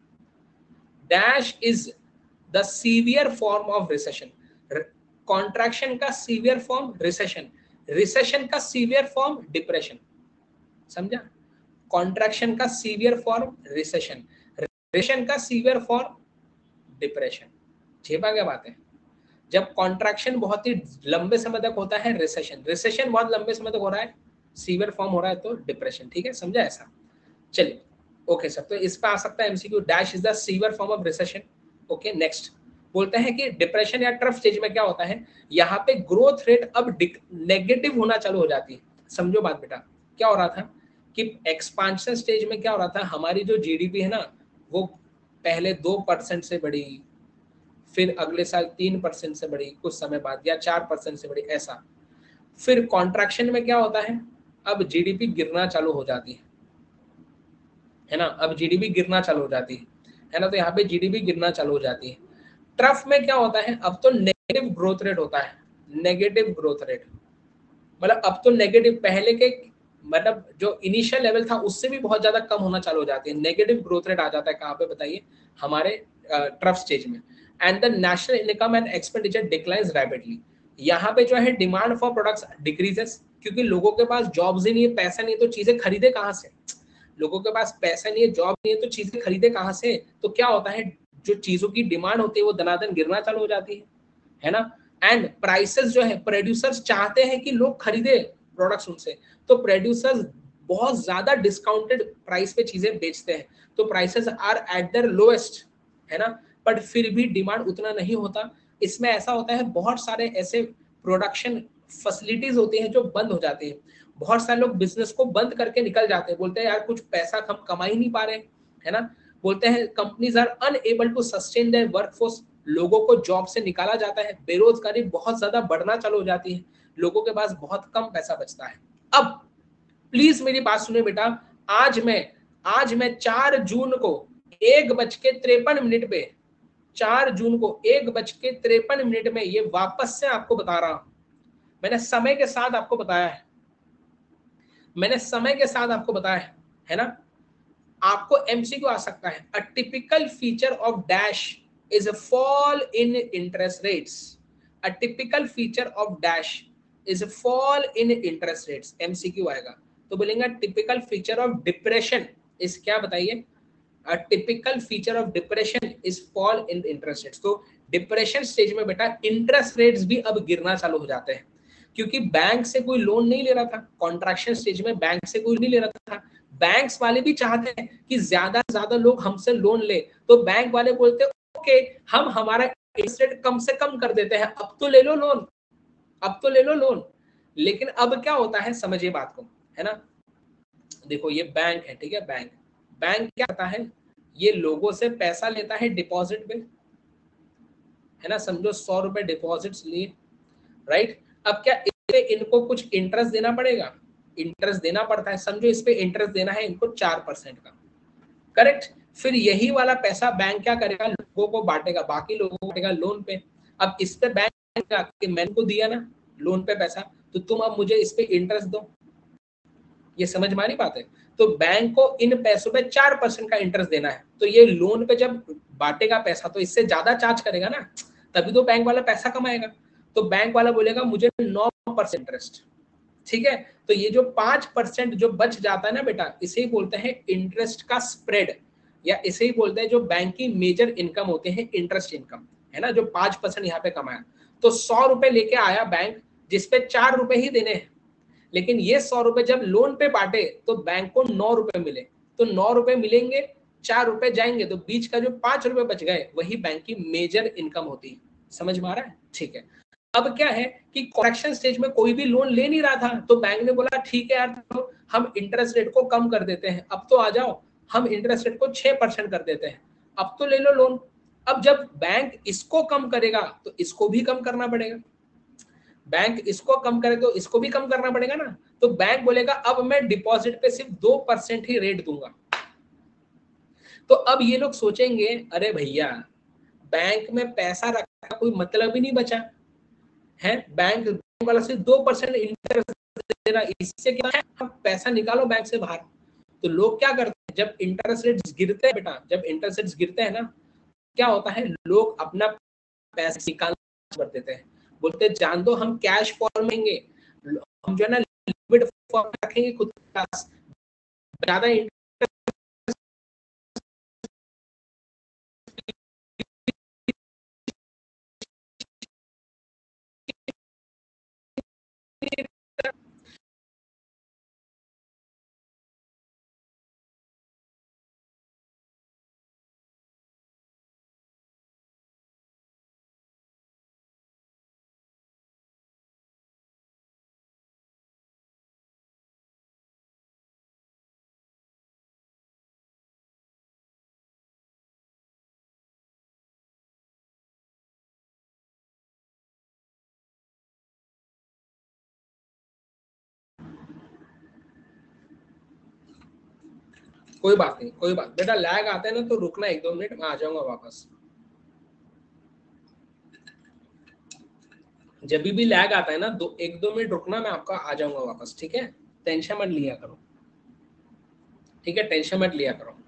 Dash is the severe form of recession, contraction का सीवियर फॉर्म रिसेशन, रिसेशन का सीवियर फॉर्म डिप्रेशन। समझा? Contraction का severe form recession, recession का severe form depression. झेपा क्या बात है? जब कॉन्ट्रैक्शन बहुत ही लंबे समय तक होता है रिसेशन, रिसेशन बहुत लंबे समय तक हो रहा है, सीवियर फॉर्म हो रहा है तो डिप्रेशन, ठीक है। समझा ऐसा? चलिए ओके सर, तो इस पे आ सकता है MCQ, dash is the severe form of recession. Okay next, बोलते हैं कि डिप्रेशन या ट्रफ स्टेज में क्या होता है, यहाँ पे ग्रोथ रेट अब नेगेटिव होना चालू हो जाती है। समझो बात बेटा, क्या हो रहा था कि एक्सपांशन स्टेज में क्या हो रहा था, हमारी जो जीडीपी है ना वो पहले दो परसेंट से बढ़ी, फिर अगले साल तीन परसेंट से बढ़ी, कुछ समय बाद या चार परसेंट से बढ़ी, ऐसा। फिर कॉन्ट्रैक्शन में क्या होता है, अब जीडीपी गिरना चालू हो जाती है है ना, अब जीडीपी गिरना चालू हो जाती है है ना, तो यहाँ पे जीडीपी गिरना चालू हो जाती है। ट्रफ में क्या होता है, अब तो नेगेटिव ग्रोथ रेट होता है, नेगेटिव ग्रोथ रेट, मतलब अब तो नेगेटिव, पहले के मतलब जो इनिशियल लेवल था उससे भी बहुत ज्यादा कम होना चालू हो जाती है, नेगेटिव ग्रोथ रेट आ जाता है। कहाँ पे बताइए? हमारे ट्रफ स्टेज में। And the national income and expenditure declines rapidly, यहाँ पे जो है डिमांड फॉर प्रोडक्ट्स डिक्रीजेस, क्योंकि लोगों के पास जॉब्स ही नहीं है, पैसा नहीं है, तो चीजें खरीदे कहाँ से? लोगों के पास पैसा नहीं है, जॉब नहीं है, तो चीजें खरीदे कहाँ से? तो क्या होता है, जो चीजों की डिमांड होती है वो दनादन गिरना चालू हो जाती है है ना। एंड प्राइसेस जो है, प्रोड्यूसर्स चाहते हैं कि लोग खरीदे प्रोडक्ट्स उनसे, तो प्रोड्यूसर्स बहुत ज्यादा डिस्काउंटेड प्राइस पे चीजें बेचते हैं, तो prices are at their lowest, है ना। बट फिर भी डिमांड उतना नहीं होता। इसमें ऐसा होता है बहुत सारे ऐसे प्रोडक्शन फैसिलिटीज होती हैं जो बंद हो जाती है, बहुत सारे लोग बिजनेस को बंद करके निकल जाते हैं, बोलते हैं यार कुछ पैसा हम कमा ही नहीं पा रहे, है ना। बोलते हैं companies are unable to sustain their workforce, लोगों को जॉब से निकाला जाता है, बेरोजगारी बहुत ज्यादा बढ़ना चालू हो जाती है, लोगों के पास बहुत कम पैसा बचता है। अब प्लीज मेरी बात सुनिए बेटा, आज मैं आज मैं चार जून को एक बज के तिरपन मिनट पे, चार जून को एक बज के तिरपन मिनट में ये वापस से आपको बता रहा हूं। मैंने समय के साथ आपको बताया है, मैंने समय के साथ आपको बताया है है ना। आपको एमसीक्यू आ सकता है, a typical feature of dash is a fall in interest rates, a typical feature of dash is a fall in interest rates, MCQ आएगा। तो बोलेंगे typical feature of depression is क्या, बताइए, a typical feature of depression is fall in interest rates. तो depression stage में बेटा interest rates भी अब गिरना चालू हो जाते हैं, क्योंकि बैंक से कोई लोन नहीं ले रहा था, कॉन्ट्रैक्शन स्टेज में बैंक से कोई नहीं ले रहा था, बैंक्स वाले भी चाहते हैं कि ज्यादा से ज्यादा लोग हमसे लोन ले, तो बैंक वाले बोलते हैं ओके हम हमारा इंटरेस्ट रेट कम से कम कर देते हैं, अब तो ले लो लोन, अब तो ले लो लोन। लेकिन अब क्या होता है, समझिए बात को, है ना, देखो ये बैंक है, ठीक है, बैंक बैंक क्या करता है, ये लोगों से पैसा लेता है डिपॉजिट में, है ना, समझो सौ रुपए डिपॉजिट्स लिए, राइट। अब क्या इस पे इनको कुछ इंटरेस्ट देना पड़ेगा, इंटरेस्ट देना पड़ता है, समझो इस पे इंटरेस्ट देना है इनको चार परसेंट का, करेक्ट। फिर यही वाला पैसा बैंक क्या करेगा, लोगों को बांटेगा, बाकी लोगों को बांटेगा लोन पे। अब इस पे बैंक कि मैंने को दिया ना लोन पे पैसा, तो तुम अब मुझे इस पे इंटरेस्ट दो, ये समझ में आ रही बात है। तो बैंक को इन पैसों पे चार परसेंट का इंटरेस्ट देना है, तो ये लोन पे जब बांटेगा पैसा तो इससे ज्यादा चार्ज करेगा ना, तभी तो बैंक वाला पैसा कमाएगा। तो बैंक वाला बोलेगा मुझे नौ परसेंट इंटरेस्ट, ठीक है। तो ये जो पांच परसेंट जो बच जाता है ना बेटा, इसे ही बोलते हैं इंटरेस्ट का स्प्रेड, या इसे ही बोलते हैं जो बैंक की मेजर इनकम होते हैं इंटरेस्ट इनकम, है ना, जो पांच परसेंट यहाँ पे कमाया। तो सौ रुपए लेके आया बैंक, जिसपे चार रुपए ही देने हैं, लेकिन ये सौ रुपए जब लोन पे बांटे तो बैंक को नौ रुपए मिले, तो नौ रुपए मिलेंगे, चार रुपए जाएंगे, तो बीच का जो पांच रुपए बच गए वही बैंक की मेजर इनकम होती है। समझ में आ रहा है, ठीक है। अब क्या है कि करेक्शन स्टेज में कोई भी लोन ले नहीं रहा था, तो बैंक ने बोला ठीक है यार, तो हम इंटरेस्ट रेट को कम कर देते हैं, अब तो आ जाओ, हम इंटरेस्ट रेट को छह परसेंट कर देते हैं, अब तो ले लो लोन। अब जब बैंक इसको कम करेगा तो इसको भी कम करना पड़ेगा, बैंक इसको कम करे तो इसको भी कम करना पड़ेगा ना। तो बैंक बोलेगा अब मैं डिपॉजिट पे सिर्फ दो परसेंट ही रेट दूंगा। तो अब ये लोग सोचेंगे अरे भैया बैंक में पैसा रखने का कोई मतलब ही नहीं बचा है, बैंक बैंक वाला सिर्फ दो परसेंट इंटरेस्ट दे रहा, इससे क्या है, पैसा निकालो बैंक से बाहर। तो लोग क्या करते हैं, जब इंटरेस्ट रेट गिरते हैं बेटा, जब इंटरेस्ट रेट गिरते हैं ना, क्या होता है, लोग अपना पैसा निकालना कर देते हैं, बोलते हैं जान दो हम कैश फॉर्म में लेंगे, हम जो है ना लिक्विड फॉर्म में रखेंगे खुद के पास, ज्यादा कोई बात नहीं, कोई बात बेटा, लैग आता है ना तो रुकना एक दो मिनट, मैं आ जाऊंगा वापस। जब भी लैग आता है ना, दो एक दो मिनट रुकना, मैं आपका आ जाऊंगा वापस, ठीक है, टेंशन मत लिया करो, ठीक है, टेंशन मत लिया करो।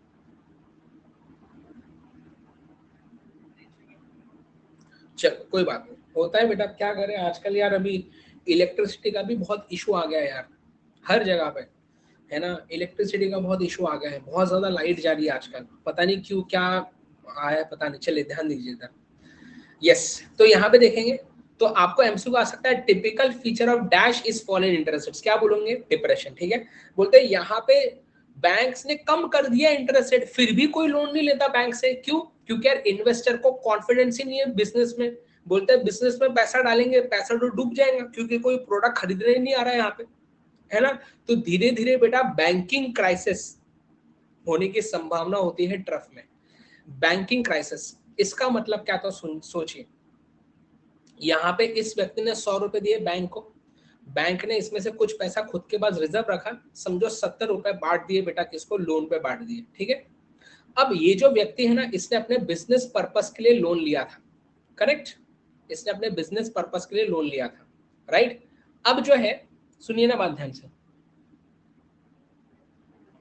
चल कोई बात नहीं, होता है बेटा, क्या करें आजकल यार, अभी इलेक्ट्रिसिटी का भी बहुत इशू आ गया है यार, हर जगह पे, है ना, इलेक्ट्रिसिटी का बहुत इशू आ गया है, बहुत ज्यादा लाइट जा रही है आजकल, पता नहीं क्यों, क्या आया पता नहीं, चलिए ध्यान दीजिए इधर। यस, तो यहाँ पे देखेंगे तो आपको एमसीक्यू आ सकता है, typical feature of dash is fall in interest rates, क्या बोलोगे, डिप्रेशन, ठीक है। बोलते हैं यहाँ पे बैंक्स ने कम कर दिया इंटरेस्ट रेट, फिर भी कोई लोन नहीं लेता बैंक से, क्यों, क्योंकि यार इन्वेस्टर को कॉन्फिडेंस ही नहीं है बिजनेस में, बोलते हैं बिजनेस में पैसा डालेंगे पैसा तो डूब जाएगा, क्योंकि कोई प्रोडक्ट खरीदने नहीं आ रहा है यहाँ पे, है ना। तो धीरे धीरे बेटा बैंकिंग क्राइसिस होने की संभावना होती है ट्रफ में। बैंकिंग क्राइसिस इसका मतलब क्या था, सोचिए, यहाँ पे इस व्यक्ति ने सौ रुपए दिए बैंक को, बैंक ने इसमें से कुछ पैसा खुद के पास रिजर्व रखा, समझो सत्तर रुपए बांट दिए बेटा, किसको, लोन पे बांट दिए, ठीक है। अब ये जो व्यक्ति है ना, इसने अपने बिजनेस पर्पस के लिए लोन लिया था, करेक्ट, इसने अपने बिजनेस पर्पस के लिए लोन लिया था, राइट। अब जो है, सुनिए ना बात ध्यान से,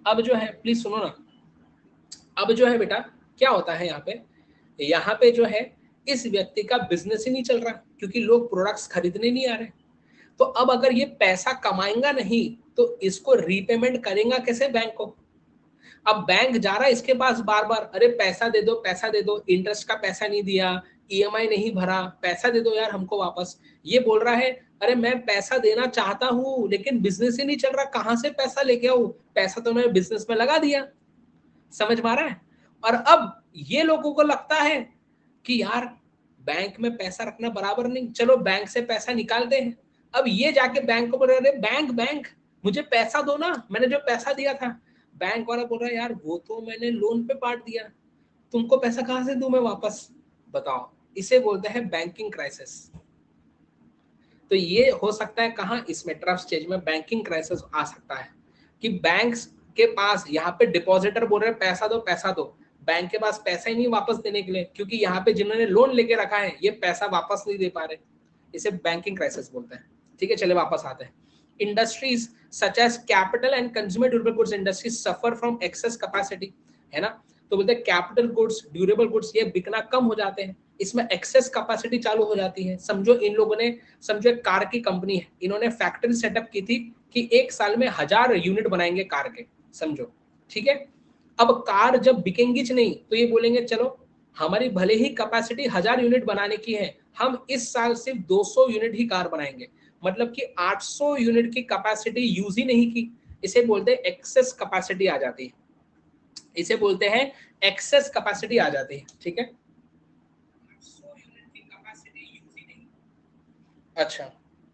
अब जो है प्लीज सुनो ना, अब जो है बेटा क्या होता है यहाँ पे, यहाँ पे जो है इस व्यक्ति का बिजनेस ही नहीं चल रहा क्योंकि लोग प्रोडक्ट्स खरीदने नहीं आ रहे। तो अब अगर ये पैसा कमाएगा नहीं तो इसको रीपेमेंट करेगा कैसे बैंक को? अब बैंक जा रहा है इसके पास बार बार, अरे पैसा दे दो पैसा दे दो, इंटरेस्ट का पैसा नहीं दिया, ईएमआई नहीं भरा, पैसा दे दो यार हमको वापस। ये बोल रहा है अरे मैं पैसा देना चाहता हूँ लेकिन बिजनेस ही नहीं चल रहा, कहाँ से पैसा लेके आऊँ, पैसा तो मैंने बिजनेस में लगा दिया। समझ में आ रहा है? और अब ये लोगों को लगता है कि यार बैंक में पैसा रखना बराबर नहीं, चलो बैंक से पैसा निकालते हैं। अब ये जाके बैंक को बोल रहे बैंक बैंक मुझे पैसा दो ना, मैंने जो पैसा दिया था। बैंक वाला बोल रहा है यार वो तो मैंने लोन पे पार्ट दिया, तुमको पैसा कहां से दूं मैं वापस, बताओ। इसे बोलते हैं बैंकिंग क्राइसिस। तो ये हो सकता है कहां, इसमें ट्रस्ट स्टेज में बैंकिंग क्राइसिस आ सकता है कि बैंक्स के पास यहाँ पे डिपॉजिटर बोल रहे हैं पैसा दो पैसा दो, बैंक के पास पैसा ही नहीं वापस देने के लिए क्योंकि यहाँ पे जिन्होंने लोन लेके रखा है ये पैसा वापस नहीं दे पा रहे। इसे बैंकिंग क्राइसिस बोलते हैं। ठीक है, चले वापस आते हैं। Industries such as capital and consumer durable goods industries suffer from excess capacity, है ना। तो बोलते हैं कैपिटल गुड्स ड्यूरेबल गुड्स ये बिकना कम हो जाते हैं, इसमें एक्सेस कैपेसिटी चालू हो जाती है। समझो इन लोगों ने, समझो एक कार की कंपनी है, इन्होंने फैक्ट्री सेटअप की थी कि एक साल में हजार यूनिट बनाएंगे कार के, समझो। ठीक है, अब कार जब बिकेंगी नहीं तो ये बोलेंगे चलो हमारी भले ही कैपेसिटी हजार यूनिट बनाने की है, हम इस साल सिर्फ दो सौ यूनिट ही कार बनाएंगे, मतलब कि आठ सौ यूनिट की कैपेसिटी यूज ही नहीं की। इसे बोलते हैं एक्सेस कैपेसिटी आ जाती है, इसे बोलते हैं एक्सेस कैपेसिटी आ जाती है। ठीक है, सौ यूनिट की कैपेसिटी यूज ही नहीं। अच्छा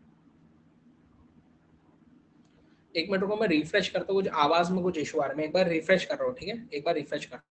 एक मिनट को मैं रिफ्रेश करता हूँ, कुछ आवाज में कुछ इशू आ रहा है, मैं एक बार रिफ्रेश कर रहा हूँ। ठीक है, एक बार रिफ्रेश कर।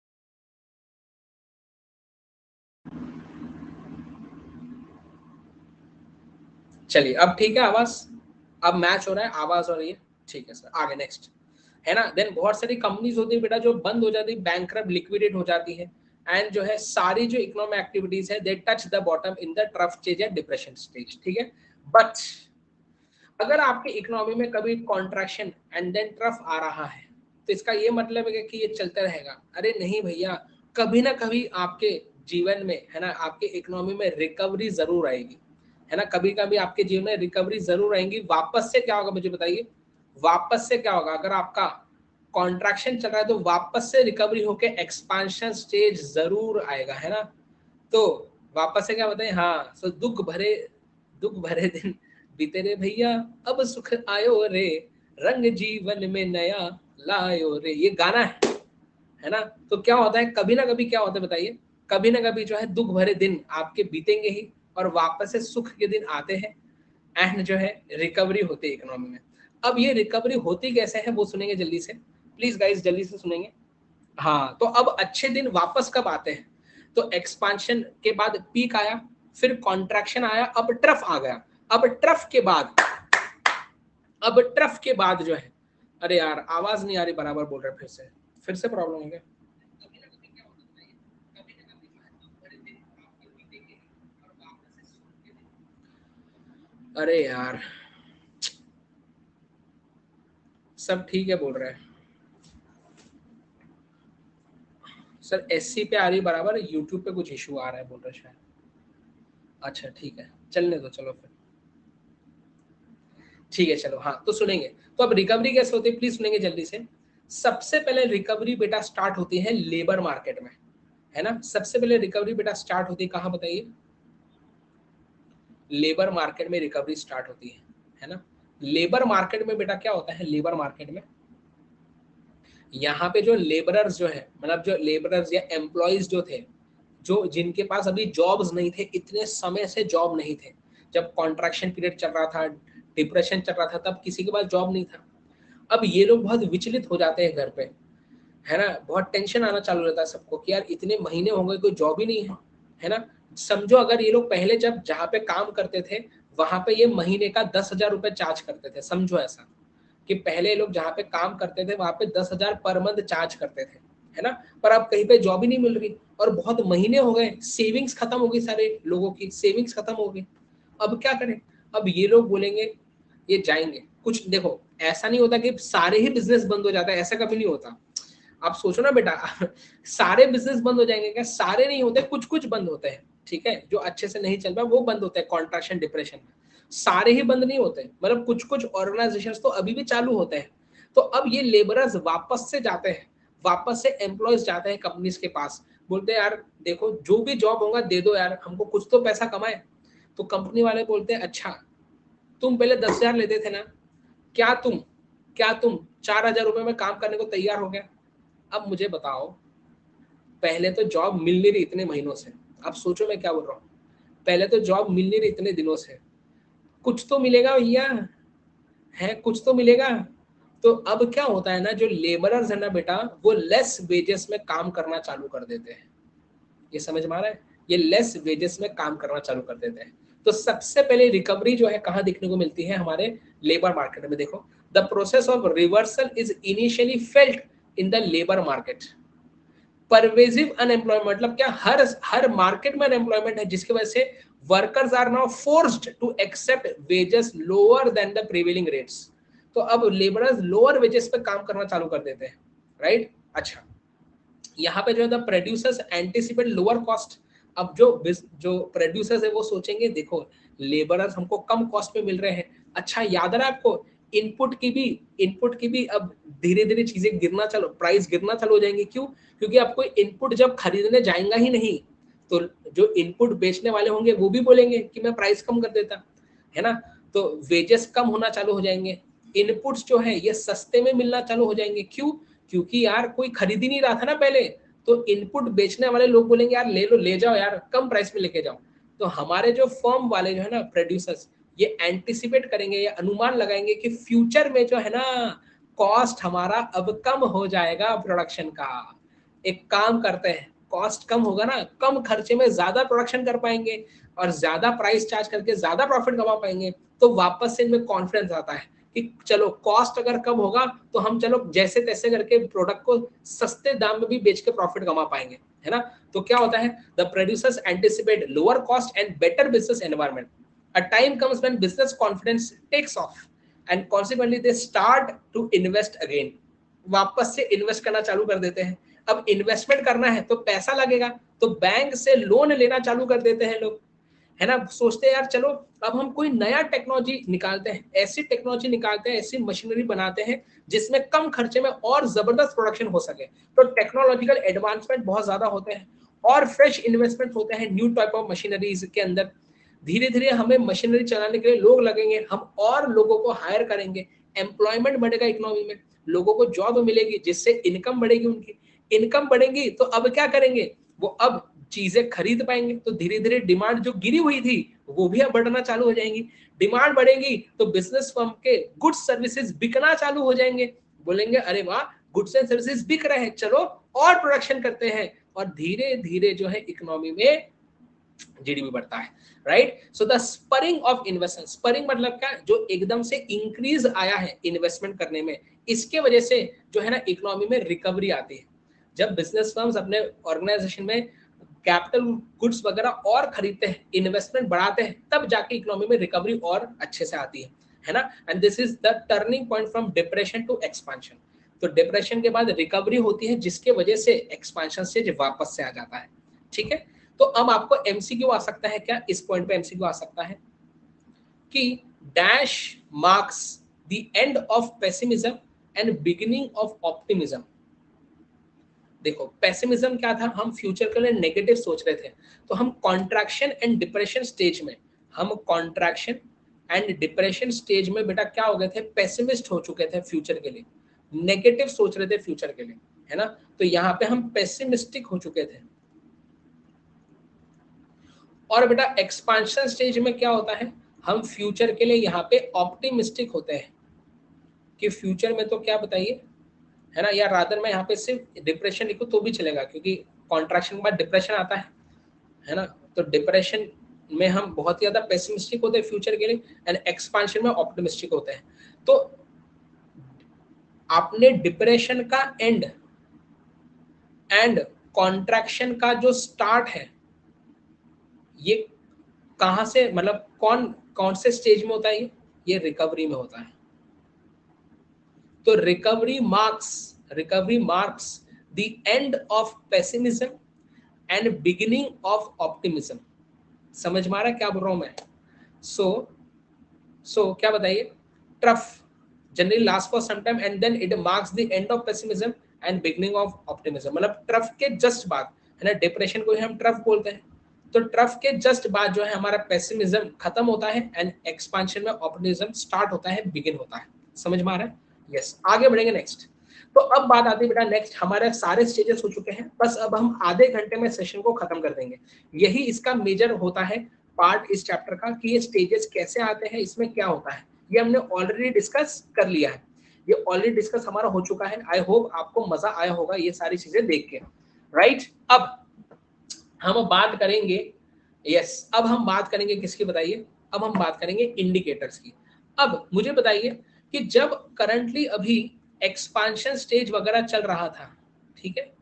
चलिए अब ठीक है, आवाज अब मैच हो रहा है, आवाज हो रही है। ठीक है सर, आगे नेक्स्ट है ना। देन बहुत सारी कंपनीज होती है बेटा जो बंद हो जाती है, बैंकरप्ट लिक्विडेट हो जाती है, एंड जो है सारी जो इकोनॉमिक एक्टिविटीज है they touch the bottom in the trough stage या डिप्रेशन स्टेज। ठीक है, बट अगर आपके इकोनॉमी में कभी कॉन्ट्रैक्शन एंड देन ट्रफ आ रहा है तो इसका ये मतलब है कि ये चलता रहेगा? अरे नहीं भैया, कभी ना कभी आपके जीवन में, है ना, आपके इकोनॉमी में रिकवरी जरूर आएगी, है ना। कभी कभी आपके जीवन में रिकवरी जरूर आएगी। वापस से क्या होगा मुझे बताइए, वापस से क्या होगा? अगर आपका कॉन्ट्रैक्शन चल रहा है तो वापस से रिकवरी होके एक्सपांशन स्टेज जरूर आएगा, है ना। तो वापस से क्या बताएं, हाँ सो दुख भरे दुख भरे दिन बीते रे भैया, अब सुख आयो रे, रंग जीवन में नया लायो रे, ये गाना है, है ना। तो क्या होता है, कभी ना कभी क्या होता है बताइए, कभी ना कभी जो है दुख भरे दिन आपके बीतेंगे ही और वापस से सुख के दिन आते हैं, एंड जो है रिकवरी होती है इकोनॉमी में। अब ये रिकवरी होती कैसे है वो सुनेंगे जल्दी से, प्लीज गाइस जल्दी से सुनेंगे। हाँ, तो अब अच्छे दिन वापस कब आते हैं? तो एक्सपांशन के बाद पीक आया, फिर कॉन्ट्रैक्शन आया, अब ट्रफ आ गया। अब ट्रफ के बाद अब ट्रफ के बाद जो है, अरे यार आवाज नहीं आ रही बराबर, बोल रहे फिर से फिर से प्रॉब्लम हो गया। अरे यार सब ठीक है बोल रहे हैं सर, एससी पे आ रही बराबर, यूट्यूब पे कुछ इशू आ रहा है बोल रहे शायद। अच्छा ठीक है, चलने दो, चलो फिर ठीक है चलो। हाँ तो सुनेंगे, तो अब रिकवरी कैसे होती है प्लीज सुनेंगे जल्दी से। सबसे पहले रिकवरी बेटा स्टार्ट होती है लेबर मार्केट में, है ना। सबसे पहले रिकवरी बेटा स्टार्ट होती है कहाँ बताइए? लेबर मार्केट में रिकवरी स्टार्ट होती है, है ना। लेबर मार्केट में बेटा क्या होता है, लेबर मार्केट में यहाँ पे जो लेबरर्स जो है, मतलब जो लेबरर्स या एम्प्लॉयज जो थे, जो जिनके पास अभी जॉब्स नहीं थे, इतने समय से जॉब नहीं थे, जब कॉन्ट्रैक्शन पीरियड चल रहा था, डिप्रेशन चल रहा था, तब किसी के पास जॉब नहीं था। अब ये लोग बहुत विचलित हो जाते हैं घर पे, है ना। बहुत टेंशन आना चालू रहता है सबको कि यार इतने महीने हो गए कोई जॉब ही नहीं है, है ना। समझो अगर ये लोग पहले जब जहाँ पे काम करते थे वहां पे ये महीने का दस हजार रुपए चार्ज करते थे, समझो ऐसा कि पहले लोग जहाँ पे काम करते थे वहां पे दस हजार पर मंथ चार्ज करते थे, है ना। पर अब कहीं पे जॉब ही नहीं मिल रही और बहुत महीने हो गए, सेविंग्स खत्म हो गई, सारे लोगों की सेविंग्स खत्म हो गई। अब क्या करें? अब ये लोग बोलेंगे ये जाएंगे कुछ, देखो ऐसा नहीं होता कि सारे ही बिजनेस बंद हो जाता है, ऐसा कभी नहीं होता। आप सोचो ना बेटा, सारे बिजनेस बंद हो जाएंगे क्या? सारे नहीं होते, कुछ कुछ बंद होते हैं, ठीक है, जो अच्छे से नहीं चल रहा वो बंद होते हैं कॉन्ट्रैक्शन डिप्रेशन में। सारे ही बंद नहीं होते, मतलब कुछ कुछ ऑर्गेनाइजेशन तो अभी भी चालू होते हैं। तो अब ये लेबरर्स वापस से जाते हैं, वापस से एम्प्लॉयज जाते हैं कंपनीज के पास, बोलते हैं यार देखो जो भी जॉब होगा दे दो यार, हमको कुछ तो पैसा कमाए। तो कंपनी वाले बोलते हैं अच्छा तुम पहले दस हजार लेते थे ना, क्या तुम क्या तुम चार हजार रुपए में काम करने को तैयार हो गया? अब मुझे बताओ, पहले तो जॉब मिल नहीं रही इतने महीनों से, अब सोचो मैं क्या बोल रहा हूँ, पहले तो जॉब मिल नहीं रही इतने दिनों से, कुछ तो मिलेगा भैया, है कुछ तो मिलेगा। तो अब क्या होता है ना, जो लेबरर्स है ना बेटा, वो लेस वेजेस में काम करना चालू कर देते हैं। ये समझ में आ रहा है? ये लेस वेजेस में काम करना चालू कर देते हैं। तो सबसे पहले रिकवरी जो है कहाँ देखने को मिलती है? हमारे लेबर मार्केट में। देखो, the process of reversal is initially felt in the labour market. Pervasive unemployment मतलब क्या? हर हर मार्केट में अनएम्प्लॉयमेंट है, जिसकी वजह से workers are now forced to accept wages lower than the prevailing rates. तो अब लेबरर्स लोअर वेजेस पे काम करना चालू कर देते हैं, राइट? अच्छा, यहाँ पे जो है the producers anticipate lower cost. अब जो जो प्रोड्यूसर्स है वो सोचेंगे देखो लेबरर्स हमको कम कॉस्ट पे मिल रहे हैं। अच्छा, याद रहा आपको, इनपुट की भी इनपुट की भी अब धीरे धीरे चीजें गिरना चालू, प्राइस गिरना चालू हो जाएंगे। क्यों? क्योंकि आपको इनपुट जब खरीदने जाएगा ही नहीं, तो जो इनपुट बेचने वाले होंगे वो भी बोलेंगे कि मैं प्राइस कम कर देता, है ना? तो वेजेस कम होना चालू हो जाएंगे, इनपुट्स जो है ये सस्ते में मिलना चालू हो जाएंगे। क्यों? क्योंकि यार कोई खरीद ही नहीं रहा था ना पहले, तो इनपुट बेचने वाले लोग बोलेंगे यार ले लो, ले जाओ यार, कम प्राइस में लेके जाओ। तो हमारे जो फर्म वाले जो है ना प्रोड्यूसर्स, ये एंटिसिपेट करेंगे या अनुमान लगाएंगे कि फ्यूचर में जो है ना कॉस्ट हमारा अब कम हो जाएगा प्रोडक्शन का। एक काम करते हैं, कॉस्ट कम होगा ना, कम खर्चे में ज्यादा प्रोडक्शन कर पाएंगे और ज्यादा प्राइस चार्ज करके ज्यादा प्रॉफिट कमा पाएंगे। तो वापस से इनमें कॉन्फिडेंस आता है कि चलो कॉस्ट अगर कम होगा तो हम चलो जैसे तैसे करके प्रोडक्ट को सस्ते दाम में भी बेच के प्रॉफिट कमा पाएंगे, है ना? तो क्या होता है, the producers anticipate lower cost and better business environment. A time comes when business confidence takes off and consequently they start to invest again. वापस से इन्वेस्ट करना चालू कर देते हैं। अब इन्वेस्टमेंट करना है तो पैसा लगेगा, तो बैंक से लोन लेना चालू कर देते हैं लोग, है ना? सोचते हैं यार चलो अब हम कोई नया टेक्नोलॉजी निकालते हैं, ऐसी टेक्नोलॉजी निकालते हैं, ऐसी मशीनरी बनाते हैं जिसमें कम खर्चे में और जबरदस्त प्रोडक्शन हो सके। तो टेक्नोलॉजिकल एडवांसमेंट बहुत ज्यादा होते हैं और फ्रेश इन्वेस्टमेंट होते हैं न्यू टाइप ऑफ मशीनरीज के अंदर। धीरे धीरे हमें मशीनरी चलाने के लिए लोग लगेंगे, हम और लोगों को हायर करेंगे, एम्प्लॉयमेंट बढ़ेगा इकोनॉमी में, लोगों को जॉब मिलेगी जिससे इनकम बढ़ेगी, उनकी इनकम बढ़ेगी तो अब क्या करेंगे, वो अब चीजें खरीद पाएंगे। तो धीरे धीरे डिमांड जो गिरी हुई थी वो भी अब बढ़ना चालू हो जाएंगी। डिमांड बढ़ेगी तो बिजनेस फर्म के गुड्स सर्विसेज बिकना चालू हो जाएंगे, बोलेंगे अरे वाह गुड्स एंड सर्विसेज बिक रहे हैं, चलो और प्रोडक्शन करते हैं, और धीरे धीरे जो है इकोनॉमी में जीडीपी बढ़ता है, right? So the spurring of investment, spurring मतलब क्या, जो एकदम से इंक्रीज आया है इन्वेस्टमेंट करने में, इसके वजह से जो है ना इकोनॉमी में रिकवरी आती है। जब बिजनेस फर्म्स अपने ऑर्गेनाइजेशन में कैपिटल गुड्स वगैरह और खरीदते हैं, इन्वेस्टमेंट बढ़ाते हैं, तब जाके इकोनॉमी में रिकवरी और अच्छे से आती है, है ना? And this is the turning point from depression to expansion. तो डिप्रेशन के बाद रिकवरी होती है जिसके वजह से एक्सपांशन से वापस से आ जाता है, ठीक है? तो अब आपको एमसीक्यू आ सकता है क्या, इस पॉइंट पे एमसीक्यू आ सकता है कि dash marks the end of pessimism and beginning of optimism. देखो पेसिमिज्म क्या था, हम फ्यूचर के लिए नेगेटिव सोच रहे थे, तो हम कॉन्ट्रैक्शन एंड डिप्रेशन स्टेज में, हम कॉन्ट्रैक्शन एंड डिप्रेशन स्टेज में बेटा क्या हो गए थे, पेसिमिस्ट हो चुके थे फ्यूचर के लिए, नेगेटिव सोच रहे थे फ्यूचर के लिए, है ना? तो यहाँ पे हम पेसिमिस्टिक हो चुके थे। और बेटा एक्सपांशन स्टेज में क्या होता है, हम फ्यूचर के लिए यहाँ पे ऑप्टिमिस्टिक होते हैं कि फ्यूचर में तो क्या बताइए, है ना? या रादर मैं यहाँ पे सिर्फ डिप्रेशन लिखूं तो भी चलेगा क्योंकि कॉन्ट्रैक्शन के बाद डिप्रेशन आता है है ना? तो डिप्रेशन में हम बहुत ज्यादा पेसिमिस्टिक होते हैं फ्यूचर के लिए एंड एक्सपांशन में ऑप्टिमिस्टिक होते हैं। तो आपने डिप्रेशन का एंड एंड कॉन्ट्रैक्शन का जो स्टार्ट है ये कहाँ से, मतलब कौन कौन से स्टेज में होता है, ये ये रिकवरी में होता है। तो recovery marks recovery marks the end of pessimism and beginning of optimism. समझ में आ रहा है क्या बोल रहा हूं मैं? सो सो क्या बताइए, trough generally last for some time and then it marks the end of pessimism and beginning of optimism. मतलब ट्रफ के जस्ट बाद है ना, डिप्रेशन को ही हम ट्रफ बोलते हैं, तो ट्रफ के जस्ट बाद जो है हमारा पेसिमिज्म खत्म होता है एंड एक्सपांशन में ऑप्टिमिज्म स्टार्ट होता है, बिगिन होता है। समझ में आ रहा है? Yes yes. आगे बढ़ेंगे नेक्स्ट। तो अब बात आती है बेटा नेक्स्ट, हमारे सारे स्टेजेस हो चुके हैं, बस अब हम आधे घंटे में सेशन को खत्म कर देंगे। यही इसका मेजर होता है पार्ट इस चैप्टर का कि ये स्टेजेस कैसे आते हैं, इसमें क्या होता है, ये हमने ऑलरेडी डिस्कस कर लिया है, ये ऑलरेडी डिस्कस हमारा हो चुका है। आई होप आपको मजा आया होगा ये सारी चीजें देख के, राइट। अब हम बात करेंगे, यस अब हम बात करेंगे किसकी बताइए, अब हम बात करेंगे इंडिकेटर्स की। अब मुझे बताइए कि जब करंटली अभी एक्सपांशन स्टेज वगैरह चल रहा था, ठीक है,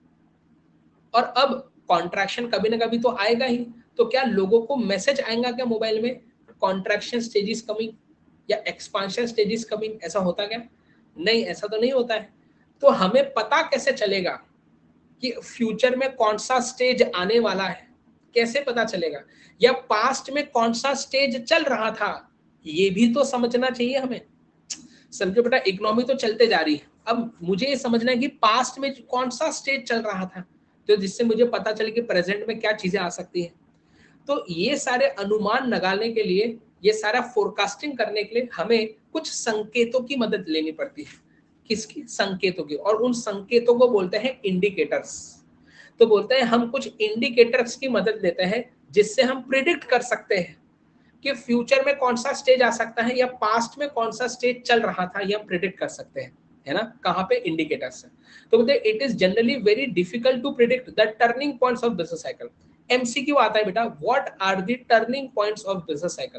और अब कॉन्ट्रैक्शन कभी ना कभी तो आएगा ही, तो क्या लोगों को मैसेज आएगा क्या मोबाइल में कॉन्ट्रैक्शन स्टेज इज कमिंग या एक्सपांशन स्टेज इज कमिंग? ऐसा होता क्या? नहीं, ऐसा तो नहीं होता है। तो हमें पता कैसे चलेगा कि फ्यूचर में कौन सा स्टेज आने वाला है, कैसे पता चलेगा? या पास्ट में कौन सा स्टेज चल रहा था, ये भी तो समझना चाहिए हमें। समझो बेटा, इकोनॉमी तो चलते जा रही है, अब मुझे ये समझना है कि पास्ट में कौन सा स्टेज चल रहा था, तो जिससे मुझे पता चले कि प्रेजेंट में क्या चीजें आ सकती है। तो ये सारे अनुमान लगाने के लिए, ये सारा फोरकास्टिंग करने के लिए हमें कुछ संकेतों की मदद लेनी पड़ती है। किसकी? संकेतों की। और उन संकेतों को बोलते हैं इंडिकेटर्स। तो बोलते हैं हम कुछ इंडिकेटर्स की मदद लेते हैं जिससे हम प्रिडिक्ट कर सकते हैं कि फ्यूचर में कौन सा स्टेज आ सकता है या पास्ट में कौन सा स्टेज चल रहा था, ये हम प्रिडिक्ट कर सकते हैं, है ना। कहाँ पे? इंडिकेटर्स से। तो बोलते हैं it is generally very difficult to predict the turning points of business cycle. MCQ आता है बेटा, what are the turning points of business cycle?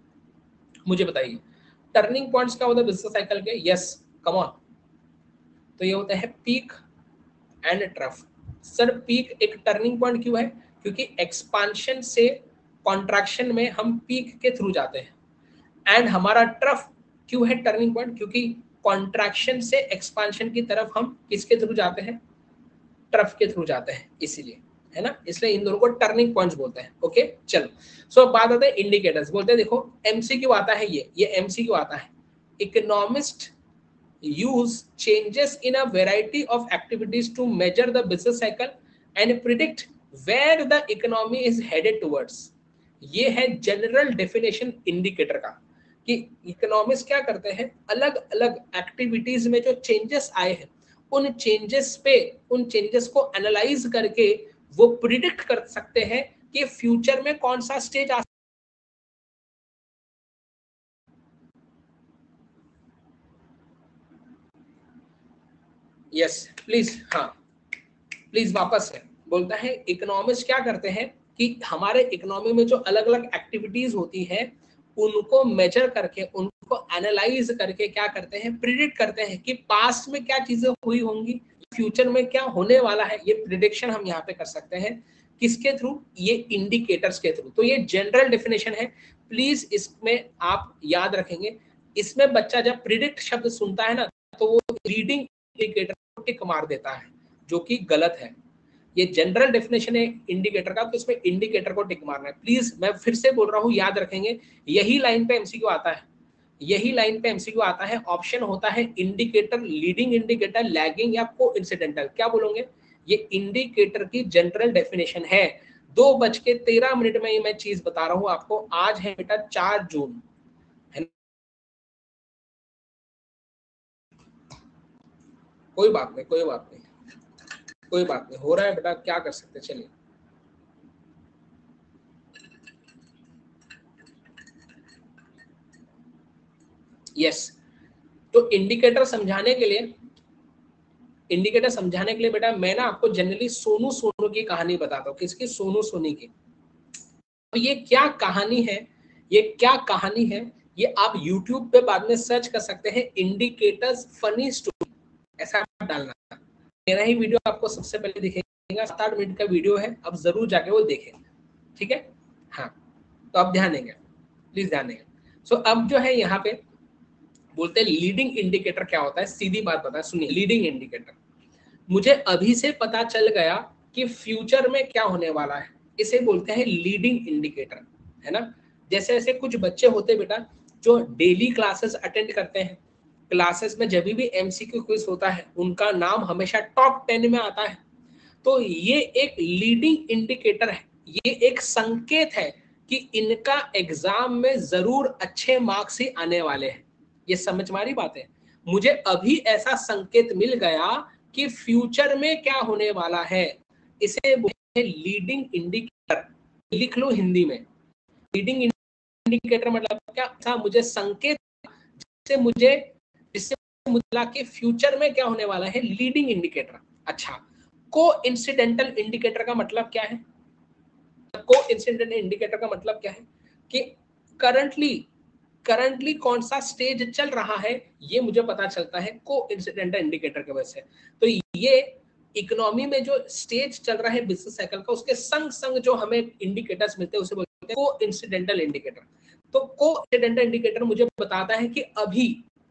मुझे बताइए टर्निंग पॉइंट्स क्या होता है बिजनेस साइकिल के? Yes come on. तो ये होता है peak and trough. Sir peak एक टर्निंग पॉइंट क्यों है? क्योंकि एक्सपांशन से कॉन्ट्रैक्शन में हम पीक के थ्रू जाते हैं। एंड हमारा ट्रफ क्यों है टर्निंग पॉइंट? क्योंकि कॉन्ट्रैक्शन से एक्सपांशन की तरफ हम किसके थ्रू जाते हैं? ट्रफ के थ्रू जाते हैं, इसीलिए, है ना। इसलिए इन दोनों को टर्निंग पॉइंट्स बोलते हैं। ओके चलो, सो so, बात आते हैं इंडिकेटर्स। बोलते हैं देखो एमसीक्यू आता है, ये ये एमसीक्यू आता है, economist use changes in a variety of activities to measure the business cycle and predict where the economy is headed towards। ये है जनरल डेफिनेशन इंडिकेटर का, कि इकोनॉमिस्ट क्या करते हैं, अलग अलग एक्टिविटीज में जो चेंजेस आए हैं उन चेंजेस पे उन चेंजेस को एनालाइज करके वो प्रिडिक्ट कर सकते हैं कि फ्यूचर में कौन सा स्टेज आ। यस प्लीज, हाँ प्लीज वापस है। बोलता है इकोनॉमिस्ट क्या करते हैं कि हमारे इकोनॉमी में जो अलग अलग एक्टिविटीज होती है उनको मेजर करके, उनको एनालाइज करके क्या करते हैं, प्रिडिक्ट करते हैं कि पास्ट में क्या चीजें हुई होंगी, फ्यूचर में क्या होने वाला है। ये प्रिडिक्शन हम यहाँ पे कर सकते हैं किसके थ्रू? ये इंडिकेटर्स के थ्रू। तो ये जनरल डेफिनेशन है, प्लीज इसमें आप याद रखेंगे। इसमें बच्चा जब प्रिडिक्ट शब्द सुनता है ना तो वो रीडिंग इंडिकेटर को टिक मार देता है, जो कि गलत है। ये जनरल डेफिनेशन है इंडिकेटर का, तो इसमें इंडिकेटर को टिक मारना है। प्लीज मैं फिर से बोल रहा हूँ, याद रखेंगे। यही लाइन पे एमसीक्यू आता है, यही लाइन पे एमसीक्यू आता है। ऑप्शन होता है इंडिकेटर, लीडिंग इंडिकेटर, लैगिंग या कोइंसिडेंटल। क्या बोलोगे? ये इंडिकेटर की जनरल डेफिनेशन है। दो बज के तेरह मिनट में ये मैं चीज बता रहा हूँ आपको। आज है बेटा चार जून, है। कोई बात नहीं, कोई बात नहीं, कोई बात नहीं, हो रहा है बेटा, क्या कर सकते। चलिए यस, तो इंडिकेटर समझाने के लिए इंडिकेटर समझाने के लिए बेटा मैं ना आपको जनरली सोनू सोनू की कहानी बताता हूँ। किसकी? सोनू सोनी की। तो ये क्या कहानी है, ये क्या कहानी है, ये आप YouTube पे बाद में सर्च कर सकते हैं, इंडिकेटर्स फनी स्टोरी, ऐसा डालना। मेरा ही वीडियो आपको सबसे पहले दिखेगा, सात आठ मिनट का वीडियो है, अब जरूर जाके वो देखें, ठीक है। हाँ तो अब ध्यान देंगे, प्लीज ध्यान देंगे। सो अब जो है यहाँ पे बोलते हैं लीडिंग इंडिकेटर क्या होता है, सीधी बात बताएं, सुनिए। लीडिंग इंडिकेटर, मुझे अभी से पता चल गया कि फ्यूचर में क्या होने वाला है, इसे बोलते हैं लीडिंग इंडिकेटर, है ना। जैसे ऐसे कुछ बच्चे होते हैं बेटा जो डेली क्लासेस अटेंड करते हैं, क्लासेस में जब भी एमसीक्यू क्विज होता है उनका नाम हमेशा टॉप टेन में आता है, तो ये एक लीडिंग इंडिकेटर है, ये एक संकेत है कि इनका एग्जाम में जरूर अच्छे मार्क्स ही आने वाले हैं। ये समझ मारी बात है। मुझे अभी ऐसा संकेत मिल गया कि फ्यूचर में क्या होने वाला है, इसे बोलते हैं लीडिंग इंडिकेटर। लिख लो हिंदी में, लीडिंग इंडिकेटर मतलब क्या था, मुझे संकेत जिससे मुझे जिससे मुझे कि फ्यूचर में क्या होने वाला है, लीडिंग इंडिकेटर। अच्छा, को इंसिडेंटल इंडिकेटर का मतलब क्या है? को इंसिडेंटल इंडिकेटर का मतलब क्या है कि करंटली करंटली कौन सा स्टेज चल रहा है, ये मुझे पता चलता है को इंसिडेंटल इंडिकेटर की वजह से। तो ये इकोनॉमी में जो स्टेज चल रहा है बिजनेस साइकिल का, उसके संग संग जो हमें इंडिकेटर्स मिलते हैं उसे बोलते हैं को इंसिडेंटल इंडिकेटर। तो को इंसिडेंटल इंडिकेटर मुझे बताता है कि अभी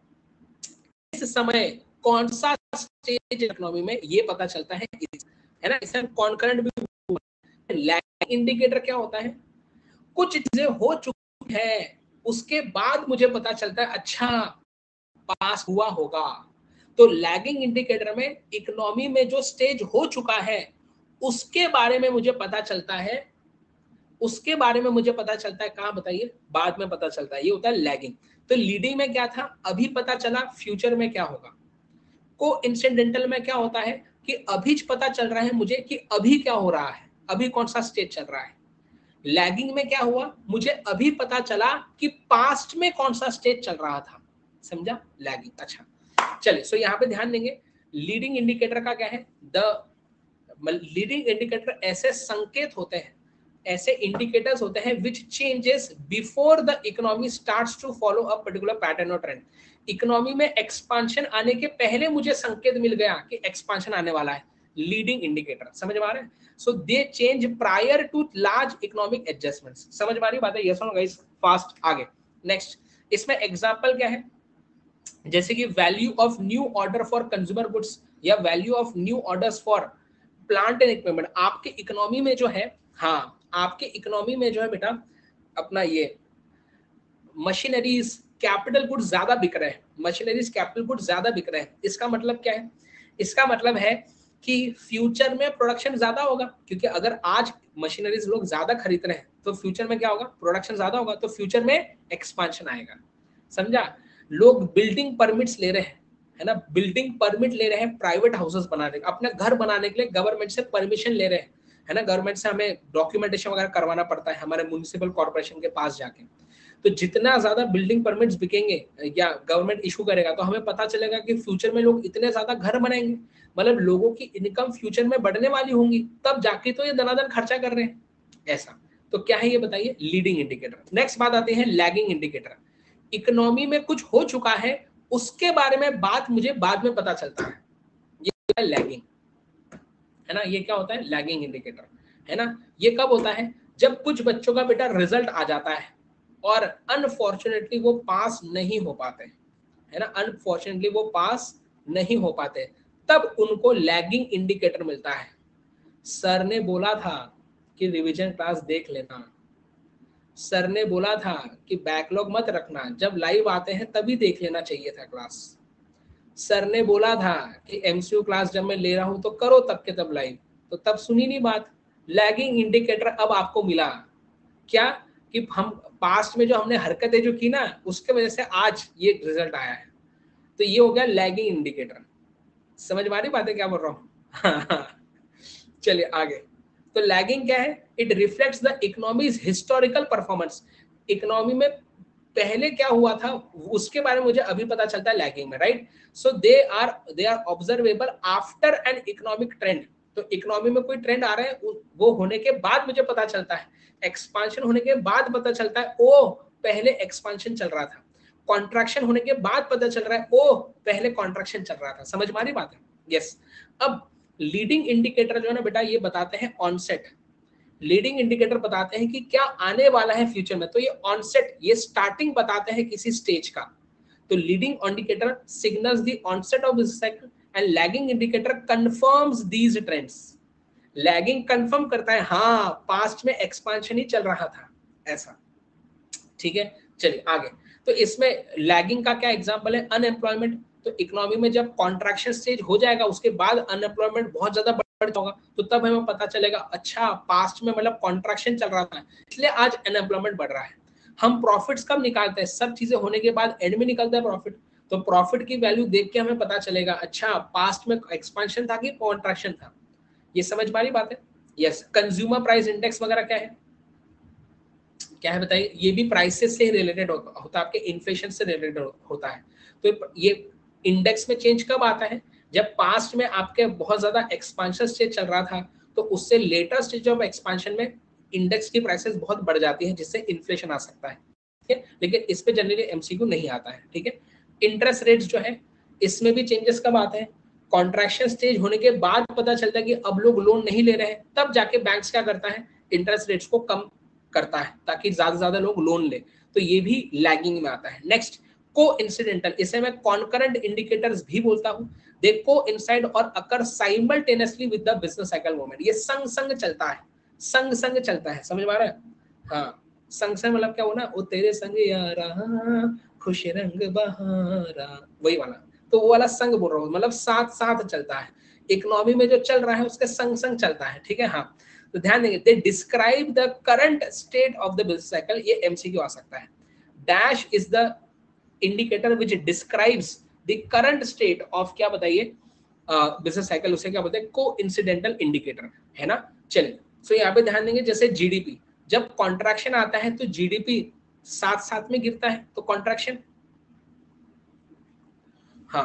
इस समय कौन सा स्टेज इकोनॉमी में, ये पता चलता है, है ना। इसे कॉन्करेंट भी। लैगिंग इंडिकेटर क्या होता है, कुछ चीजें हो चुकी है उसके बाद मुझे पता चलता है अच्छा पास हुआ होगा। तो लैगिंग इंडिकेटर में इकोनॉमी में जो स्टेज हो चुका है उसके बारे में मुझे पता चलता है, उसके बारे में मुझे पता चलता है कहाँ बताइए, बाद में पता चलता है, ये होता है लैगिंग। तो लीडिंग में क्या था, अभी पता चला फ्यूचर में क्या होगा। को इंसिडेंटल में क्या होता है कि अभी पता चल रहा है मुझे कि अभी क्या हो रहा है, अभी कौन सा स्टेज चल रहा है। लैगिंग में क्या हुआ, मुझे अभी पता चला कि पास्ट में कौन सा स्टेज चल रहा था, समझा, लैगिंग। अच्छा चलिए, सो यहाँ पे ध्यान देंगे लीडिंग इंडिकेटर का क्या है, द लीडिंग इंडिकेटर ऐसे संकेत होते हैं, ऐसे इंडिकेटर्स होते हैं which changes before the economy starts to follow a particular pattern और ट्रेंड। इकोनॉमी में एक्सपांशन आने के पहले मुझे संकेत मिल गया कि एक्सपांशन आने वाला है, लीडिंग इंडिकेटर, समझ में आ रहा है। So they change prior to large economic adjustments, समझ में आ रही बात है, यस और नो गाइस, फास्ट आगे। नेक्स्ट, इसमें एग्जांपल क्या है, जैसे कि value of new order for consumer goods या value of new orders for plant and equipment. आपके इकोनॉमी में जो है, हाँ आपके इकोनॉमी में जो है बेटा अपना ये मशीनरीज कैपिटल गुड्स ज्यादा बिक रहे हैं, मशीनरीज कैपिटल गुड्स ज्यादा बिक रहे हैं। इसका मतलब क्या है, इसका मतलब है कि फ्यूचर में प्रोडक्शन ज्यादा होगा, क्योंकि अगर आज मशीनरीज लोग ज्यादा खरीद रहे हैं तो फ्यूचर में क्या होगा, प्रोडक्शन ज्यादा होगा, तो फ्यूचर में एक्सपांशन आएगा, समझा। लोग बिल्डिंग परमिट्स ले रहे हैं, है ना, बिल्डिंग परमिट ले रहे हैं प्राइवेट हाउसेस बनाने, अपने घर बनाने के लिए गवर्नमेंट से परमिशन ले रहे हैं, है ना, गवर्नमेंट से हमें डॉक्यूमेंटेशन वगैरह करवाना पड़ता है हमारे म्युनिसिपल कॉर्पोरेशन के पास जाके। तो जितना ज्यादा बिल्डिंग परमिट्स बिकेंगे या गवर्नमेंट इशू करेगा तो हमें पता चलेगा कि फ्यूचर में लोग इतने ज्यादा घर बनाएंगे, मतलब लोगों की इनकम फ्यूचर में बढ़ने वाली होंगी, तब जाके तो ये दनादन खर्चा कर रहे हैं, ऐसा। तो क्या है ये बताइए, लीडिंग इंडिकेटर। नेक्स्ट बात आती है लैगिंग इंडिकेटर। इकोनॉमी में कुछ हो चुका है उसके बारे में बात मुझे बाद में पता चलता है, ये लैगिंग, है ना। ये क्या होता है, लैगिंग इंडिकेटर, है ना। ये कब होता है, जब कुछ बच्चों का बेटा रिजल्ट आ जाता है और अनफॉर्चुनेटली वो पास नहीं हो पाते, है ना, अनफॉर्चुनेटली वो पास नहीं हो पाते, तब उनको लैगिंग इंडिकेटर मिलता है। सर ने बोला था कि रिवीजन क्लास देख लेना, सर ने बोला था कि बैकलॉग मत रखना, जब लाइव आते हैं तभी देख लेना चाहिए था क्लास, सर ने बोला था कि एमसीयू क्लास जब मैं ले रहा हूं तो करो तब के तब लाइव, तो तब सुनी नहीं बात। लैगिंग इंडिकेटर अब आपको मिला, क्या कि हम पास्ट में जो हमने हरकतें जो की ना उसके वजह से आज ये रिजल्ट आया है, तो ये हो गया लैगिंग इंडिकेटर। समझ में आ रही बात है क्या बोल रहा हूँ चलिए आगे। तो लैगिंग क्या है, it reflects the economy's historical performance. Economy में पहले क्या हुआ था उसके बारे में मुझे अभी पता चलता है लैगिंग में, right. So they are they are observable after an economic trend. तो इकोनॉमी में कोई ट्रेंड आ रहा है वो होने के बाद मुझे पता चलता है, एक्सपांशन होने के बाद पता चलता है ओ पहले एक्सपांशन चल रहा था, कॉन्ट्रैक्शन होने के बाद पता चल रहा है ओ पहले कॉन्ट्रैक्शन चल रहा था। समझ में आ रही बात है, यस। अब लीडिंग इंडिकेटर जो है ना बेटा ये बताते हैं ऑनसेट, लीडिंग इंडिकेटर बताते हैं कि क्या आने वाला है फ्यूचर में, तो ये ऑनसेट, ये स्टार्टिंग बताते हैं किसी स्टेज का। तो leading indicator signals the onset of business cycle and lagging indicator confirms these trends. Lagging confirm करता है हाँ पास्ट में एक्सपांशन ही चल रहा था ऐसा, ठीक है। चलिए आगे, तो इसमें लैगिंग का क्या एग्जांपल है, अनएम्प्लॉयमेंट। तो इकोनॉमी में जब कॉन्ट्रैक्शन स्टेज हो जाएगा उसके बाद अनएम्प्लॉयमेंट बहुत ज्यादा बढ़ जाएगा, तो तब हमें पता चलेगा अच्छा पास्ट में मतलब कॉन्ट्रैक्शन चल रहा था इसलिए आज अनएम्प्लॉयमेंट बढ़ रहा है। हम प्रॉफिट्स कब निकालते हैं, सब चीजें होने के बाद एंड में निकलता है प्रॉफिट, तो प्रॉफिट की वैल्यू देख के हमें पता चलेगा अच्छा पास्ट में एक्सपेंशन था कि कॉन्ट्रैक्शन था। ये समझ पा रही बात है? यस। कंज्यूमर प्राइस इंडेक्स वगैरह क्या है, क्या है बताइए, ये भी प्राइसेस से रिलेटेड होता है, आपके इन्फ्लेशन से रिलेटेड होता है। तो ये इंडेक्स में चेंज कब आता है, जब पास्ट में आपके बहुत ज्यादा एक्सपांशन स्टेज चल रहा था तो उससे लेटर स्टेज ऑफ एक्सपांशन में इंडेक्स की प्राइसेस बहुत बढ़ जाती है जिससे इन्फ्लेशन आ सकता है, ठीक है। लेकिन इस पे जनरली एमसीक्यू नहीं आता है, ठीक है। इंटरेस्ट रेट्स जो है इसमें भी चेंजेस कब आते हैं, कॉन्ट्रैक्शन स्टेज होने के बाद पता चलता है कि अब लोग लोन नहीं ले रहे हैं, तब जाके बैंक्स क्या करता है इंटरेस्ट रेट्स को कम करता है ताकि ज्यादा से ज्यादा लोग लोन ले, तो ये भी लैगिंग में आता है। नेक्स्ट को इंसिडेंटल, इसे मैं कॉन्करेंट इंडिकेटर्स भी बोलता हूं। दे को इंसाइड और occur simultaneously with the business cycle movement, ये संग संग चलता है, संग संग चलता है, समझ में आ रहा है? हाँ, संग संग मतलब क्या हो ना, वो तेरे संग यारा खुश रंग बहारा, वही वाला, तो वो वाला संग बोल रहा हूँ, मतलब साथ साथ चलता है, इकोनॉमी में जो चल रहा है उसके संग संग चलता है, ठीक है। हाँ, तो ध्यान देंगे, they describe the current state of the business cycle, ये एमसीक्यू आ सकता है। Dash is the indicator which describes the current state of, क्या बताइए, बिजनेस साइकिल, उसे क्या बोलते हैं, को इंसिडेंटल इंडिकेटर, है ना। चलिए, सो यहाँ पे ध्यान देंगे, जैसे जीडीपी, जब कॉन्ट्रैक्शन आता है तो जीडीपी साथ साथ में गिरता है, तो कॉन्ट्रैक्शन। हाँ,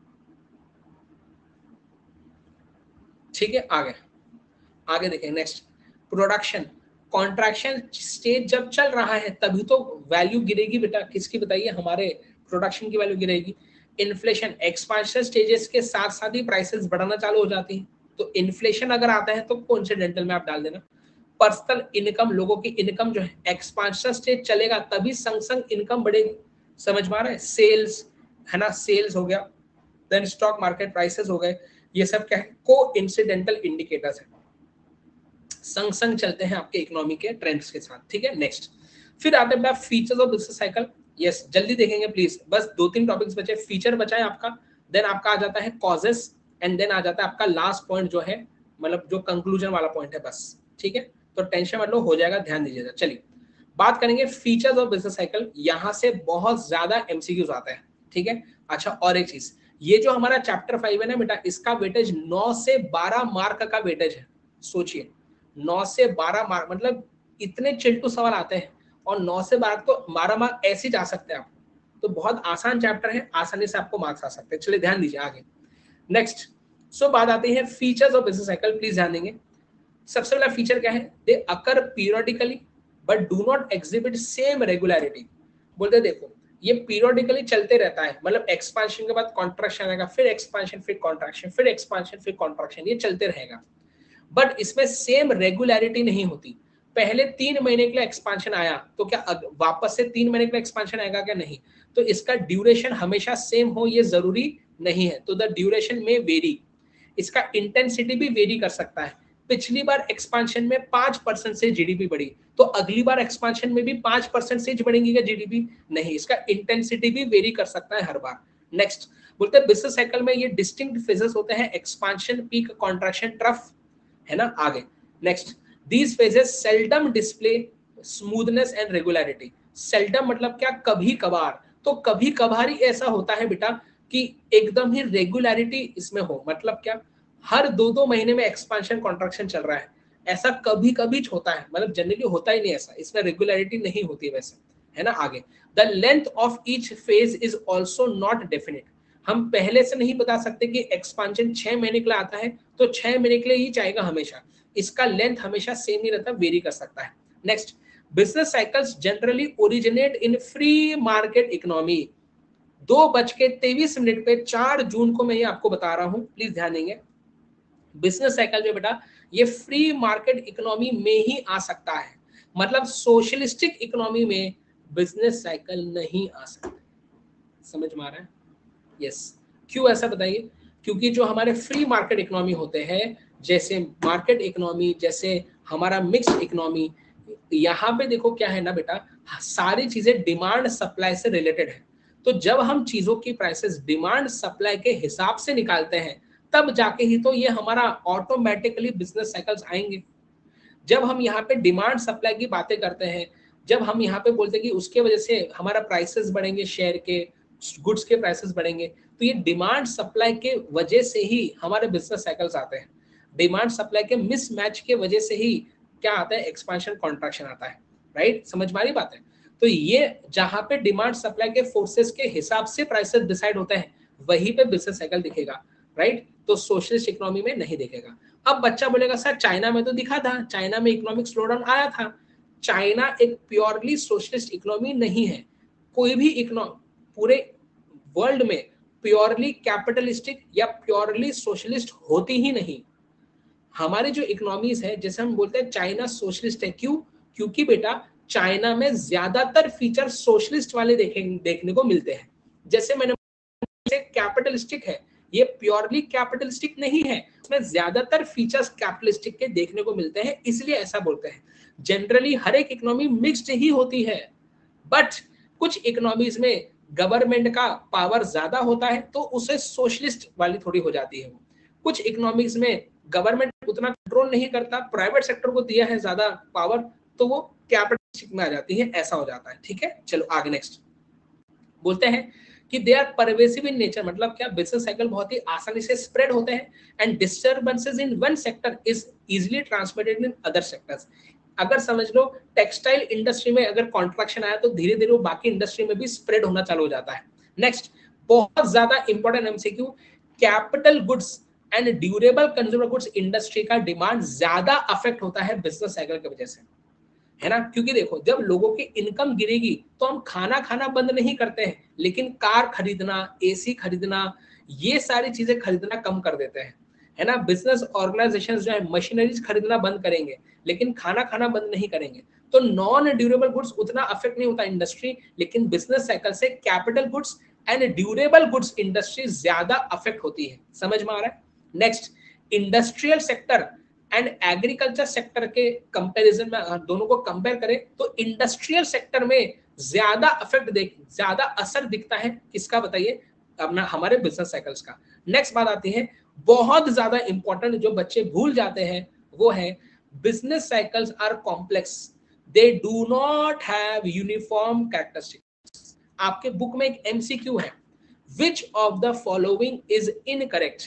ठीक है। आगे आगे देखें, नेक्स्ट प्रोडक्शन, कॉन्ट्रैक्शन स्टेज जब चल रहा है तभी तो वैल्यू गिरेगी बेटा, किसकी बताइए, हमारे प्रोडक्शन की वैल्यू गिरेगी। इन्फ्लेशन, एक्सपांशन स्टेजेस के साथ साथ ही प्राइसेस बढ़ना चालू हो जाती हैं, तो इन्फ्लेशन अगर आता है तो कोइंसिडेंटल में आप डाल देना। पर्सनल इनकम, लोगों की इनकम जो है एक्सपांशन स्टेज चलेगा तभी संग संग इनकम बढ़ेगी, समझ में आ रहा है। सेल्स, है ना, सेल्स हो गया, देन स्टॉक मार्केट प्राइसेस हो गए, ये सब क्या है, को इंसिडेंटल इंडिकेटर्स है, संग संग चलते हैं आपके इकोनॉमी के ट्रेंड्स के साथ, ठीक है। नेक्स्ट, फिर आते हैं features of business cycle. Yes, जल्दी देखेंगे प्लीज, बस दो तीन टॉपिक्स बचे, फीचर बचा है आपका, देन आपका आ जाता है कॉजेस, एंड देन आ जाता है आपका लास्ट पॉइंट जो है, मतलब जो कंक्लूजन वाला पॉइंट है बस, ठीक है। तो टेंशन मत लो, हो जाएगा, ध्यान दीजिएगा। चलिए बात करेंगे फीचर्स ऑफ बिजनेस साइकिल, यहाँ से बहुत ज्यादा एमसीक्यूज आता है, ठीक है। अच्छा, और एक चीज, ये जो हमारा चैप्टर फाइव है ना बेटा, इसका वेटेज नौ से बारह मार्क का वेटेज है, सोचिए नौ से बारह मार्क, मतलब इतने चिल्टू सवाल आते हैं, और नौ से बारह तो बारह मार्क ऐसे ही जा सकते हैं आप, तो बहुत आसान चैप्टर है, आसानी से आपको मार्क्स आ सकते हैं। चलिए ध्यान दीजिए आगे। नेक्स्ट, सो बात आती है features of business cycle, please ध्यान देंगे। सबसे पहला फीचर क्या है, they occur periodically but do not exhibit same regularity. बोलते देखो ये पीरियोडिकली चलते रहता है, मतलब एक्सपांशन के बाद कॉन्ट्रैक्शन आएगा, फिर एक्सपांशन, फिर कॉन्ट्रैक्शन, फिर एक्सपांशन, फिर कॉन्ट्रैक्शन, ये चलते रहेगा, बट इसमें सेम रेगुलरिटी नहीं होती। पहले तीन महीने के लिए एक्सपांशन आया तो क्या वापस से तीन महीने के लिए एक्सपांशन आएगा क्या, नहीं। तो इसका ड्यूरेशन हमेशा सेम हो ये जरूरी नहीं है, तो द ड्यूरेशन में वेरी, इसका इंटेंसिटी भी वेरी कर सकता है। पिछली बार एक्सपांशन में पांच परसेंट से जीडीपी बढ़ी, तो अगली बार एक्सपांशन में भी पांच परसेंट से बढ़ेंगी क्या जीडीपी, नहीं, इसका इंटेंसिटी भी वेरी कर सकता है हर बार। नेक्स्ट, बोलते हैं बिजनेस साइकिल में ये डिस्टिंक्ट फेजेस होते हैं, एक्सपांशन, पीक, कॉन्ट्रैक्शन, ट्रफ, है ना। आगे next, these phases seldom display smoothness and regularity. Seldom मतलब क्या, कभी कभार, तो कभी कभार ही ऐसा होता है बेटा कि एकदम ही रेगुलरिटी इसमें हो, मतलब क्या, हर दो दो महीने में एक्सपांशन कॉन्ट्रैक्शन चल रहा है, ऐसा कभी कभी होता है, मतलब जनरली होता ही नहीं ऐसा, इसमें रेगुलरिटी नहीं होती वैसे, है ना। आगे, the length of each phase is also not definite. हम पहले से नहीं बता सकते कि एक्सपांशन छह महीने के लिए आता है तो छह महीने के लिए ही चाहेगा हमेशा, इसका लेंथ हमेशा सेम नहीं रहता, वेरी कर सकता है। Next, business cycles generally originate in free market economy. दो बज के तेईस मिनट पे चार जून को मैं ये आपको बता रहा हूं, प्लीज ध्यान देंगे। बिजनेस साइकिल जो बेटा ये फ्री मार्केट इकोनॉमी में ही आ सकता है, मतलब सोशलिस्टिक इकोनॉमी में बिजनेस साइकिल नहीं आ सकता, समझ में आ रहा है? यस। क्यों ऐसा बताइए? क्योंकि जो हमारे फ्री मार्केट इकोनॉमी होते हैं, जैसे मार्केट इकोनॉमी, जैसे हमारा मिक्स्ड इकोनॉमी, यहाँ पे देखो क्या है ना बेटा, सारी चीजें डिमांड सप्लाई से रिलेटेड है। तो जब हम चीजों की प्राइसेस डिमांड सप्लाई के हिसाब से निकालते हैं, तब जाके ही तो ये हमारा ऑटोमेटिकली बिजनेस साइकिल्स आएंगे। जब हम यहाँ पे डिमांड सप्लाई की बातें करते हैं, जब हम यहाँ पे बोलते हैं कि उसके वजह से हमारा प्राइसेस बढ़ेंगे, शेयर के गुड्स के प्राइसेस बढ़ेंगे, तो ये डिमांड सप्लाई के वजह से ही हमारे बिजनेस साइकिल्स आते हैं। डिमांड सप्लाई के मिसमैच के वजह से ही क्या आता है, एक्सपेंशन कॉन्ट्रैक्शन आता है। राइट, समझ में आ रही बात है? तो ये जहां पे डिमांड सप्लाई के फोर्सेस के हिसाब से प्राइसेस डिसाइड होते हैं, वहीं पे बिजनेस साइकिल दिखेगा। राइट, तो सोशलिस्ट इकोनॉमी में नहीं दिखेगा। अब बच्चा बोलेगा सर चाइना में तो दिखा था, चाइना में इकोनॉमिक स्लोडाउन आया था। चाइना एक प्योरली सोशलिस्ट इकोनॉमी नहीं है। कोई भी इकोनॉमी पूरे वर्ल्ड में प्योरली कैपिटलिस्टिक या प्योरली सोशलिस्ट होती ही नहीं। हमारे जो इकोनॉमीज है, जैसे हम बोलते हैं चाइना सोशलिस्ट है, क्यों? क्योंकि बेटा चाइना में ज्यादातर फीचर सोशलिस्ट वाले देखेंगे देखने को मिलते हैं। जैसे मैंने कैपिटलिस्टिक है, ये प्योरली कैपिटलिस्टिक नहीं है, इसमें ज्यादातर फीचर्स कैपिटलिस्टिक के देखने को मिलते हैं, इसलिए ऐसा बोलते हैं। जनरली हर एक इकोनॉमी मिक्स्ड ही होती है, बट कुछ इकोनॉमीज में गवर्नमेंट का पावर ज्यादा होता है तो उसे सोशलिस्ट वाली थोड़ी हो जाती है। कुछ इकोनॉमिक्स में गवर्नमेंट उतना कंट्रोल नहीं करता, प्राइवेट सेक्टर को दिया है ज्यादा पावर, तो वो कैपिटलिस्टिक में आ जाती है, ऐसा हो जाता है। ठीक है, चलो आगे नेक्स्ट बोलते हैं कि they are pervasive in nature. मतलब क्या, बिजनेस साइकिल बहुत ही आसानी से स्प्रेड होते हैं and disturbances in one sector is easily transmitted in other sectors. अगर समझ लो टेक्सटाइल इंडस्ट्री में अगर कॉन्ट्रैक्शन आया तो धीरे धीरे वो बाकी इंडस्ट्री में भी स्प्रेड होना चालू हो जाता है। नेक्स्ट, बहुत ज्यादा important MCQ, capital goods and durable consumer goods industry का डिमांड ज्यादा अफेक्ट होता है बिजनेस साइकिल की वजह से, है ना? क्योंकि देखो जब लोगों की इनकम गिरेगी तो हम खाना खाना बंद नहीं करते हैं, लेकिन कार खरीदना, एसी खरीदना, ये सारी चीजें खरीदना कम कर देते हैं, है ना? बिजनेस ऑर्गेनाइजेशंस जो है मशीनरीज खरीदना बंद करेंगे, लेकिन खाना खाना बंद नहीं करेंगे। तो नॉन ड्यूरेबल गुड्स उतना अफेक्ट नहीं होता इंडस्ट्री, लेकिन बिजनेस साइकिल से capital goods and durable goods industry ज्यादा अफेक्ट होती है। समझ में आ रहा है? Next, industrial sector and agriculture sector के कंपैरिजन में दोनों को कंपेयर करें तो इंडस्ट्रियल सेक्टर में ज्यादा अफेक्ट देख ज्यादा असर दिखता है, किसका बताइए? अपना हमारे बिजनेस साइकिल्स का। नेक्स्ट बात आती है बहुत ज्यादा इंपॉर्टेंट, जो बच्चे भूल जाते हैं, वो है business cycles are complex, they do not have uniform characteristics. आपके बुक में एक एमसीक्यू है, which of the following is incorrect,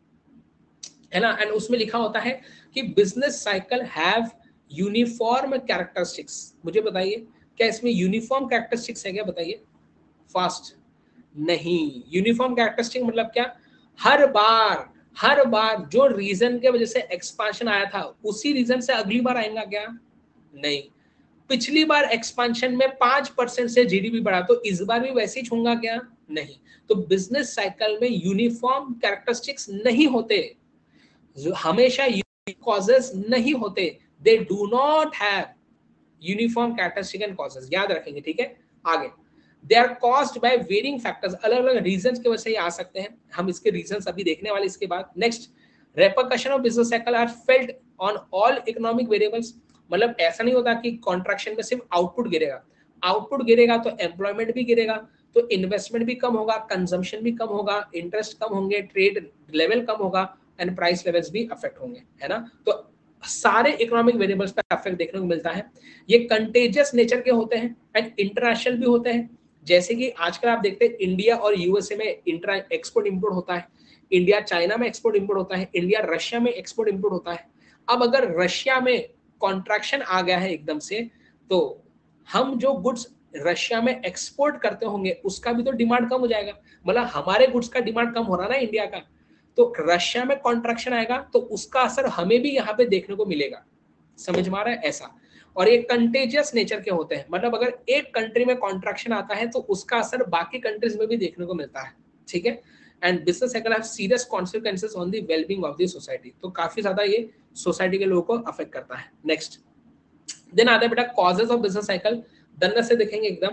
है ना? एंड उसमें लिखा होता है कि business cycle have uniform characteristics. मुझे बताइए क्या इसमें यूनिफॉर्म कैरेक्टरिस्टिक्स है क्या? बताइए फास्ट। नहीं, यूनिफॉर्म कैरेक्टरिस्टिक मतलब क्या? हर बार हर बार जो रीजन के वजह से एक्सपांशन आया था उसी रीजन से अगली बार आएगा क्या? नहीं। पिछली बार एक्सपांशन में पांच परसेंट से जीडीपी बढ़ा तो इस बार भी वैसे ही होगा क्या? नहीं। तो बिजनेस साइकिल में यूनिफॉर्म कैरेक्टरिस्टिक्स नहीं होते, हमेशा कॉजेस नहीं होते, they do not have uniform characteristic and causes, याद रखेंगे। ठीक है, आगे they are caused by varying factors, अलग अलग रीजंस की वजह से ये आ सकते हैं, हम इसके रीजंस अभी देखने वाले इसके बाद। Next, repercussion of business cycle are felt on all economic variables. मतलब ऐसा नहीं होता कि कॉन्ट्रैक्शन में सिर्फ आउटपुट गिरेगा, आउटपुट गिरेगा तो एम्प्लॉयमेंट भी गिरेगा, तो इन्वेस्टमेंट भी कम होगा, कंजम्पशन भी कम होगा, इंटरेस्ट कम होंगे, ट्रेड लेवल कम होगा एंड प्राइस लेवल्स भी अफेक्ट होंगे, है ना? तो सारे इकोनॉमिक वेरिएबल्स पर अफेक्ट देखने को मिलता है। ये कंटेजियस नेचर के होते हैं एंड इंटरनेशनल भी होते हैं। जैसे कि आजकल आप देखते हैं इंडिया और यूएसए में इंट्रा एक्सपोर्ट इंपोर्ट होता है, इंडिया चाइना में एक्सपोर्ट इंपोर्ट होता है, इंडिया रशिया में एक्सपोर्ट इंपोर्ट होता है। अब अगर रशिया में कॉन्ट्रैक्शन आ गया है एकदम से, तो हम जो गुड्स रशिया में एक्सपोर्ट करते होंगे उसका भी तो डिमांड कम हो जाएगा। मतलब हमारे गुड्स का डिमांड कम हो रहा ना इंडिया का, तो रशिया में कॉन्ट्रैक्शन आएगा तो उसका असर हमें भी यहाँ पे देखने को मिलेगा। समझ में आ रहा है? ऐसा। और ये कंटेजियस नेचर के होते हैं, मतलब अगर एक कंट्री में कॉन्ट्रैक्शन आता है तो उसका असर बाकी कंट्रीज में भी देखने को मिलता है। ठीक है, and business cycle have serious consequences on the wellbeing of the society. तो काफी ज्यादा ये सोसाइटी के लोगों को अफेक्ट करता है। नेक्स्ट देन आता है बेटा कॉजेज ऑफ बिजनेस साइकिल, दन्नत से देखेंगे एकदम।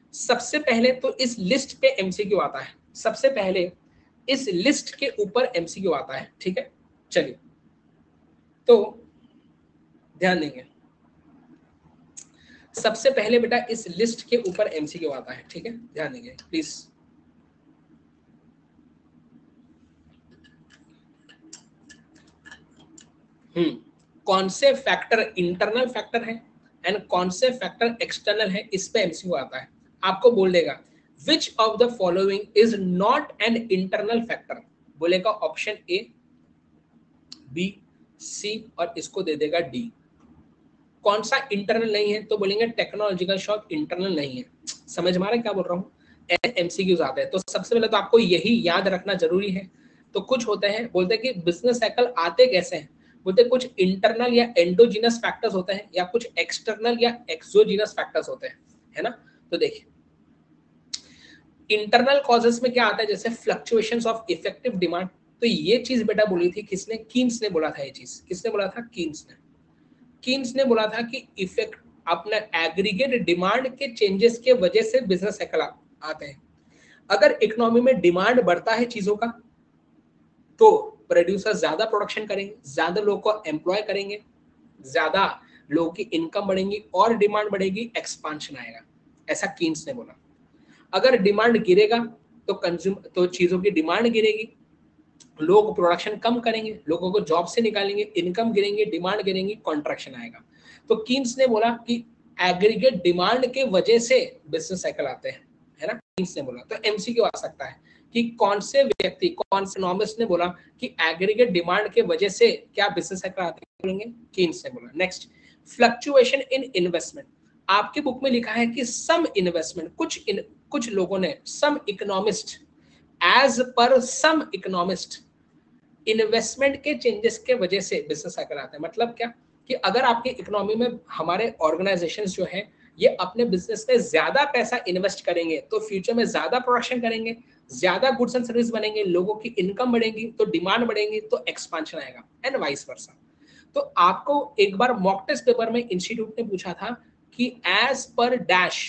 सबसे पहले तो इस लिस्ट पे एमसीक्यू आता है, सबसे पहले इस लिस्ट के ऊपर एमसीक्यू आता है, ठीक है। चलिए तो ध्यान देंगे, सबसे पहले बेटा इस लिस्ट के ऊपर एमसीक्यू आता है, ठीक है, ध्यान देंगे प्लीज। हम्म कौन से फैक्टर इंटरनल फैक्टर है एंड कौन से फैक्टर एक्सटर्नल है, इस पे एमसीक्यू आता है। आपको बोल देगा which of the following is not an internal factor, बोलेगा ऑप्शन ए, बी, सी और इसको दे देगा डी। कौन सा इंटरनल नहीं है, तो बोलेंगे टेक्नोलॉजिकल शॉक इंटरनल नहीं है। समझ में आ रहा है क्या बोल रहा हूँ? एमसीक्यूज आते हैं, तो सबसे पहले तो आपको यही याद रखना जरूरी है। तो कुछ होते हैं, बोलते हैं कि बिजनेस साइकिल आते कैसे हैं, बोलते हैं कुछ इंटरनल या एंडोजिनस फैक्टर्स होते हैं या कुछ एक्सटर्नल या एक्सोजिनस फैक्टर्स होते हैं, है ना। तो देखिए इंटरनल कॉजेस में क्या आता है, जैसे फ्लक्चुएशंस ऑफ इफेक्टिव डिमांड। तो ये चीज बेटा बोली थी किसने, कीन्स ने बोला था। ये चीज किसने बोला था, कीन्स ने। कीन्स ने बोला था कि इफेक्ट अपने एग्रीगेट डिमांड के चेंजेस के वजह से बिजनेस साइकिल आते हैं। अगर इकोनॉमी में डिमांड बढ़ता है चीजों का, तो प्रोड्यूसर ज्यादा प्रोडक्शन करेंगे, ज्यादा लोगों को एम्प्लॉय करेंगे, ज्यादा लोगों की इनकम बढ़ेगी और डिमांड बढ़ेगी, एक्सपांशन आएगा, ऐसा कीन्स ने बोला। अगर डिमांड गिरेगा तो कंज्यूम तो चीजों की डिमांड गिरेगी, लोग प्रोडक्शन कम करेंगे, लोगों को जॉब से निकालेंगे, इनकम गिरेंगे, डिमांड गिरेंगी, कॉन्ट्रैक्शन आएगा। तो कीन्स ने बोला कि एग्रीगेट डिमांड के वजह से बिजनेस साइकिल आते हैं, है ना, कीन्स ने बोला। तो एमसीक्यू आ सकता है कि कौन से व्यक्ति, कौन से इकोनॉमिस्ट ने बोला कि एग्रीगेट डिमांड के वजह से क्या बिजनेस साइकिल आते हैं, बोलेंगे कीन्स ने बोला। Next, fluctuation in investment. आपके बुक में लिखा है कि सम इन्वेस्टमेंट, कुछ इन, कुछ लोगों ने, सम economist, as per some economist, investment के चेंजेस के वजह से बिजनेस साइकिल आता है। मतलब क्या कि अगर आपकी इकोनॉमी में हमारे ऑर्गेनाइजेशंस जो है ये अपने बिजनेस में ज्यादा पैसा इन्वेस्ट करेंगे तो फ्यूचर में ज्यादा प्रोडक्शन करेंगे, ज्यादा गुड्स एंड सर्विस बनेंगे, लोगों की इनकम बढ़ेगी तो डिमांड बढ़ेगी तो एक्सपांशन आएगा, एंड वाइस वर्सा। तो आपको एक बार मॉक टेस्ट पेपर में इंस्टीट्यूट ने पूछा था कि as per dash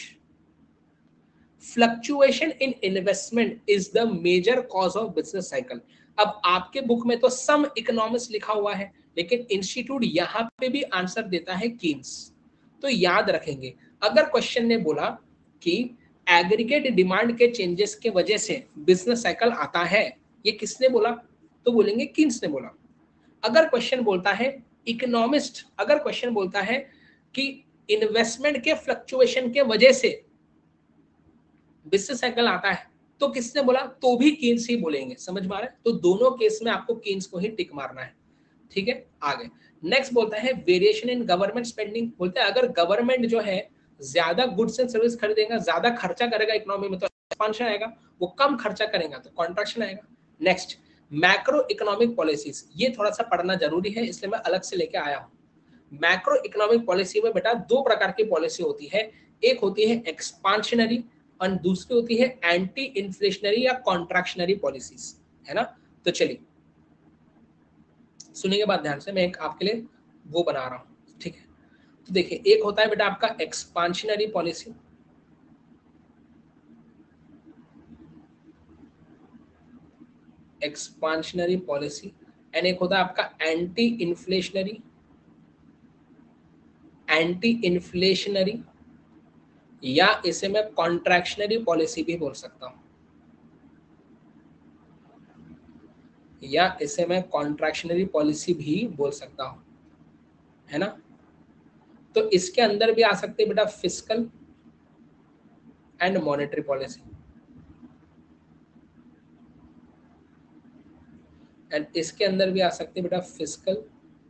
fluctuation in investment is the major cause of business cycle. अब आपके बुक में तो सम इकोनॉमिक्स लिखा हुआ है, लेकिन इंस्टीट्यूट यहां पे भी आंसर देता है कीन्स। तो याद रखेंगे, अगर क्वेश्चन ने बोला कि एग्रीगेट डिमांड के चेंजेस के वजह से बिजनेस साइकिल आता है, ये किसने बोला, तो बोलेंगे कीन्स ने बोला। अगर क्वेश्चन बोलता है इकोनॉमिस्ट, अगर क्वेश्चन बोलता है कि इन्वेस्टमेंट के फ्लक्चुएशन के वजह से बिजनेस साइकिल आता है, तो किसने बोला, तो भी कीन्स ही बोलेंगे। समझ में आ रहा है? तो दोनों केस में आपको कीन्स को ही टिक मारना है, ठीक है। आगे नेक्स्ट बोलता है वेरिएशन इन गवर्नमेंट स्पेंडिंग। बोलता है अगर गवर्नमेंट जो है ज्यादा गुड्स एंड सर्विस खरीदेगा, ज्यादा खर्चा करेगा इकोनॉमी में, तो एक्सपांशन आएगा, वो कम खर्चा करेगा तो कॉन्ट्रैक्शन आएगा। नेक्स्ट, मैक्रो इकोनॉमिक पॉलिसीज, ये थोड़ा सा पढ़ना जरूरी है इसलिए मैं अलग से लेके आया हूँ। मैक्रो इकोनॉमिक पॉलिसी में बेटा दो प्रकार की पॉलिसी होती है, एक होती है एक्सपांशनरी और दूसरी होती है एंटी इन्फ्लेशनरी या कॉन्ट्रैक्शनरी पॉलिसीज, है ना। तो चलिए सुनिए बात ध्यान से, मैं एक आपके लिए वो बना रहा हूं, ठीक है। तो देखिए एक होता है बेटा आपका expansionary policy, expansionary policy and एक होता है आपका एंटी इन्फ्लेशनरी, एंटी इन्फ्लेशनरी या इसे मैं कॉन्ट्रैक्शनरी पॉलिसी भी बोल सकता हूं, या इसे मैं कॉन्ट्रैक्शनरी पॉलिसी भी बोल सकता हूं, है ना। तो इसके अंदर भी आ सकते हैं बेटा fiscal and monetary policy, and इसके अंदर भी आ सकते हैं बेटा फिस्कल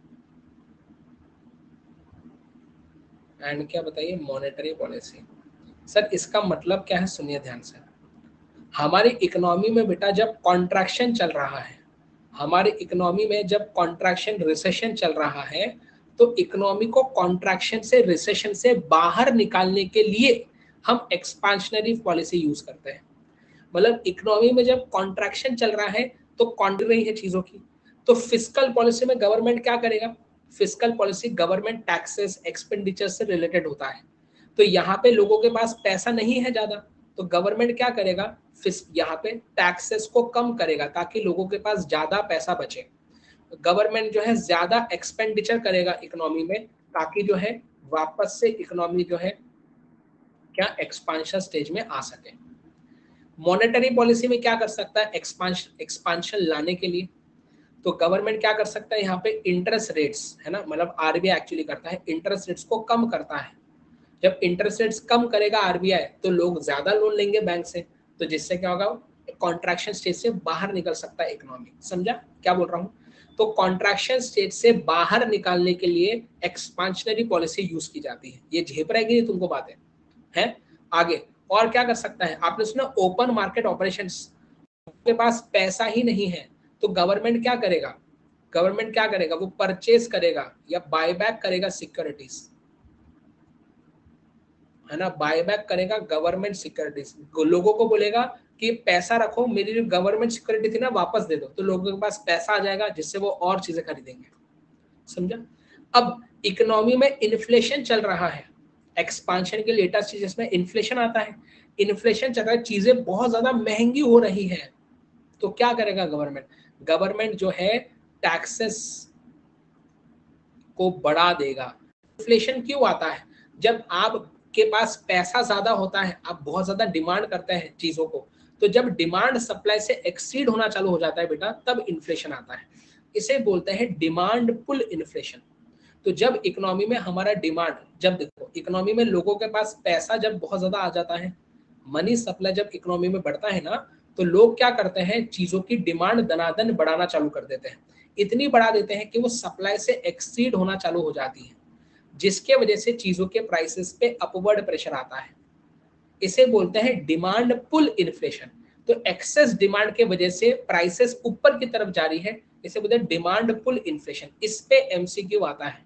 एंड क्या बताइए, मॉनेटरी पॉलिसी। सर इसका मतलब क्या है, सुनिए ध्यान से। हमारी इकोनॉमी में बेटा जब कॉन्ट्रैक्शन चल रहा है, हमारी इकोनॉमी में जब कॉन्ट्रैक्शन रिसेशन चल रहा है, तो इकोनॉमी को कॉन्ट्रैक्शन से रिसेशन से बाहर निकालने के लिए हम एक्सपांशनरी पॉलिसी यूज करते हैं। मतलब इकोनॉमी में जब कॉन्ट्रैक्शन चल रहा है तो कॉन्ट्र रही है चीजों की, तो फिस्कल पॉलिसी में गवर्नमेंट क्या करेगा, fiscal policy government taxes expenditure से रिलेटेड होता है। तो यहाँ पे लोगों के पास पैसा नहीं है ज्यादा, तो गवर्नमेंट क्या करेगा, यहाँ पे टैक्सेस को कम करेगा ताकि लोगों के पास ज्यादा पैसा बचे। गवर्नमेंट जो है ज्यादा एक्सपेंडिचर करेगा इकोनॉमी में ताकि जो है वापस से इकोनॉमी जो है क्या एक्सपांशन स्टेज में आ सके। मॉनेटरी पॉलिसी में क्या कर सकता है, एक्सपांशन एक्सपांशन लाने के लिए तो गवर्नमेंट क्या कर सकता है, यहाँ पे इंटरेस्ट रेट्स है ना, मतलब आरबीआई एक्चुअली करता है, इंटरेस्ट रेट्स को कम करता है। जब इंटरेस्ट रेट्स कम करेगा आरबीआई तो लोग ज्यादा लोन लेंगे बैंक से, तो जिससे क्या होगा, कॉन्ट्रैक्शन स्टेज से बाहर निकल सकता है इकोनॉमी। समझा क्या बोल रहा हूँ? तो कॉन्ट्रैक्शन स्टेज से बाहर निकालने के लिए एक्सपांशनरी पॉलिसी यूज की जाती है। ये झेप रहेगी तुमको बातें हैं आगे। और क्या कर सकता है, आपने सुना ओपन मार्केट ऑपरेशंस, के पास पैसा ही नहीं है तो गवर्नमेंट क्या करेगा, गवर्नमेंट क्या करेगा, वो परचेज करेगा या बायबैक करेगा सिक्योरिटीज, है ना, बायबैक करेगा गवर्नमेंट सिक्योरिटीज। लोगों को बोलेगा कि पैसा रखो, मेरी जो गवर्नमेंट सिक्योरिटी थी ना वापस दे दो, तो लोगों के पास पैसा आ जाएगा जिससे वो और चीजें खरीदेंगे। समझा? अब इकोनॉमी में इन्फ्लेशन चल रहा है, एक्सपांशन के लेटेस्ट चीज में इन्फ्लेशन आता है, इन्फ्लेशन चल रहा है, चीजें बहुत ज्यादा महंगी हो रही है, तो क्या करेगा गवर्नमेंट, गवर्नमेंट जो है टैक्सेस को बढ़ा देगा। इन्फ्लेशन क्यों आता है, जब आपके पास पैसा ज्यादा होता है, आप बहुत ज्यादा डिमांड करते हैं चीजों को, तो जब डिमांड सप्लाई से एक्सीड होना चालू हो जाता है बेटा, तब इन्फ्लेशन आता है। इसे बोलते हैं डिमांड पुल इन्फ्लेशन। तो जब इकोनॉमी में हमारा डिमांड, जब देखो इकोनॉमी में लोगों के पास पैसा जब बहुत ज्यादा आ जाता है, मनी सप्लाई जब इकोनॉमी में बढ़ता है ना, तो लोग क्या करते हैं, चीजों की डिमांड दनादन बढ़ाना चालू कर देते हैं, इतनी बढ़ा देते हैं कि वो सप्लाई से एक्सीड होना चालू हो जाती है, जिसके वजह से चीजों के प्राइसेस पे अपवर्ड प्रेशर आता है। इसे बोलते हैं डिमांड पुल इन्फ्लेशन। तो एक्सेस डिमांड के वजह से प्राइसेस ऊपर की तरफ जा रही है, इसे बोलते हैं डिमांड पुल इन्फ्लेशन। इस पे एमसीक्यू आता है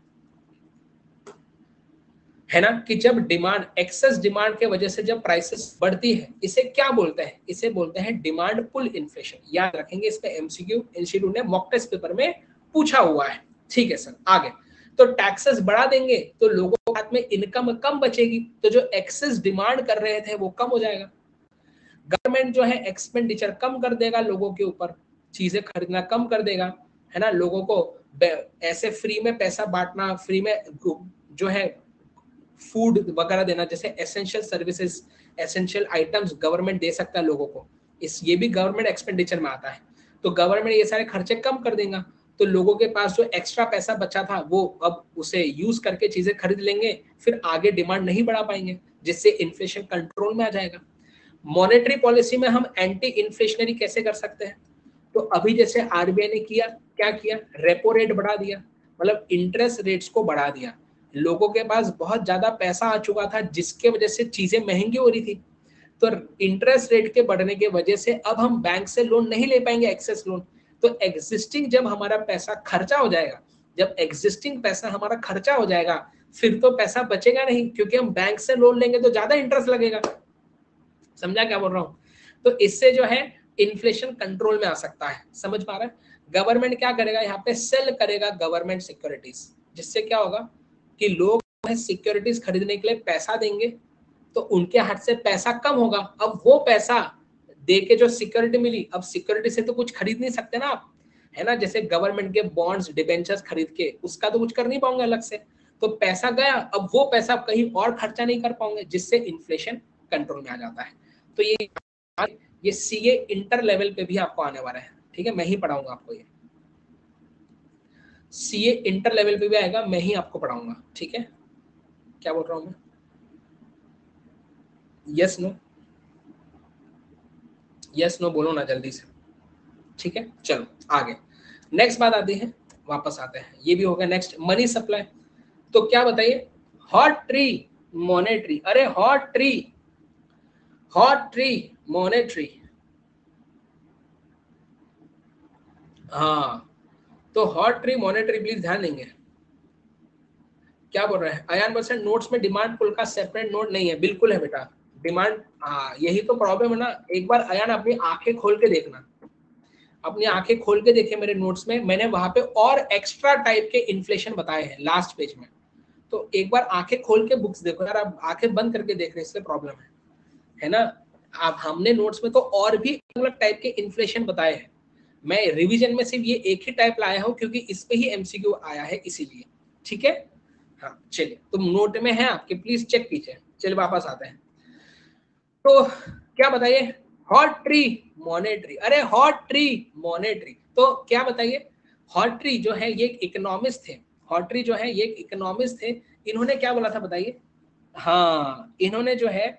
है ना, कि जब डिमांड, एक्सेस डिमांड के वजह से जब प्राइसेस बढ़ती है, इसे क्या बोलते हैं, इसे बोलते हैं डिमांड पुल इन्फ्लेशन। याद रखेंगे, इस पे एमसीक्यू इंस्टीट्यूट ने मॉक टेस्ट पेपर में पूछा हुआ है। ठीक है सर, आगे। तो टैक्सेस बढ़ा देंगे तो लोगों के हाथ में इनकम कम बचेगी, तो जो एक्सेस डिमांड कर रहे थे वो कम हो जाएगा। गवर्नमेंट जो है एक्सपेंडिचर कम कर देगा, लोगों के ऊपर चीजें खरीदना कम कर देगा, है ना, लोगों को ऐसे फ्री में पैसा बांटना, फ्री में जो है फूड वगैरह देना, जैसे essential services, essential items government दे सकता है लोगों को, इस ये भी गवर्नमेंट एक्सपेंडिचर में आता है। तो गवर्नमेंट ये सारे खर्चे कम कर देगा, तो लोगों के पास जो एक्स्ट्रा पैसा बचा था वो अब उसे यूज करके चीजें खरीद लेंगे, फिर आगे डिमांड नहीं बढ़ा पाएंगे, जिससे इन्फ्लेशन कंट्रोल में आ जाएगा। मॉनेटरी पॉलिसी में हम एंटी इन्फ्लेशनरी कैसे कर सकते हैं, तो अभी जैसे आरबीआई ने किया, क्या किया, रेपो रेट बढ़ा दिया, मतलब इंटरेस्ट रेट्स को बढ़ा दिया। लोगों के पास बहुत ज्यादा पैसा आ चुका था जिसके वजह से चीजें महंगी हो रही थी, तो इंटरेस्ट रेट के बढ़ने की वजह से अब हम बैंक से लोन नहीं ले पाएंगे, एक्सेस लोन। तो एग्जिस्टिंग जब हमारा पैसा खर्चा हो जाएगा, जब एग्जिस्टिंग पैसा हमारा खर्चा हो जाएगा, फिर तो पैसा बचेगा नहीं, क्योंकि हम बैंक से लोन लेंगे तो ज्यादा इंटरेस्ट लगेगा। समझा क्या बोल रहा हूँ? तो इससे जो है इन्फ्लेशन कंट्रोल में आ सकता है। समझ पा रहे हैं? गवर्नमेंट क्या करेगा, यहाँ पे सेल करेगा गवर्नमेंट सिक्योरिटीज, जिससे क्या होगा कि लोग सिक्योरिटीज खरीदने के लिए पैसा देंगे, तो उनके हाथ से पैसा कम होगा। अब वो पैसा दे के जो सिक्योरिटी मिली, अब सिक्योरिटी से तो कुछ खरीद नहीं सकते ना आप, है ना, जैसे गवर्नमेंट के बॉन्ड्स, डिबेंचर्स खरीद के उसका तो कुछ कर नहीं पाओगे अलग से, तो पैसा गया, अब वो पैसा कहीं और खर्चा नहीं कर पाओगे, जिससे इन्फ्लेशन कंट्रोल में आ जाता है। तो ये ये सीए इंटर लेवल पे भी आपको आने वाला है, ठीक है, मैं ही पढ़ाऊंगा आपको, ये सीए इंटर लेवल पे भी आएगा, मैं ही आपको पढ़ाऊंगा, ठीक है। क्या बोल रहा हूं मैं, यस नो, यस नो बोलो ना जल्दी से, ठीक है। चलो आगे, नेक्स्ट बात आती है, वापस आते हैं, ये भी हो गया। नेक्स्ट मनी सप्लाई, तो क्या बताइए, हॉट ट्री मॉनेटरी, अरे Hawtrey, Hawtrey monetary, हाँ, तो हॉट ट्री मॉनेटरी प्लीज ध्यान देंगे। क्या बोल रहे हैं अयान परसेंट, नोट्स में डिमांड पुल का सेपरेट नोट नहीं है, बिल्कुल है बेटा, डिमांड, हाँ यही तो प्रॉब्लम है ना। एक बार अयान अपनी आंखें खोल के देखना, अपनी आंखें खोल के देखे मेरे नोट्स में, मैंने वहां पे और एक्स्ट्रा टाइप के इन्फ्लेशन बताए हैं लास्ट पेज में, तो एक बार आंखें खोल के बुक्स देखो यार, आप आंखें बंद करके देख रहे हैं इसलिए प्रॉब्लम है, है ना। आप हमने नोट्स में तो और भी अलग टाइप के इन्फ्लेशन बताए हैं, मैं रिवीजन में सिर्फ ये एक ही टाइप लाया हूं क्योंकि इस पे ही एमसीक्यू आया है इसीलिए, ठीक है। हाँ चलिए, तो नोट में है आपके, प्लीज चेक कीजिए। चलिए वापस आते हैं, तो क्या बताइए, हॉट ट्री मॉनेटरी, अरे हॉट ट्री मॉनेटरी, तो क्या बताइए, हॉट ट्री जो है ये इकोनॉमिस्ट थे, हॉट ट्री जो है ये इकोनॉमिस्ट थे, इन्होंने क्या बोला था बताइए, हाँ इन्होंने जो है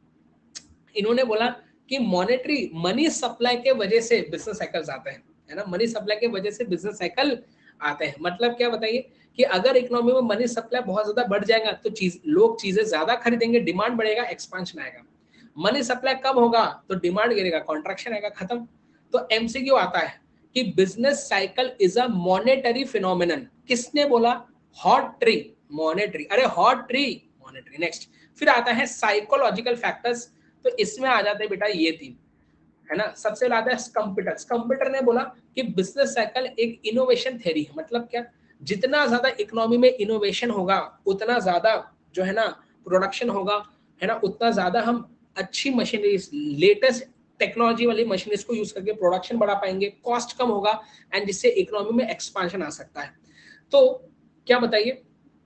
इन्होंने बोला कि मॉनेटरी मनी सप्लाई के वजह से बिजनेस साइकिल्स आते हैं, है ना, मनी सप्लाई के वजह से बिजनेस साइकिल आते हैं। मतलब क्या बताइए कि अगर इकोनॉमी में मनी सप्लाई बहुत ज्यादा बढ़ जाएगा तो चीज लोग चीजें ज्यादा खरीदेंगे, डिमांड बढ़ेगा, एक्सपांशन आएगा। मनी सप्लाई कम होगा तो डिमांड गिरेगा, कॉन्ट्रैक्शन आएगा, खत्म। तो एमसीक्यू आता है कि business cycle is a monetary phenomenon, किसने बोला, हॉट ट्री मॉनेटरी, अरे हॉट ट्री मॉनेटरी। नेक्स्ट फिर आता है साइकोलॉजिकल फैक्टर्स, तो इसमें आ जाते हैं बेटा ये तीन, है ना। सबसे पहले आता है स्कम्पिटर, स्कम्पिटर ने बोला कि बिजनेस साइकिल एक इनोवेशन थ्योरी है। मतलब क्या, जितना ज्यादा इकोनॉमी में इनोवेशन होगा उतना ज्यादा जो है ना प्रोडक्शन होगा, है ना, उतना ज्यादा हम अच्छी मशीनरीज, लेटेस्ट टेक्नोलॉजी वाली मशीनरीज को यूज करके प्रोडक्शन बढ़ा पाएंगे, कॉस्ट कम होगा, एंड जिससे इकोनॉमी में एक्सपांशन आ सकता है। तो क्या बताइए,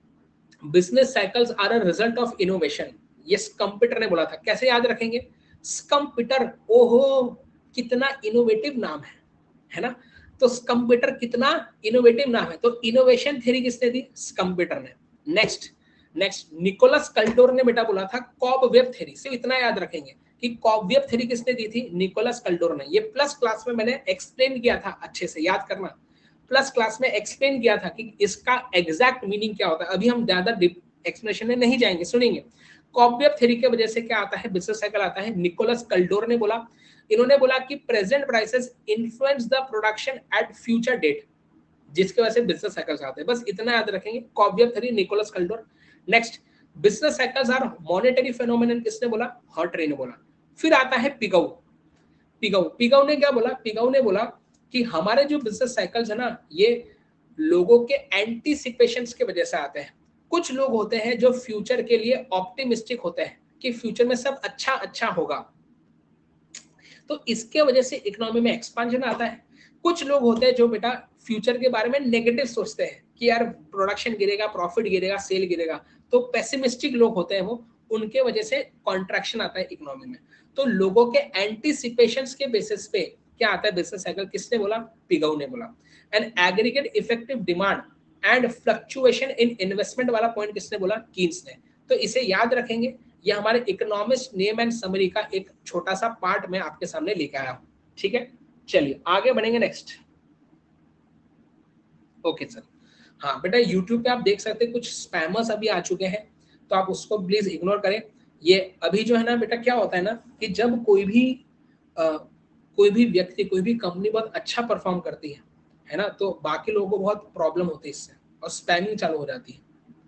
business cycles are a result of innovation, ये स्कम्पिटर ने बोला था। कैसे याद रखेंगे, स्कम्पिटर, ओहो कितना इनोवेटिव नाम है, है ना। तो स्कम्पिटर कितना इनोवेटिव नाम है, तो इनोवेशन थ्योरी किसने दी, स्कम्पिटर ने। नेक्स्ट नेक्स्ट निकोलस कल्डोर ने बेटा बोला था कॉबवेब थ्योरी, सिर्फ इतना याद रखेंगे कि कॉबवेब थ्योरी किसने दी थी, निकोलस कल्डोर ने। ये प्लस क्लास में मैंने एक्सप्लेन किया था, अच्छे से याद करना, प्लस क्लास में एक्सप्लेन किया था कि इसका एग्जैक्ट मीनिंग क्या होता है। अभी हम ज्यादा एक्सप्लेनेशन में नहीं जाएंगे, सुनेंगे। कॉबवेब थ्योरी की वजह से क्या आता है, बिजनेस साइकिल आता है, निकोलस कल्डोर ने बोला। इन्होंने बोला कि present prices influence the production at future date, जिसके वजह से बिजनेस साइकिल्स आते हैं। बस इतना याद रखेंगे, cobweb theory, Nicholas Kaldor. Next, business cycles are monetary phenomenon, किसने बोला, हॉट ट्री ने बोला। फिर आता है पिगाउ, पिगाउ पिगाउ ने क्या बोला, पिगाउ ने बोला कि हमारे जो बिजनेस साइकिल्स है ना, ये लोगों के एंटीसिपेशंस की वजह से आते हैं। कुछ लोग होते हैं जो फ्यूचर के लिए ऑप्टिमिस्टिक होते हैं कि फ्यूचर में सब अच्छा अच्छा होगा, तो इसके वजह से इकोनॉमी में एक्सपांशन आता है। कुछ लोग होते हैं जो बेटा फ्यूचर के बारे में नेगेटिव सोचते हैं कि यार प्रोडक्शन गिरेगा, प्रॉफिट गिरेगा, सेल गिरेगा, तो पेसिमिस्टिक लोग होते हैं वो, उनके वजह से कॉन्ट्रैक्शन आता है इकोनॉमी में। तो लोगों के एंटीसिपेशंस के बेसिस पे क्या आता है बिजनेस साइकिल, किसने बोला, पिगाउ ने बोला। And aggregate effective demand and fluctuation in investment वाला पॉइंट किसने बोला, कीन्स ने। तो इसे याद रखेंगे, ये हमारे इकोनॉमिस्ट नेम एंड समरी का एक छोटा सा पार्ट मैं आपके सामने लेके आया हूं, ठीक है। चलिए आगे बढ़ेंगे, नेक्स्ट। ओके सर, हाँ बेटा यूट्यूब पे आप देख सकते हैं कुछ स्पैमर्स अभी आ चुके हैं, तो आप उसको प्लीज इग्नोर करें। ये अभी जो है ना बेटा, क्या होता है ना कि जब कोई भी आ, कोई भी व्यक्ति, कोई भी कंपनी बहुत अच्छा परफॉर्म करती है है ना, तो बाकी लोगों को बहुत प्रॉब्लम होती है इससे, और स्पैमिंग चालू हो जाती है।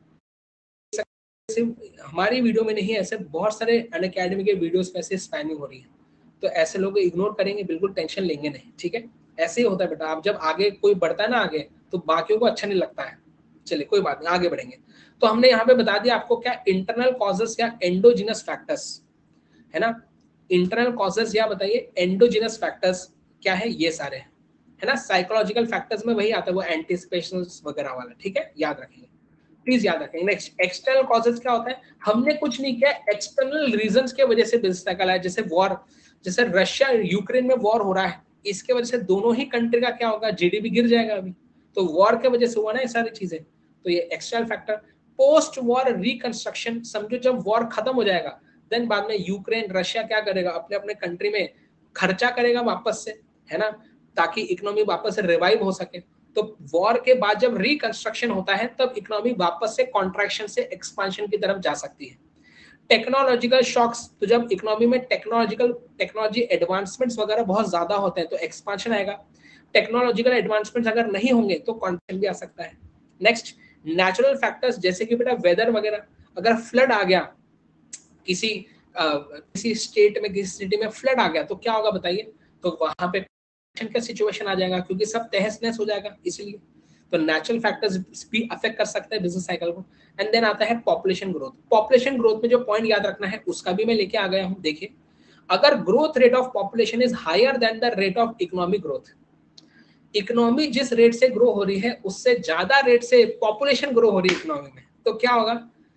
सिर्फ हमारी वीडियो में नहीं, ऐसे बहुत सारे अनअकैडमी के वीडियोस पे ऐसे स्पैमिंग हो रही है, तो ऐसे लोग इग्नोर करेंगे, बिल्कुल टेंशन लेंगे नहीं, ठीक है। ऐसे ही होता है बेटा, आप जब आगे कोई बढ़ता है ना आगे, तो बाकियों को अच्छा नहीं लगता है। चलिए कोई बात नहीं, आगे बढ़ेंगे। तो हमने यहाँ पे बता दिया आपको क्या इंटरनल कॉजेस या एंडोजिनस फैक्टर्स, है ना। इंटरनल कॉजेस या बताइए एंडोजिनस फैक्टर्स क्या है, ये सारे है ना। साइकोलॉजिकल फैक्टर्स में वही आता है, वो एंटिसिपेशन वगैरह वाला, ठीक है, याद रखेंगे, प्लीज याद रखेंगे। नेक्स्ट, एक्सटर्नल कॉजेस क्या होता है, हमने कुछ नहीं किया, एक्सटर्नल रीजंस के वजह से बिजनेस साइकिल है। जैसे वॉर, जैसे रशिया यूक्रेन में वॉर हो रहा है, इसके वजह से दोनों ही कंट्री का क्या होगा, जीडीपी गिर जाएगा अभी, तो वॉर के वजह से हुआ ना ये सारी चीजें, तो ये external factor. Post war reconstruction, समझो जब वॉर खत्म हो जाएगा, देन बाद में यूक्रेन रशिया क्या करेगा, अपने अपने कंट्री में खर्चा करेगा वापस से, है ना, ताकि इकोनॉमी वापस से रिवाइव हो सके। तो वॉर के बाद जब रिकंस्ट्रक्शन होता है, तब इकोनॉमी वापस से कॉन्ट्रैक्शन से एक्सपांशन की तरफ जा सकती है। टेक्नोलॉजिकल शॉक्स, तो जब इकोनॉमी में टेक्नोलॉजिकल टेक्नोलॉजी एडवांसमेंट्स वगैरह बहुत ज्यादा होते हैं तो एक्सपांशन आएगा। टेक्नोलॉजिकल एडवांसमेंट्स अगर नहीं होंगे तो कॉन्ट्रैक्शन भी आ सकता है। नेक्स्ट, नेचुरल फैक्टर्स जैसे कि बेटा वेदर वगैरह, अगर फ्लड आ गया किसी आ, किसी स्टेट में, किसी सिटी में फ्लड आ गया, तो क्या होगा बताइए, तो वहां पे का सिचुएशन आ जाएगा, क्योंकि सब तहस नहस हो जाएगा इसलिए। तो नेचुरल फैक्टर्स भी अफेक्ट कर सकते हैं बिजनेस साइकिल को। एंड देन आता है पॉपुलेशन ग्रोथ। पॉपुलेशन ग्रोथ में जो पॉइंट याद रखना है उसका भी मैं लेके आ गया हूँ। देखिए, अगर growth rate of population is higher than the rate of economic growth, economy जिस रेट से ग्रो हो रही है उससे ज्यादा रेट से पॉपुलेशन ग्रो हो रही है इकोनॉमी में, तो क्या होगा,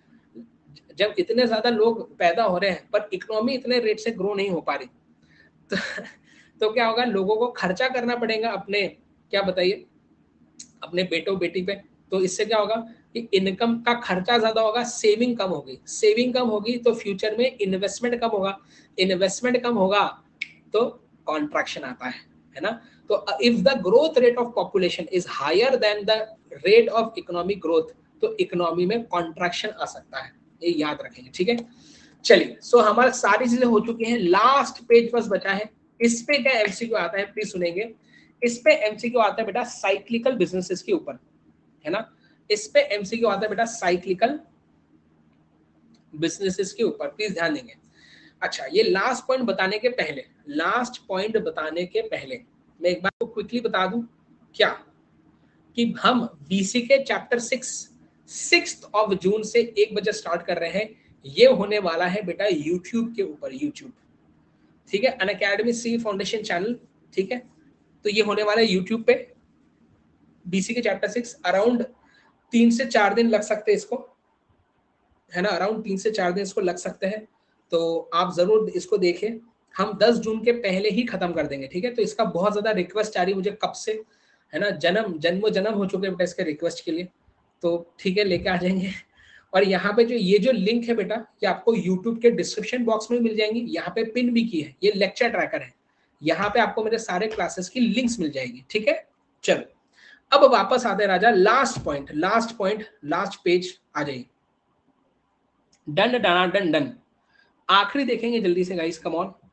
जब इतने ज्यादा लोग पैदा हो रहे हैं पर इकोनॉमी इतने रेट से ग्रो नहीं हो पा रही, तो, तो क्या होगा, लोगों को खर्चा करना पड़ेगा अपने, क्या बताइए, अपने बेटों बेटी पे। तो इससे क्या होगा कि इनकम का खर्चा ज्यादा होगा, सेविंग कम होगी, सेविंग कम होगी तो फ्यूचर में इन्वेस्टमेंट कम होगा, इन्वेस्टमेंट कम होगा तो कॉन्ट्रैक्शन आता है, है ना। तो if the growth rate of population is higher than the rate of economic growth, तो इकोनॉमी में कॉन्ट्रैक्शन आ सकता है, ये याद रखेंगे, ठीक है। चलिए, सो so हमारी सारी चीजें हो चुकी हैं, लास्ट पेज बस बचा है। इस पे क्या एमसीक्यू आता है, प्लीज सुनेंगे। इस पे एमसीक्यू आता है बेटा साइक्लिकल बिजनेसेस के ऊपर, है ना। इस पे एमसीक्यू आता है बेटा साइक्लिकल बिजनेसेस के ऊपर, प्लीज ध्यान देंगे। अच्छा, ये लास्ट पॉइंट बताने के पहले लास्ट पॉइंट बताने के पहले मैं एक बार को क्विकली बता दूं, क्या कि हम बीसी के chapter six six of June से एक बजे स्टार्ट कर रहे हैं। ये होने वाला है बेटा यूट्यूब के ऊपर, यूट्यूब, ठीक है, अनअकैडमी सी फाउंडेशन चैनल, ठीक है। तो ये होने वाला है यूट्यूब पे, बीसी के चैप्टर सिक्स। अराउंड तीन से चार दिन लग सकते हैं इसको, है ना, अराउंड तीन से चार दिन इसको लग सकते हैं। तो आप जरूर इसको देखें, हम दस जून के पहले ही खत्म कर देंगे, ठीक है। तो इसका बहुत ज्यादा रिक्वेस्ट आ रही मुझे कब से, है ना, जन्म जन्मो जन्म हो चुके बेटा इसके रिक्वेस्ट के लिए। तो ठीक है, लेके आ जाएंगे। और यहाँ पे जो ये जो लिंक है बेटा, ये आपको यूट्यूब के डिस्क्रिप्शन बॉक्स में मिल जाएंगी, यहाँ पे पिन भी की है, ये लेक्चर ट्रैकर है, यहाँ पे आपको मेरे सारे क्लासेस की लिंक्स मिल जाएगी, ठीक है। चलो, अब वापस आते हैं राजा, last point last point last page आ जाइए। डन डन डन डन आखिरी देखेंगे जल्दी से guys, come on.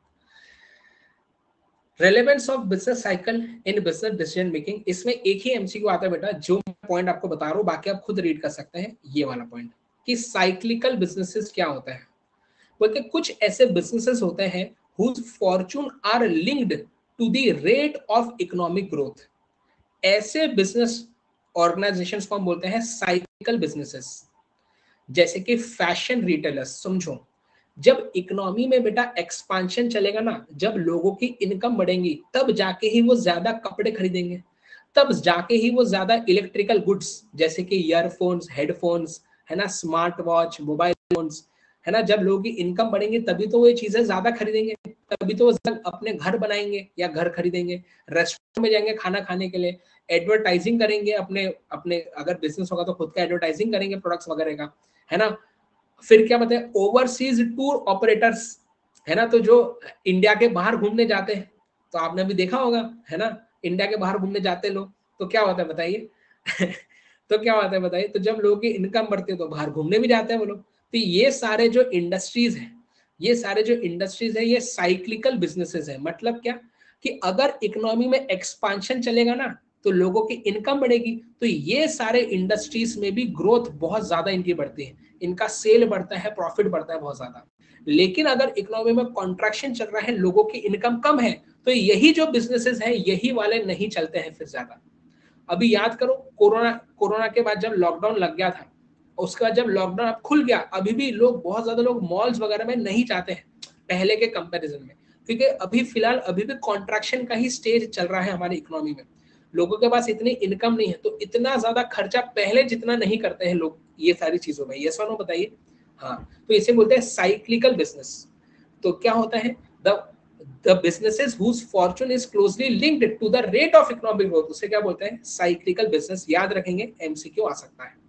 Relevance of business cycle in business decision making. इसमें एक ही एमसीक्यू आता है बेटा, जो पॉइंट आपको बता रहा हूं, बाकी आप खुद रीड कर सकते हैं, ये वाला पॉइंट कि साइक्लिकल बिजनेसेस क्या होता है। बोलते कुछ ऐसे बिजनेसेस होते हैं whose fortune are linked to the rate of economic growth। ऐसे बिजनेस ऑर्गेनाइजेशंस को हम बोलते हैं साइक्लिकल बिजनेसेस। जैसे कि फैशन रिटेलर्स, समझो, जब इकोनॉमी में बेटा एक्सपांशन चलेगा ना, जब लोगों की इनकम बढ़ेगी, तब जाके ही वो ज्यादा कपड़े खरीदेंगे, तब जाके ही वो ज्यादा इलेक्ट्रिकल गुड्स जैसे कि ईयरफोन्स, हेडफोन्स, है ना, स्मार्ट वॉच, मोबाइल फोन्स, है ना, जब लोगों की इनकम बढ़ेंगे तभी तो वो ये चीजें ज्यादा खरीदेंगे, तभी तो वो अपने घर बनाएंगे या घर खरीदेंगे, रेस्टोरेंट में जाएंगे खाना खाने के लिए, एडवर्टाइजिंग करेंगे अपने अपने अगर बिजनेस होगा तो खुद का एडवर्टाइजिंग करेंगे प्रोडक्ट्स वगैरह का, है ना। फिर क्या बताए, ओवरसीज टूर ऑपरेटर्स, है ना, तो जो इंडिया के बाहर घूमने जाते हैं, तो आपने भी देखा होगा, है ना, इंडिया के बाहर घूमने जाते हैं लोग, तो क्या होता है बताइए तो क्या होता है बताइए, तो जब लोगों की इनकम बढ़ती है तो बाहर घूमने भी जाते हैं वो लोग। तो ये सारे जो इंडस्ट्रीज हैं, ये सारे जो इंडस्ट्रीज है, ये साइक्लिकल बिजनेसेस है। मतलब क्या कि अगर इकोनॉमी में एक्सपांशन चलेगा ना, तो लोगों की इनकम बढ़ेगी, तो ये सारे इंडस्ट्रीज में भी ग्रोथ बहुत ज्यादा इनकी बढ़ती है, इनका सेल बढ़ता है, प्रॉफिट बढ़ता है बहुत ज्यादा। लेकिन अगर इकोनॉमी में कॉन्ट्रैक्शन चल रहा है, लोगों की इनकम कम है, तो यही जो बिजनेसेस हैं, यही वाले नहीं चलते हैं फिर ज्यादा। अभी याद करो, कोरोना कोरोना के बाद जब लॉकडाउन लग गया था, उसके बाद जब लॉकडाउन अब खुल गया, अभी भी लोग, बहुत ज्यादा लोग मॉल्स वगैरह में नहीं जाते हैं पहले के कंपैरिजन में, क्योंकि अभी फिलहाल अभी भी कॉन्ट्रैक्शन का ही स्टेज चल रहा है हमारी इकोनॉमी में। लोगों के पास इतनी इनकम नहीं है, तो इतना ज्यादा खर्चा पहले जितना नहीं करते हैं लोग ये सारी चीजों में। ये सुनो, बताइए। हाँ, तो इसे बोलते हैं साइक्लिकल बिजनेस। तो क्या होता है, the the businesses whose fortune is closely linked to the rate of economic growth, उसे क्या बोलते हैं, साइक्लिकल बिजनेस। याद रखेंगे, एमसीक्यू आ सकता है।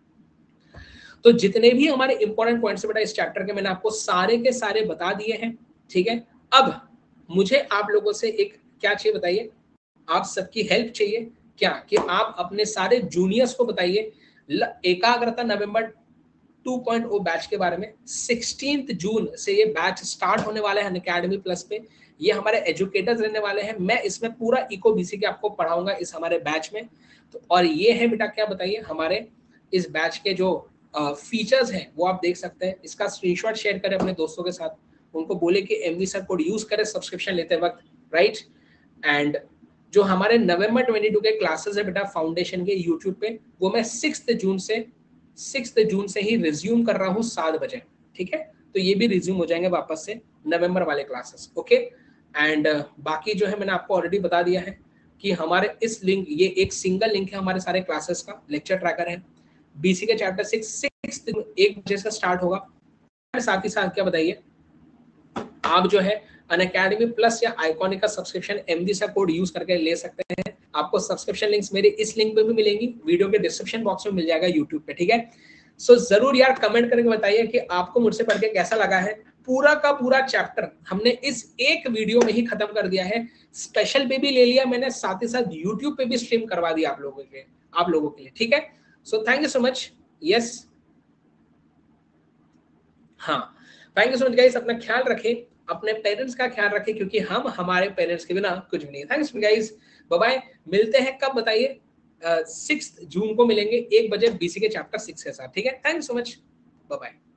तो जितने भी हमारे इंपॉर्टेंट पॉइंट्स बेटा इस चैप्टर के, मैंने आपको सारे के सारे बता दिए हैं, ठीक है। अब मुझे आप लोगों से एक क्या चाहिए बताइए, आप सबकी हेल्प चाहिए क्या, कि आप अपने सारे जूनियर्स को बताइए Ekagrata November two point O batch के बारे में। सिक्सटीन्थ जून से ये बैच स्टार्ट होने वाला है अनअकैडमी प्लस पे। ये हमारे एजुकेटर्स रहने वाले हैं, मैं इसमें पूरा इको बीसी के आपको पढ़ाऊंगा इस हमारे बैच में। तो और ये है बेटा, क्या बताइए, हमारे इस बैच के जो फीचर्स हैं वो आप देख सकते हैं। इसका स्क्रीनशॉट शेयर करें अपने दोस्तों के साथ, उनको बोले कि एमवी सर कोड यूज करें सब्सक्रिप्शन लेते वक्त, राइट। एंड जो हमारे नवंबर बाईस के क्लासेस है बेटा फाउंडेशन के यूट्यूब पे, वो मैं सिक्स्थ जून से सिक्स्थ जून से ही रिज्यूम कर रहा हूँ सात बजे, ठीक है। तो ये भी रिज्यूम हो जाएंगे वापस से नवंबर वाले क्लासेस, ओके। एंड बाकी जो है मैंने आपको ऑलरेडी बता दिया है कि हमारे इस लिंक, ये एक सिंगल लिंक है हमारे सारे क्लासेस का, लेक्चर ट्रैकर है, बीसी के चैप्टर सिक्स सिक्स एक बजे से स्टार्ट होगा। साथ ही साथ क्या बताइए, आप जो है अनअकैडमी प्लस या आइकॉनिक का सब्सक्रिप्शन एमडी सा कोड यूज करके ले सकते हैं। आपको सब्सक्रिप्शन लिंक्स मेरे इस लिंक पे भी मिलेंगी, वीडियो के डिस्क्रिप्शन बॉक्स में मिल जाएगा यूट्यूब पे, ठीक है। सो so, जरूर यार कमेंट करके बताइए कि आपको मुझसे पढ़ के कैसा लगा है। पूरा का पूरा चैप्टर हमने इस एक वीडियो में ही खत्म कर दिया है। स्पेशल पे भी ले लिया मैंने, साथ ही साथ यूट्यूब पे भी स्ट्रीम करवा दिया आप लोगों के लिए आप लोगों के लिए ठीक है। So thank you so much. Yes, हाँ, thank you so much guys. अपना ख्याल रखें, अपने पेरेंट्स का ख्याल रखें, क्योंकि हम हमारे पेरेंट्स के बिना कुछ भी नहीं। Thanks guys, bye bye. मिलते हैं कब बताइए, सिक्स जून को मिलेंगे एक बजे बीसी के चैप्टर सिक्स के साथ, ठीक है। Thank you so much, bye bye.